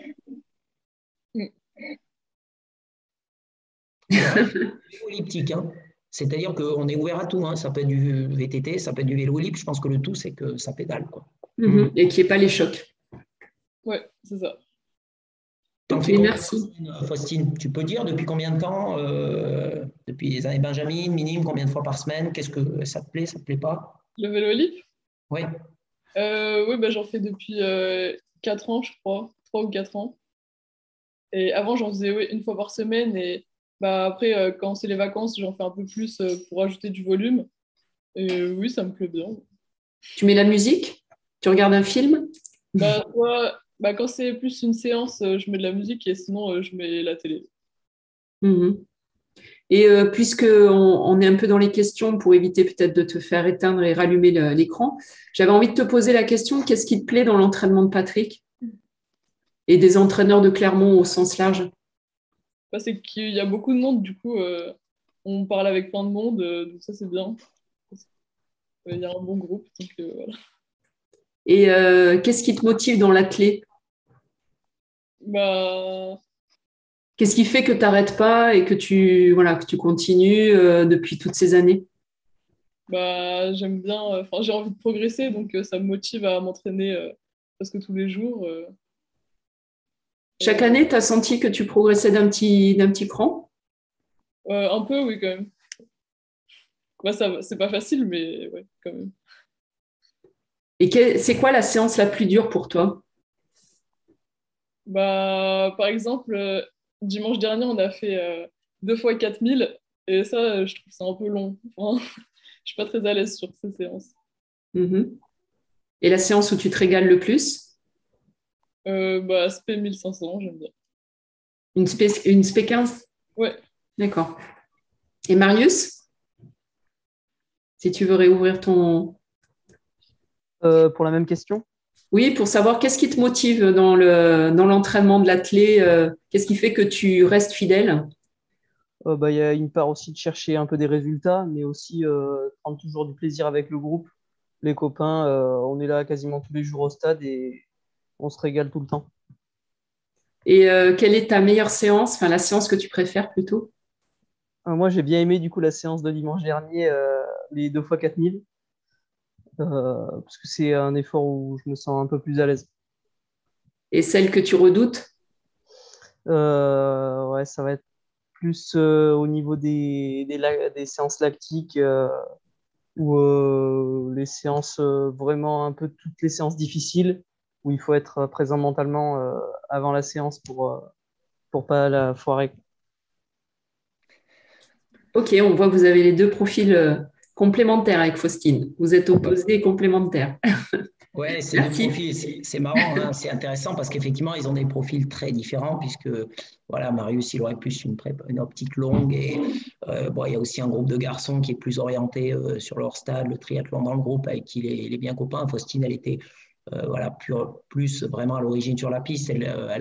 Vélo elliptique, c'est-à-dire qu'on est ouvert à tout. Ça peut être du VTT, ça peut être du vélo elliptique. Je pense que le tout, c'est que ça pédale, quoi. Et qu'il n'y ait pas les chocs. Ouais, c'est ça. Ok, merci. Faustine, tu peux dire depuis combien de temps, depuis les années Benjamin, minime, combien de fois par semaine, qu'est-ce que ça te plaît pas? Le vélo elliptique? Oui. Oui, j'en fais depuis 4 ans, je crois, 3 ou 4 ans. Et avant, j'en faisais 1 fois par semaine. Et après, quand c'est les vacances, j'en fais un peu plus pour ajouter du volume. Et oui, ça me plaît bien. Tu mets la musique? Tu regardes un film? Quand c'est plus une séance, je mets de la musique et sinon, je mets la télé. Et puisqu'on est un peu dans les questions pour éviter peut-être de te faire éteindre et rallumer l'écran, j'avais envie de te poser la question, qu'est-ce qui te plaît dans l'entraînement de Patrick et des entraîneurs de Clermont au sens large? C'est qu'il y a beaucoup de monde, du coup, on parle avec plein de monde, donc ça c'est bien. Il y a un bon groupe, donc voilà. Et qu'est-ce qui te motive dans l'athlé? Qu'est-ce qui fait que tu n'arrêtes pas et que tu continues depuis toutes ces années? J'aime bien, j'ai envie de progresser, donc ça me motive à m'entraîner presque tous les jours. Chaque année, tu as senti que tu progressais d'un petit cran? Un peu, oui, quand même. C'est pas facile, mais ouais, quand même. Et c'est quoi la séance la plus dure pour toi? Par exemple, dimanche dernier, on a fait 2 fois 4000 et ça, je trouve ça un peu long. Enfin, je suis pas très à l'aise sur ces séances. Et la séance où tu te régales le plus? SP 1500, j'aime bien. Une SP 15? Ouais. D'accord. Et Marius? Si tu veux réouvrir ton... Pour la même question? Oui, pour savoir qu'est-ce qui te motive dans l'entraînement de l'athlé, qu'est-ce qui fait que tu restes fidèle? Y a une part aussi de chercher un peu des résultats, mais aussi prendre toujours du plaisir avec le groupe. les copains, on est là quasiment tous les jours au stade et on se régale tout le temps. Et quelle est ta meilleure séance, enfin la séance que tu préfères plutôt? Moi, j'ai bien aimé du coup la séance de dimanche dernier, les 2 fois 4000, parce que c'est un effort où je me sens un peu plus à l'aise. Et celle que tu redoutes? Ouais, ça va être plus au niveau des séances lactiques ou les séances, vraiment un peu toutes les séances difficiles où il faut être présent mentalement avant la séance pour pas la foirer. Ok, on voit que vous avez les deux profils complémentaires avec Faustine. Vous êtes opposés et complémentaires. Ouais, ces deux Merci. profils, c'est marrant, hein, c'est intéressant parce qu'effectivement, ils ont des profils très différents puisque voilà, Marius, il aurait plus une optique longue et bon, il y a aussi un groupe de garçons qui est plus orienté sur leur stade, le triathlon dans le groupe avec qui il est bien copain. Faustine, elle était voilà, plus vraiment à l'origine sur la piste.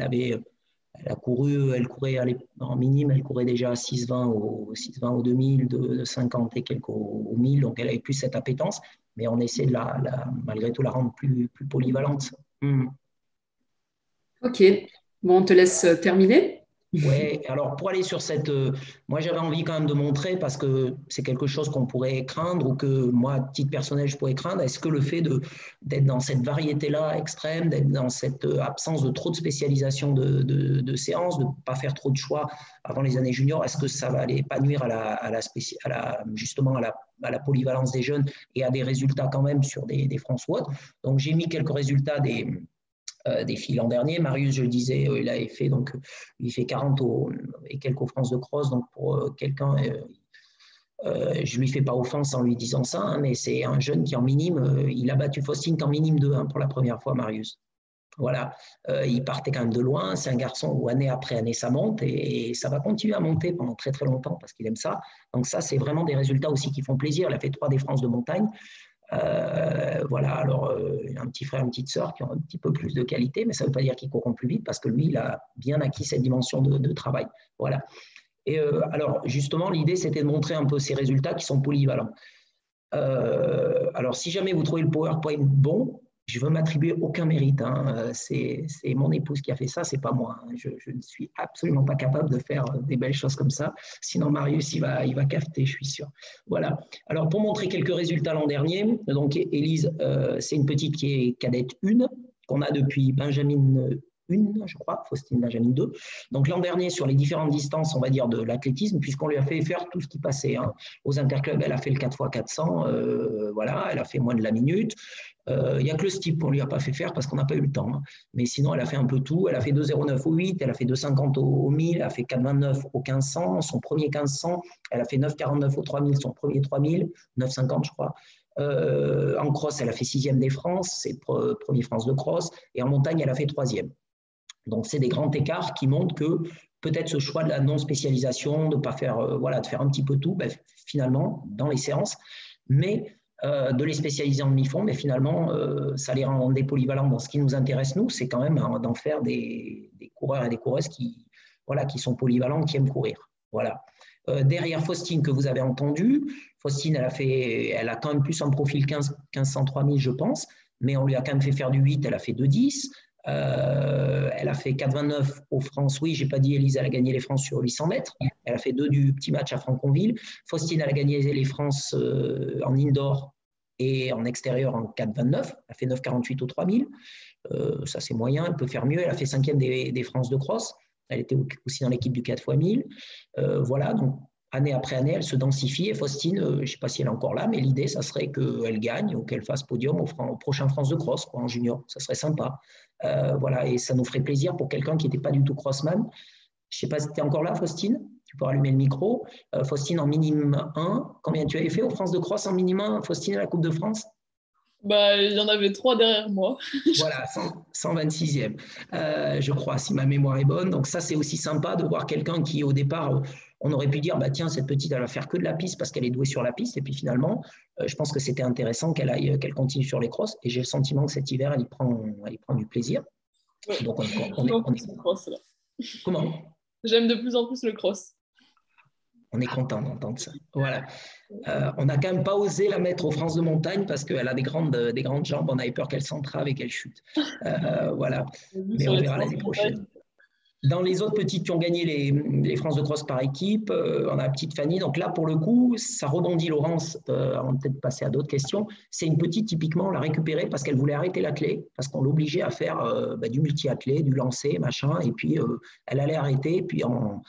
Elle courait en minime, elle courait déjà 6,20 au 2000, de 50 et quelques au 1000, donc elle avait plus cette appétence, mais on essaie de malgré tout la rendre plus polyvalente. Ok, bon, on te laisse terminer. Ouais, alors pour aller sur moi j'avais envie quand même de montrer parce que c'est quelque chose qu'on pourrait craindre ou que moi, à titre personnel, je pourrais craindre. Est-ce que le fait d'être dans cette variété-là extrême, d'être dans cette absence de trop de spécialisation de séances, de ne pas faire trop de choix avant les années juniors, est-ce que ça va aller pas nuire justement à la polyvalence des jeunes et à des résultats quand même sur des France ou autres? Donc j'ai mis quelques résultats des filles l'an dernier. Marius, je le disais, il fait 40 et quelques France de cross. Donc, pour quelqu'un, je ne lui fais pas offense en lui disant ça, hein, mais c'est un jeune qui, en minime, il a battu Faustine qu'en minime 2 pour la première fois, Marius. Voilà, il partait quand même de loin. C'est un garçon où année après année, ça monte et ça va continuer à monter pendant très très longtemps parce qu'il aime ça. Donc, ça, c'est vraiment des résultats aussi qui font plaisir. Il a fait 3 des France de montagne. Voilà, alors un petit frère, une petite sœur qui ont un petit peu plus de qualité, mais ça ne veut pas dire qu'ils courront plus vite parce que lui, il a bien acquis cette dimension de travail. Voilà. Et alors, justement, l'idée, c'était de montrer un peu ces résultats qui sont polyvalents. Alors, si jamais vous trouvez le PowerPoint bon, je ne veux m'attribuer aucun mérite. Hein. C'est mon épouse qui a fait ça, c'est pas moi. Hein. Je ne suis absolument pas capable de faire des belles choses comme ça. Sinon, Marius, il va cafeter, je suis sûr. Voilà. Alors, pour montrer quelques résultats l'an dernier, donc Élise, c'est une petite qui est cadette 1, qu'on a depuis Benjamin 1, je crois, Faustine Benjamin 2. Donc l'an dernier, sur les différentes distances, on va dire, de l'athlétisme, puisqu'on lui a fait faire tout ce qui passait. Hein. Aux interclubs, elle a fait le 4x400, voilà, elle a fait moins de la minute. Il n'y a que le steep qu'on ne lui a pas fait faire parce qu'on n'a pas eu le temps. Hein. Mais sinon, elle a fait un peu tout. Elle a fait 2,09 au 8, elle a fait 2,50 au 1000, elle a fait 4,29 au 1500, son premier 1500. Elle a fait 9,49 au 3000, son premier 3000, 9,50 je crois. En cross, elle a fait 6e des France, c'est premier France de cross. Et en montagne, elle a fait 3e. Donc, c'est des grands écarts qui montrent que peut-être ce choix de la non-spécialisation, de pas faire, de faire un petit peu tout, finalement, dans les séances, mais de les spécialiser en demi-fond, mais finalement, ça les rend des polyvalents dans ce qui nous intéresse, nous, c'est quand même d'en faire des coureurs et des coureuses qui sont polyvalents, qui aiment courir. Voilà. Derrière Faustine, que vous avez entendu, Faustine, elle a quand même plus un profil 1500, 3000, je pense, mais on lui a quand même fait faire du 8, elle a fait 2,10. Elle a fait 4,29 aux France. Oui, j'ai pas dit Élise, elle a gagné les France sur 800 mètres. Elle a fait 2 du petit match à Franconville. Faustine, elle a gagné les France en indoor et en extérieur en 4,29. Elle a fait 9,48 aux 3000. Ça, c'est moyen. Elle peut faire mieux. Elle a fait 5e des France de cross. Elle était aussi dans l'équipe du 4x1000. Voilà, donc année après année, elle se densifie. Et Faustine, je ne sais pas si elle est encore là, mais l'idée, ça serait qu'elle gagne ou qu'elle fasse podium au prochain France de cross, quoi, en junior. Ça serait sympa. Voilà, et ça nous ferait plaisir pour quelqu'un qui n'était pas du tout crossman. Je ne sais pas si tu es encore là, Faustine. Tu peux allumer le micro. Faustine, en minime 1, combien tu avais fait aux France de cross en minime 1, Faustine, à la Coupe de France? Il y en avait 3 derrière moi. Voilà, 126e, je crois, si ma mémoire est bonne. Donc ça, c'est aussi sympa de voir quelqu'un qui, au départ, on aurait pu dire, tiens, cette petite, elle va faire que de la piste parce qu'elle est douée sur la piste. Et puis finalement, je pense que c'était intéressant qu'elle continue sur les crosses. Et j'ai le sentiment que cet hiver, elle y prend du plaisir. Ouais. Donc on est... Le cross, là. Comment? J'aime de plus en plus le cross. On est content d'entendre ça. Voilà. On n'a quand même pas osé la mettre aux France de montagne parce qu'elle a des grandes jambes. On avait peur qu'elle s'entrave et qu'elle chute. Voilà. Mais on verra l'année prochaine. Dans les autres petites qui ont gagné les France de cross par équipe, on a la petite Fanny. Donc là, pour le coup, ça rebondit, Laurence, avant de peut-être passer à d'autres questions. C'est une petite, typiquement, on l'a récupérée parce qu'elle voulait arrêter l'athlé, parce qu'on l'obligeait à faire du multi-athlé, du lancer, machin. Et puis, elle allait arrêter. Puis,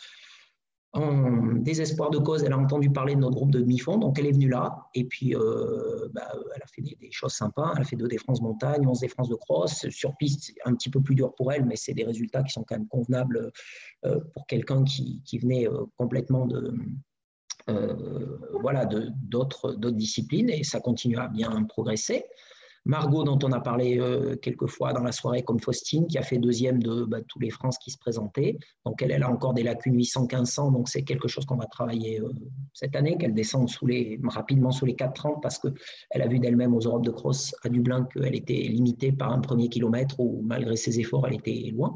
en désespoir de cause, elle a entendu parler de notre groupe de demi-fond, donc elle est venue là, et puis elle a fait des choses sympas, elle a fait 2 des France montagne, 11 des France de cross, sur piste, c'est un petit peu plus dur pour elle, mais c'est des résultats qui sont quand même convenables pour quelqu'un qui venait complètement d'autres disciplines, et ça continue à bien progresser. Margot, dont on a parlé quelques fois dans la soirée, comme Faustine, qui a fait 2e de tous les France qui se présentaient. Donc, elle a encore des lacunes 800-1500, donc c'est quelque chose qu'on va travailler cette année, qu'elle descende rapidement sous les 4,30 parce qu'elle a vu d'elle-même aux Europes de cross à Dublin qu'elle était limitée par un premier kilomètre où, malgré ses efforts, elle était loin.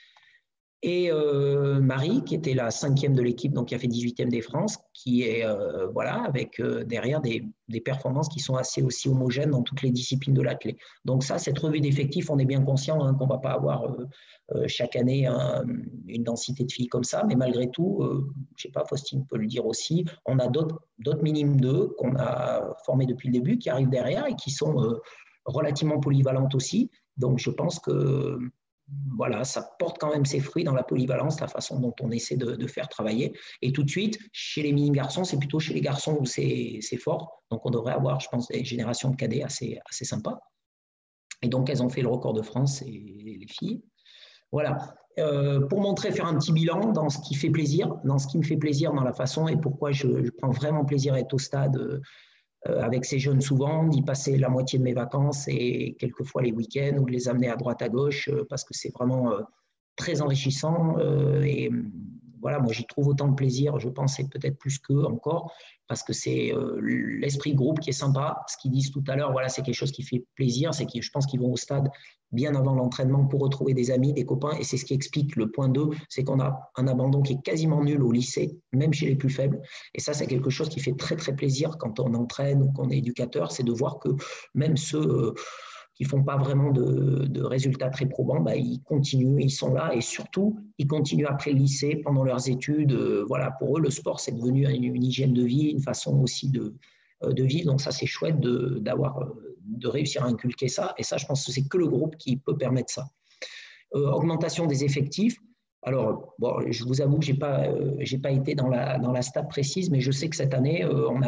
Et Marie, qui était la 5e de l'équipe, donc qui a fait 18e des France, qui est avec derrière des performances qui sont assez aussi homogènes dans toutes les disciplines de l'athlé. Donc ça, cette revue d'effectifs, on est bien conscient qu'on ne va pas avoir chaque année une densité de filles comme ça, mais malgré tout, je ne sais pas, Faustine peut le dire aussi, on a d'autres minimes 2 qu'on a formés depuis le début, qui arrivent derrière et qui sont relativement polyvalentes aussi. Donc je pense que voilà, ça porte quand même ses fruits dans la polyvalence, la façon dont on essaie de faire travailler. Et tout de suite, chez les mini-garçons, c'est plutôt chez les garçons où c'est fort. Donc, on devrait avoir, je pense, des générations de cadets assez sympas. Et donc, elles ont fait le record de France, et les filles. Voilà. Pour montrer, faire un petit bilan dans ce qui fait plaisir, dans ce qui me fait plaisir dans la façon et pourquoi je prends vraiment plaisir à être au stade avec ces jeunes souvent, d'y passer la moitié de mes vacances et quelquefois les week-ends ou de les amener à droite à gauche parce que c'est vraiment très enrichissant et voilà, moi j'y trouve autant de plaisir, je pense, et peut-être plus qu'eux encore, parce que c'est l'esprit groupe qui est sympa. Ce qu'ils disent tout à l'heure, voilà, c'est quelque chose qui fait plaisir, c'est que je pense qu'ils vont au stade bien avant l'entraînement pour retrouver des amis, des copains, et c'est ce qui explique le point 2, c'est qu'on a un abandon qui est quasiment nul au lycée, même chez les plus faibles, et ça c'est quelque chose qui fait très très plaisir quand on entraîne ou qu'on est éducateur, c'est de voir que même ceux qui ne font pas vraiment de résultats très probants, ils continuent, ils sont là et surtout, ils continuent après le lycée, pendant leurs études. Voilà, pour eux, le sport, c'est devenu une hygiène de vie, une façon aussi de vivre. Donc ça, c'est chouette de réussir à inculquer ça. Et ça, je pense que c'est que le groupe qui peut permettre ça. Augmentation des effectifs. Alors, bon, je vous avoue que je n'ai pas été dans la stat précise, mais je sais que cette année,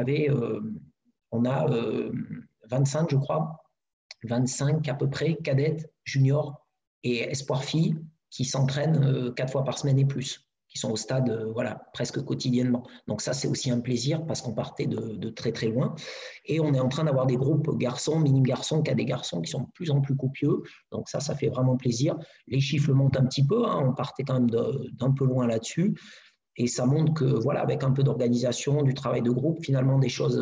on a 25, je crois, 25 à peu près cadettes, juniors et espoirs filles qui s'entraînent 4 fois par semaine et plus, qui sont au stade presque quotidiennement. Donc ça, c'est aussi un plaisir parce qu'on partait de très très loin. Et on est en train d'avoir des groupes garçons, minimes garçons, cadets garçons qui sont de plus en plus copieux. Donc ça fait vraiment plaisir. Les chiffres montent un petit peu, on partait quand même d'un peu loin là-dessus. Et ça montre que, voilà, avec un peu d'organisation, du travail de groupe, finalement des choses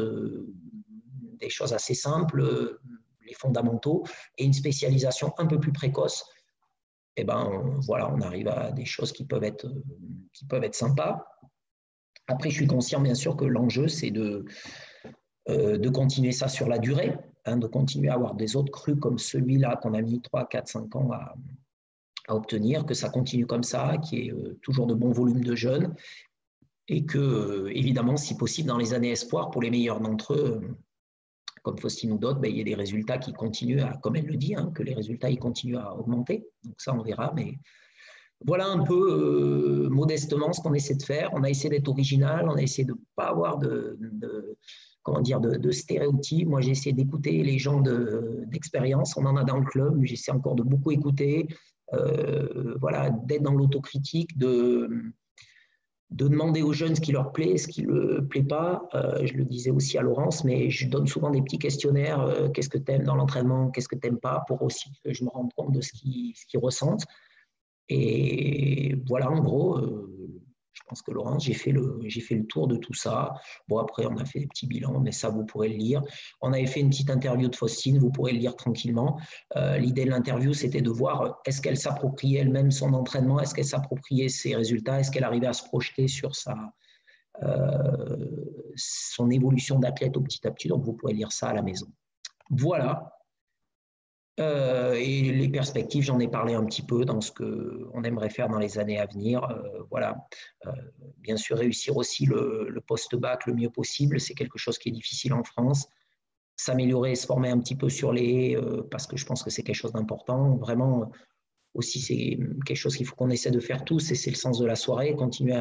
assez simples, les fondamentaux, et une spécialisation un peu plus précoce, on arrive à des choses qui peuvent être sympas. Après, je suis conscient, bien sûr, que l'enjeu, c'est de continuer ça sur la durée, de continuer à avoir des autres crus comme celui-là qu'on a mis 3, 4, 5 ans à obtenir, que ça continue comme ça, qu'il y ait toujours de bons volumes de jeunes, et que, évidemment, si possible, dans les années espoirs, pour les meilleurs d'entre eux, comme Faustine ou d'autres, il y a des résultats qui continuent comme elle le dit, que les résultats ils continuent à augmenter. Donc ça, on verra. Mais voilà un peu modestement ce qu'on essaie de faire. On a essayé d'être original, on a essayé de ne pas avoir de stéréotypes. Moi, j'ai essayé d'écouter les gens d'expérience. On en a dans le club. J'essaie encore de beaucoup écouter, d'être dans l'autocritique, de demander aux jeunes ce qui leur plaît, ce qui ne leur plaît pas. Je le disais aussi à Laurence, mais je donne souvent des petits questionnaires. Qu'est-ce que tu aimes dans l'entraînement? Qu'est-ce que tu n'aimes pas? Pour aussi que je me rende compte de ce qu'ils ressentent. Et voilà, en gros, je pense que Laurence, j'ai fait le tour de tout ça. Bon, après, on a fait des petits bilans, mais ça, vous pourrez le lire. On avait fait une petite interview de Faustine, vous pourrez le lire tranquillement. L'idée de l'interview, c'était de voir est-ce qu'elle s'appropriait elle-même son entraînement, est-ce qu'elle s'appropriait ses résultats, est-ce qu'elle arrivait à se projeter sur son évolution d'athlète au petit à petit. Donc, vous pourrez lire ça à la maison. Voilà. Et les perspectives, j'en ai parlé un petit peu dans ce qu'on aimerait faire dans les années à venir. Voilà. Bien sûr, réussir aussi le post-bac le mieux possible, c'est quelque chose qui est difficile en France. S'améliorer, se former un petit peu sur les parce que je pense que c'est quelque chose d'important. Vraiment, aussi, c'est quelque chose qu'il faut qu'on essaie de faire tous, et c'est le sens de la soirée. Continuer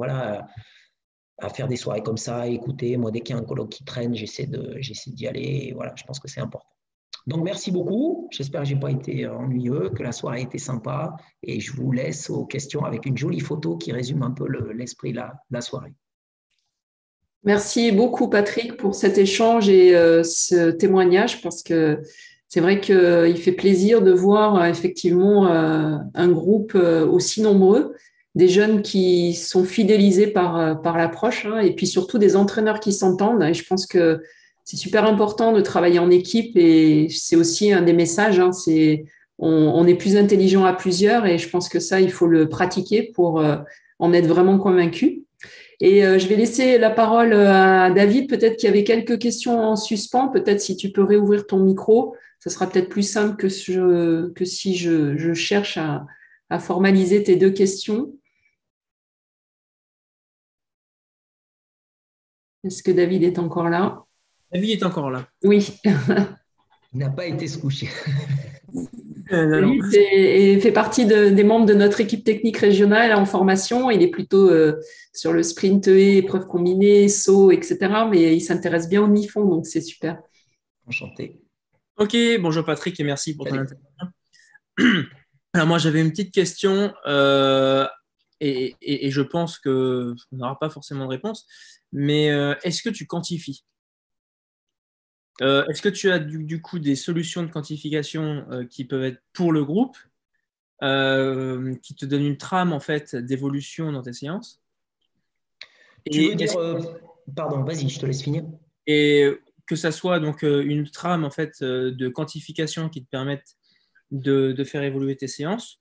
à faire des soirées comme ça, à écouter. Moi, dès qu'il y a un colloque qui traîne, j'essaie d'y aller. Et voilà, je pense que c'est important. Donc, merci beaucoup. J'espère que je n'ai pas été ennuyeux, que la soirée était sympa. Et je vous laisse aux questions avec une jolie photo qui résume un peu l'esprit de la soirée. Merci beaucoup, Patrick, pour cet échange et ce témoignage, parce que c'est vrai qu'il fait plaisir de voir effectivement un groupe aussi nombreux, des jeunes qui sont fidélisés par l'approche, hein, et puis surtout des entraîneurs qui s'entendent. Et je pense que c'est super important de travailler en équipe, et c'est aussi un des messages, hein, on est plus intelligent à plusieurs, et je pense que ça, il faut le pratiquer pour en être vraiment convaincu. Et je vais laisser la parole à David, peut-être qu'il y avait quelques questions en suspens, peut-être si tu peux réouvrir ton micro, ce sera peut-être plus simple que si je cherche à formaliser tes deux questions. Est-ce que David est encore là? David est encore là. Oui. Il n'a pas été se coucher. David fait partie des membres de notre équipe technique régionale en formation. Il est plutôt sur le sprint et épreuves combinées, saut, etc. Mais il s'intéresse bien au mi-fond, donc c'est super. Enchanté. Ok, bonjour Patrick et merci pour ton intervention. Alors moi j'avais une petite question et je pense qu'on n'aura pas forcément de réponse, mais est-ce que tu quantifies? Est-ce que tu as du coup des solutions de quantification qui peuvent être pour le groupe, qui te donnent une trame en fait d'évolution dans tes séances? Tu veux dire, pardon, vas-y, je te laisse finir. Et que ça soit donc une trame en fait de quantification qui te permette de faire évoluer tes séances,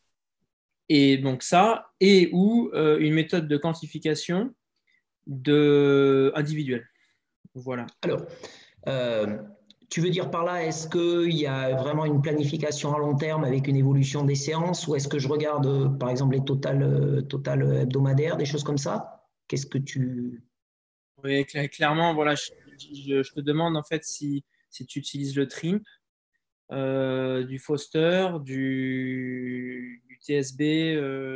et donc ça, et ou une méthode de quantification individuelle. Voilà. Alors, tu veux dire par là, est-ce qu'il y a vraiment une planification à long terme avec une évolution des séances, ou est-ce que je regarde, par exemple, les totales hebdomadaires, des choses comme ça? Qu'est-ce que tu… Oui, clairement, voilà, je te demande en fait si tu utilises le TRIMP, du Foster, du TSB.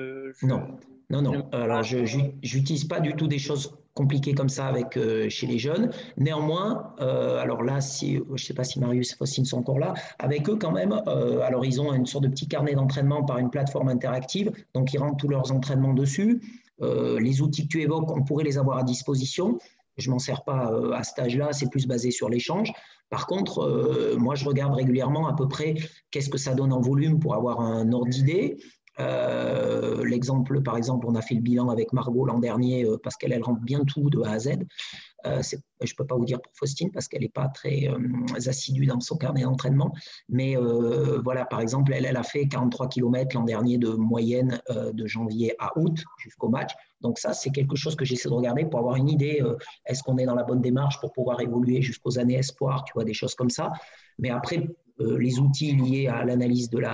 Non. Alors, je n'utilise pas du tout des choses compliquées comme ça chez les jeunes. Néanmoins, alors là, je ne sais pas si Marius et Faustine sont encore là, avec eux quand même, alors ils ont une sorte de petit carnet d'entraînement par une plateforme interactive, donc ils rentrent tous leurs entraînements dessus. Les outils que tu évoques, on pourrait les avoir à disposition. Je ne m'en sers pas à cet âge-là, c'est plus basé sur l'échange. Par contre, moi, je regarde régulièrement à peu près qu'est-ce que ça donne en volume pour avoir un ordre d'idée. L'exemple, par exemple, on a fait le bilan avec Margot l'an dernier parce qu'elle rentre bien tout de A à Z. Je ne peux pas vous dire pour Faustine parce qu'elle n'est pas très assidue dans son carnet d'entraînement. Mais voilà, par exemple, elle a fait 43 km l'an dernier de moyenne de janvier à août jusqu'au match. Donc ça, c'est quelque chose que j'essaie de regarder pour avoir une idée. Est-ce qu'on est dans la bonne démarche pour pouvoir évoluer jusqu'aux années espoirs, tu vois, des choses comme ça. Mais après, les outils liés à l'analyse de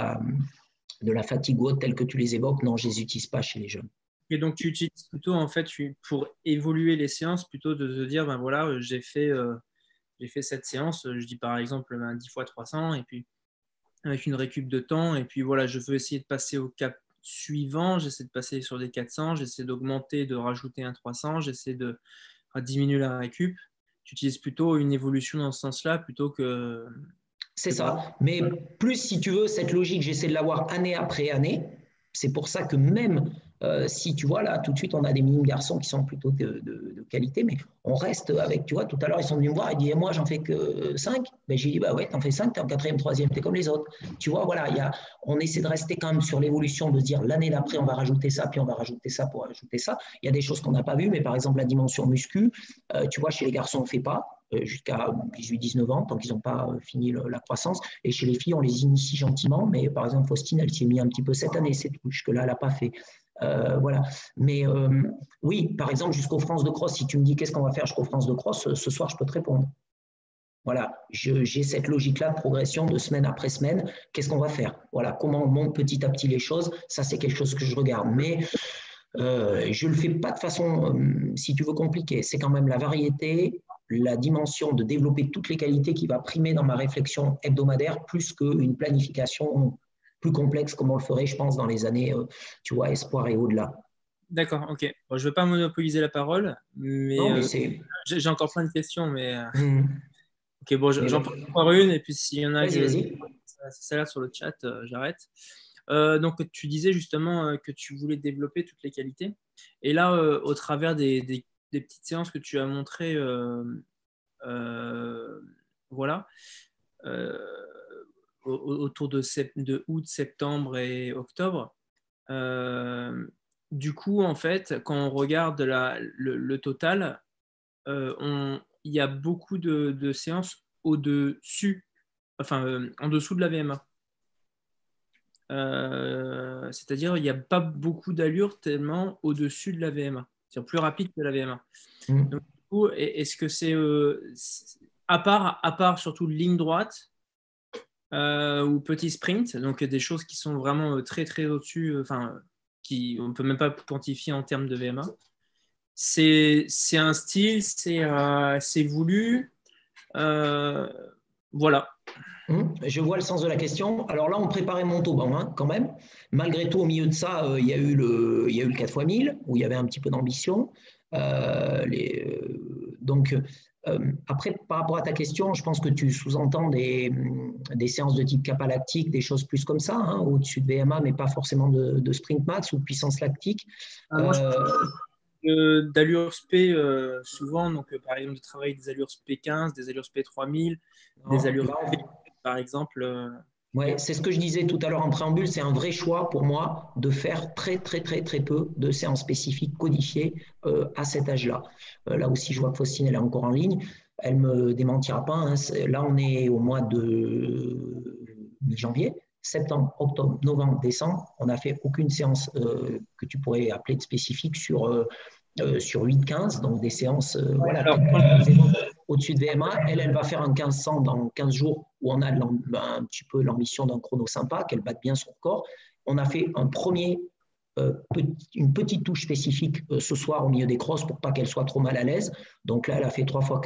la fatigue ou autre, tels que tu les évoques, non, je ne les utilise pas chez les jeunes. Et donc, tu utilises plutôt, en fait, pour évoluer les séances, plutôt de te dire, ben voilà, j'ai fait cette séance, je dis par exemple 10 x 300, et puis avec une récup de temps, et puis voilà, je veux essayer de passer au cap suivant, j'essaie de passer sur des 400, j'essaie d'augmenter, de rajouter un 300, j'essaie de diminuer la récup. Tu utilises plutôt une évolution dans ce sens-là, plutôt que… C'est ça. Mais plus, si tu veux, cette logique, j'essaie de l'avoir année après année. C'est pour ça que même si tu vois là, tout de suite, on a des minimes garçons qui sont plutôt de qualité, mais on reste avec, tu vois, tout à l'heure, ils sont venus me voir, ils disent, moi, j'en fais que 5. Ben, j'ai dit, bah ouais, t'en fais 5, t'es en 4e, 3e, t'es comme les autres. Tu vois, voilà, on essaie de rester quand même sur l'évolution, de se dire, l'année d'après, on va rajouter ça, puis on va rajouter ça pour rajouter ça. Il y a des choses qu'on n'a pas vues, mais par exemple, la dimension muscu, tu vois, chez les garçons, on ne fait pas jusqu'à 18-19 ans, tant qu'ils n'ont pas fini la croissance. Et chez les filles, on les initie gentiment, mais par exemple, Faustine, elle s'y est mis un petit peu cette année, c'est tout. Jusque-là, elle n'a pas fait. Voilà. Mais oui, par exemple, jusqu'aux France de Cross, si tu me dis qu'est-ce qu'on va faire jusqu'aux France de Cross, ce soir, je peux te répondre. Voilà, j'ai cette logique-là de progression de semaine après semaine. Qu'est-ce qu'on va faire? Voilà, comment on monte petit à petit les choses, ça c'est quelque chose que je regarde. Mais je ne le fais pas de façon, si tu veux, compliquée. C'est quand même la variété, la dimension de développer toutes les qualités qui va primer dans ma réflexion hebdomadaire, plus qu'une planification plus complexe comme on le ferait, je pense, dans les années, tu vois, espoir et au-delà. D'accord, ok. Bon, je ne veux pas monopoliser la parole, Non, mais mais c'est… j'ai encore plein de questions, mais ok, bon, Mais j'en prends encore une, et puis s'il y en a vas-y, que vas-y. ça a l'air sur le chat, j'arrête. Donc, tu disais justement que tu voulais développer toutes les qualités. Et là, au travers des petites séances que tu as montrées, voilà, euh, autour de août, septembre et octobre, du coup, en fait, quand on regarde le total, il y a beaucoup de séances au-dessus, enfin, en dessous de la VMA. C'est-à-dire il n'y a pas beaucoup d'allure tellement au-dessus de la VMA, c'est-à-dire plus rapide que la VMA. Donc, du coup, est-ce que c'est à part surtout ligne droite ou petit sprint, donc des choses qui sont vraiment très très au-dessus, enfin qui on peut même pas quantifier en termes de VMA. C'est un style, c'est voulu, voilà. Je vois le sens de la question. Alors là, on préparait Montauban, hein, quand même. Malgré tout, au milieu de ça, il y a eu le 4x1000, où il y avait un petit peu d'ambition. Donc, après, par rapport à ta question, je pense que tu sous-entends des séances de type kappa lactique, des choses plus comme ça, hein, au-dessus de VMA, mais pas forcément de sprint max ou de puissance lactique. Moi, d'allure SP souvent, donc par exemple de travailler des allures SP15, des allures SP3000, des allures SP, par exemple. Ouais, c'est ce que je disais tout à l'heure en préambule, c'est un vrai choix pour moi de faire très très très très peu de séances spécifiques codifiées à cet âge-là. Là aussi, je vois que Faustine elle est encore en ligne, elle me démentira pas, hein. Là, on est au mois de mi-janvier, septembre, octobre, novembre, décembre. On n'a fait aucune séance que tu pourrais appeler de spécifique sur 8-15, donc des séances voilà, au-dessus de VMA. Elle va faire un 1500 dans 15 jours où on a un petit peu l'ambition d'un chrono sympa, qu'elle batte bien son record. On a fait une petite touche spécifique ce soir au milieu des crosses pour pas qu'elle soit trop mal à l'aise. Donc là, elle a fait 2 fois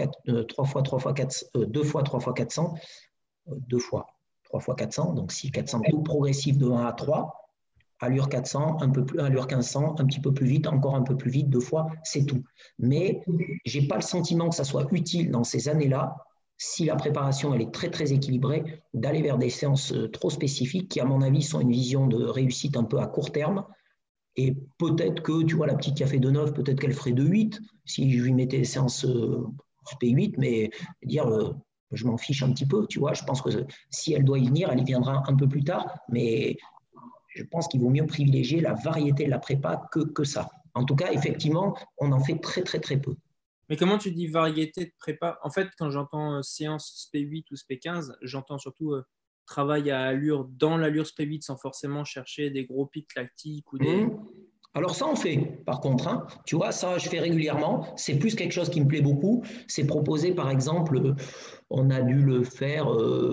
3 fois 400, 2 fois 3 fois 400, donc 6 400 tout progressif de 1 à 3. Allure 400, un peu plus, allure 1500, un petit peu plus vite, encore un peu plus vite, 2 fois, c'est tout. Mais je n'ai pas le sentiment que ça soit utile dans ces années-là, si la préparation elle est très très équilibrée, d'aller vers des séances trop spécifiques qui, à mon avis, sont une vision de réussite un peu à court terme. Et peut-être que, tu vois, la petite qui a fait 2,9, peut-être qu'elle ferait 2,8 si je lui mettais des séances SP8, mais dire, je m'en fiche un petit peu, tu vois. Je pense que si elle doit y venir, elle y viendra un peu plus tard, mais je pense qu'il vaut mieux privilégier la variété de la prépa que ça. En tout cas, effectivement, on en fait très, très, très peu. Mais comment tu dis variété de prépa? En fait, quand j'entends séance SP8 ou SP15, j'entends surtout travail à allure dans l'allure SP8 sans forcément chercher des gros pics lactiques ou des… Alors ça, on fait, par contre. Hein, tu vois, ça, je fais régulièrement. C'est plus quelque chose qui me plaît beaucoup. C'est proposer, par exemple, on a dû le faire…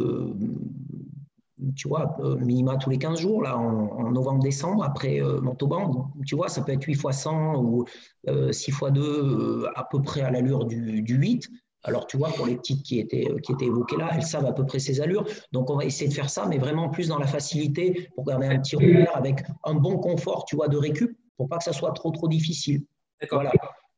tu vois, minima tous les 15 jours, là, en novembre-décembre, après Montauban. Tu vois, ça peut être 8 fois 100 ou 6 fois 2, à peu près à l'allure du 8. Alors, tu vois, pour les petites qui étaient évoquées là, elles savent à peu près ces allures. Donc, on va essayer de faire ça, mais vraiment plus dans la facilité pour garder un petit repère avec un bon confort, tu vois, de récup, pour pas que ça soit trop, trop difficile. Voilà.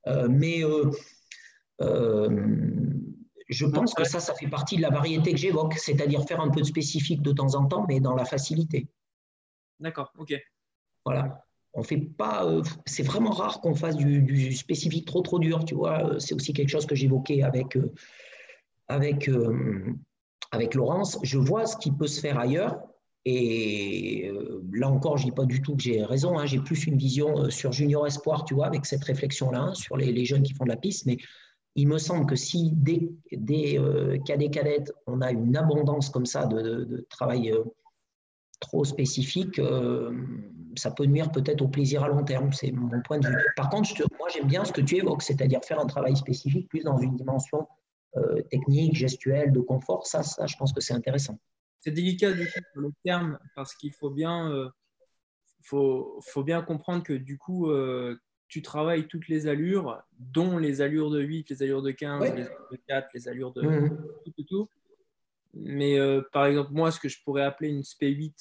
Je pense que ça fait partie de la variété que j'évoque, c'est-à-dire faire un peu de spécifique de temps en temps, mais dans la facilité. D'accord, ok. Voilà. On fait pas, c'est vraiment rare qu'on fasse du spécifique trop trop dur, tu vois. C'est aussi quelque chose que j'évoquais avec Laurence. Je vois ce qui peut se faire ailleurs. Et là encore, je ne dis pas du tout que j'ai raison. Hein, j'ai plus une vision sur Junior Espoir, tu vois, avec cette réflexion-là, hein, sur les jeunes qui font de la piste. Mais il me semble que si dès cadets cadettes, on a une abondance comme ça de travail trop spécifique, ça peut nuire peut-être au plaisir à long terme. C'est mon point de vue. Par contre, moi, j'aime bien ce que tu évoques, c'est-à-dire faire un travail spécifique plus dans une dimension technique, gestuelle, de confort. Ça, je pense que c'est intéressant. C'est délicat du coup pour le terme parce qu'il faut bien, faut bien comprendre que du coup, tu travailles toutes les allures, dont les allures de 8, les allures de 15, les allures de 4, les allures de tout. Mais par exemple, moi, ce que je pourrais appeler une SP8,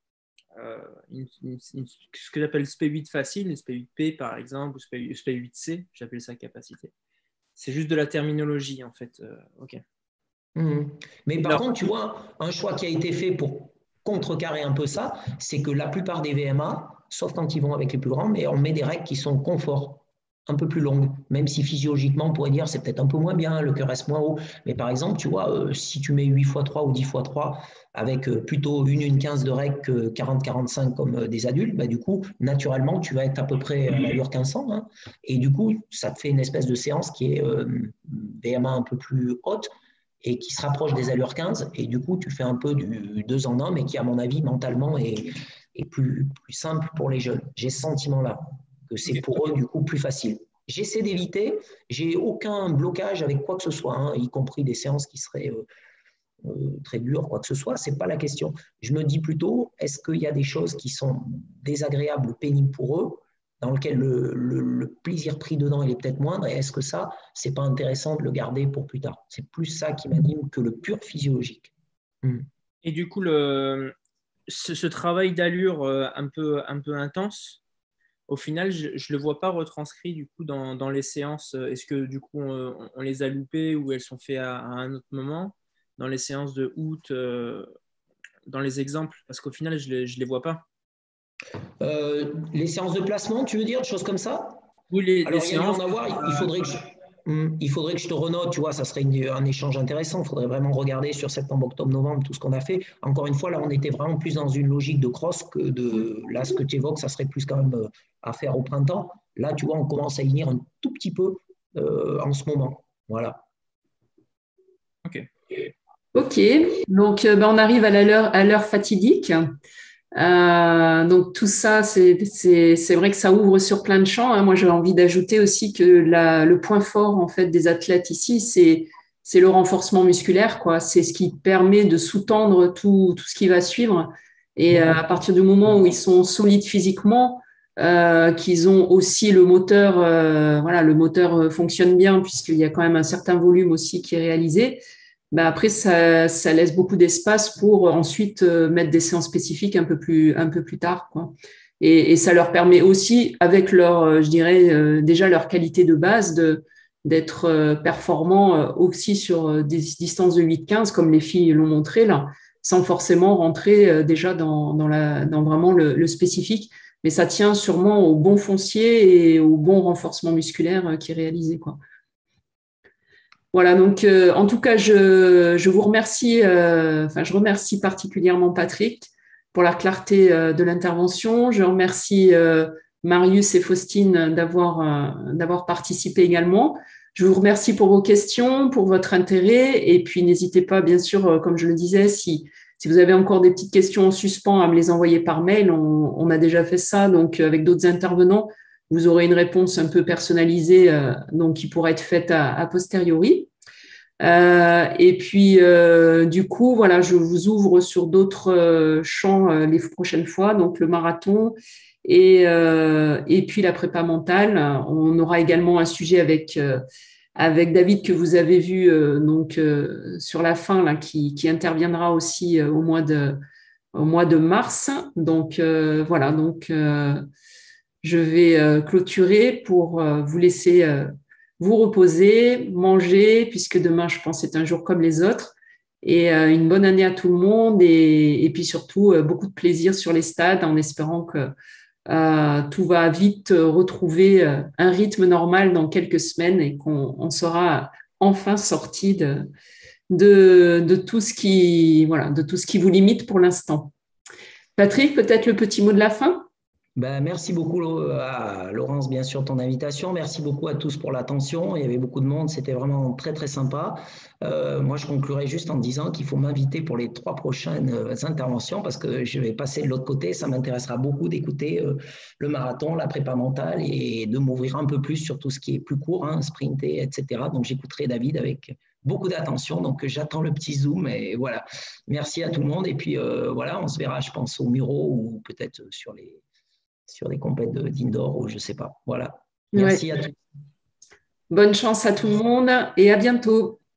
ce que j'appelle SP8 facile, une SP8P par exemple, ou SP8C, j'appelle ça capacité. C'est juste de la terminologie en fait. Ok. Mais par contre, tu vois, un choix qui a été fait pour contrecarrer un peu ça, c'est que la plupart des VMA, sauf quand ils vont avec les plus grands, mais on met des règles qui sont confort, un peu plus longues, même si physiologiquement, on pourrait dire c'est peut-être un peu moins bien, le cœur reste moins haut. Mais par exemple, tu vois, si tu mets 8x3 ou 10x3 avec plutôt une 15 de règles que 40-45 comme des adultes, bah, du coup, naturellement, tu vas être à peu près à l'allure 1500. Hein, et du coup, ça te fait une espèce de séance qui est VMA un peu plus haute et qui se rapproche des allures 15. Et du coup, tu fais un peu du 2 en 1, mais qui, à mon avis, mentalement, est plus simple pour les jeunes. J'ai ce sentiment-là, que c'est pour eux, du coup, plus facile. J'essaie d'éviter, j'ai aucun blocage avec quoi que ce soit, hein, y compris des séances qui seraient très dures, quoi que ce soit, ce n'est pas la question. Je me dis plutôt, est-ce qu'il y a des choses qui sont désagréables ou pénibles pour eux, dans lesquelles le plaisir pris dedans il est peut-être moindre, et est-ce que ça, c'est pas intéressant de le garder pour plus tard? C'est plus ça qui m'anime que le pur physiologique. Et du coup, ce travail d'allure un peu intense, au final, je ne le vois pas retranscrit du coup dans les séances. Est-ce que du coup, on les a loupées ou elles sont faites à un autre moment dans les séances de août, dans les exemples? Parce qu'au final, je les vois pas. Les séances de placement, tu veux dire, des choses comme ça? Oui, Alors, les il y a dû séances. en avoir, il faudrait que je te renote, tu vois, ça serait un échange intéressant. Il faudrait vraiment regarder sur septembre, octobre, novembre tout ce qu'on a fait. Encore une fois, là, on était vraiment plus dans une logique de cross que là, ce que tu évoques, ça serait plus quand même à faire au printemps. Là, tu vois, on commence à y venir un tout petit peu en ce moment. Voilà. Ok, donc on arrive à l'heure fatidique. Donc tout ça, c'est vrai que ça ouvre sur plein de champs. Hein. Moi, j'ai envie d'ajouter aussi que le point fort en fait des athlètes ici, c'est le renforcement musculaire, quoi. C'est ce qui permet de sous-tendre tout ce qui va suivre. Et à partir du moment où ils sont solides physiquement, qu'ils ont aussi le moteur, voilà, le moteur fonctionne bien puisqu'il y a quand même un certain volume aussi qui est réalisé. Ben après, ça laisse beaucoup d'espace pour ensuite mettre des séances spécifiques un peu plus tard, quoi. Et ça leur permet aussi, avec leur, je dirais, déjà leur qualité de base, d'être performants aussi sur des distances de 8-15, comme les filles l'ont montré là, sans forcément rentrer déjà dans vraiment le spécifique. Mais ça tient sûrement au bon foncier et au bon renforcement musculaire qui est réalisé, quoi. Voilà, donc en tout cas, je vous remercie, je remercie particulièrement Patrick pour la clarté de l'intervention. Je remercie Marius et Faustine d'avoir participé également. Je vous remercie pour vos questions, pour votre intérêt. Et puis, n'hésitez pas, bien sûr, comme je le disais, si vous avez encore des petites questions en suspens, à me les envoyer par mail. On a déjà fait ça, donc avec d'autres intervenants. Vous aurez une réponse un peu personnalisée, donc qui pourra être faite a posteriori. Et puis, du coup, voilà, je vous ouvre sur d'autres champs les prochaines fois, donc le marathon et puis la prépa mentale. On aura également un sujet avec David que vous avez vu sur la fin là, qui interviendra aussi au mois de mars. Donc voilà, donc je vais clôturer pour vous laisser vous reposer, manger, puisque demain, je pense, c'est un jour comme les autres. Et une bonne année à tout le monde et puis surtout beaucoup de plaisir sur les stades en espérant que tout va vite retrouver un rythme normal dans quelques semaines et qu'on sera enfin sorti de tout ce qui, voilà, de tout ce qui vous limite pour l'instant. Patrick, peut-être le petit mot de la fin ? Ben, merci beaucoup à Laurence, bien sûr, ton invitation. Merci beaucoup à tous pour l'attention. Il y avait beaucoup de monde, c'était vraiment très, très sympa. Moi, je conclurai juste en disant qu'il faut m'inviter pour les 3 prochaines interventions parce que je vais passer de l'autre côté. Ça m'intéressera beaucoup d'écouter le marathon, la prépa mentale et de m'ouvrir un peu plus sur tout ce qui est plus court, hein, sprinter, etc. Donc, j'écouterai David avec beaucoup d'attention. Donc, j'attends le petit Zoom et voilà. Merci à tout le monde. Et puis, voilà, on se verra, je pense, au Muro ou peut-être sur les compètes d'indoor ou je ne sais pas. Voilà. Merci à tous. Bonne chance à tout le monde et à bientôt.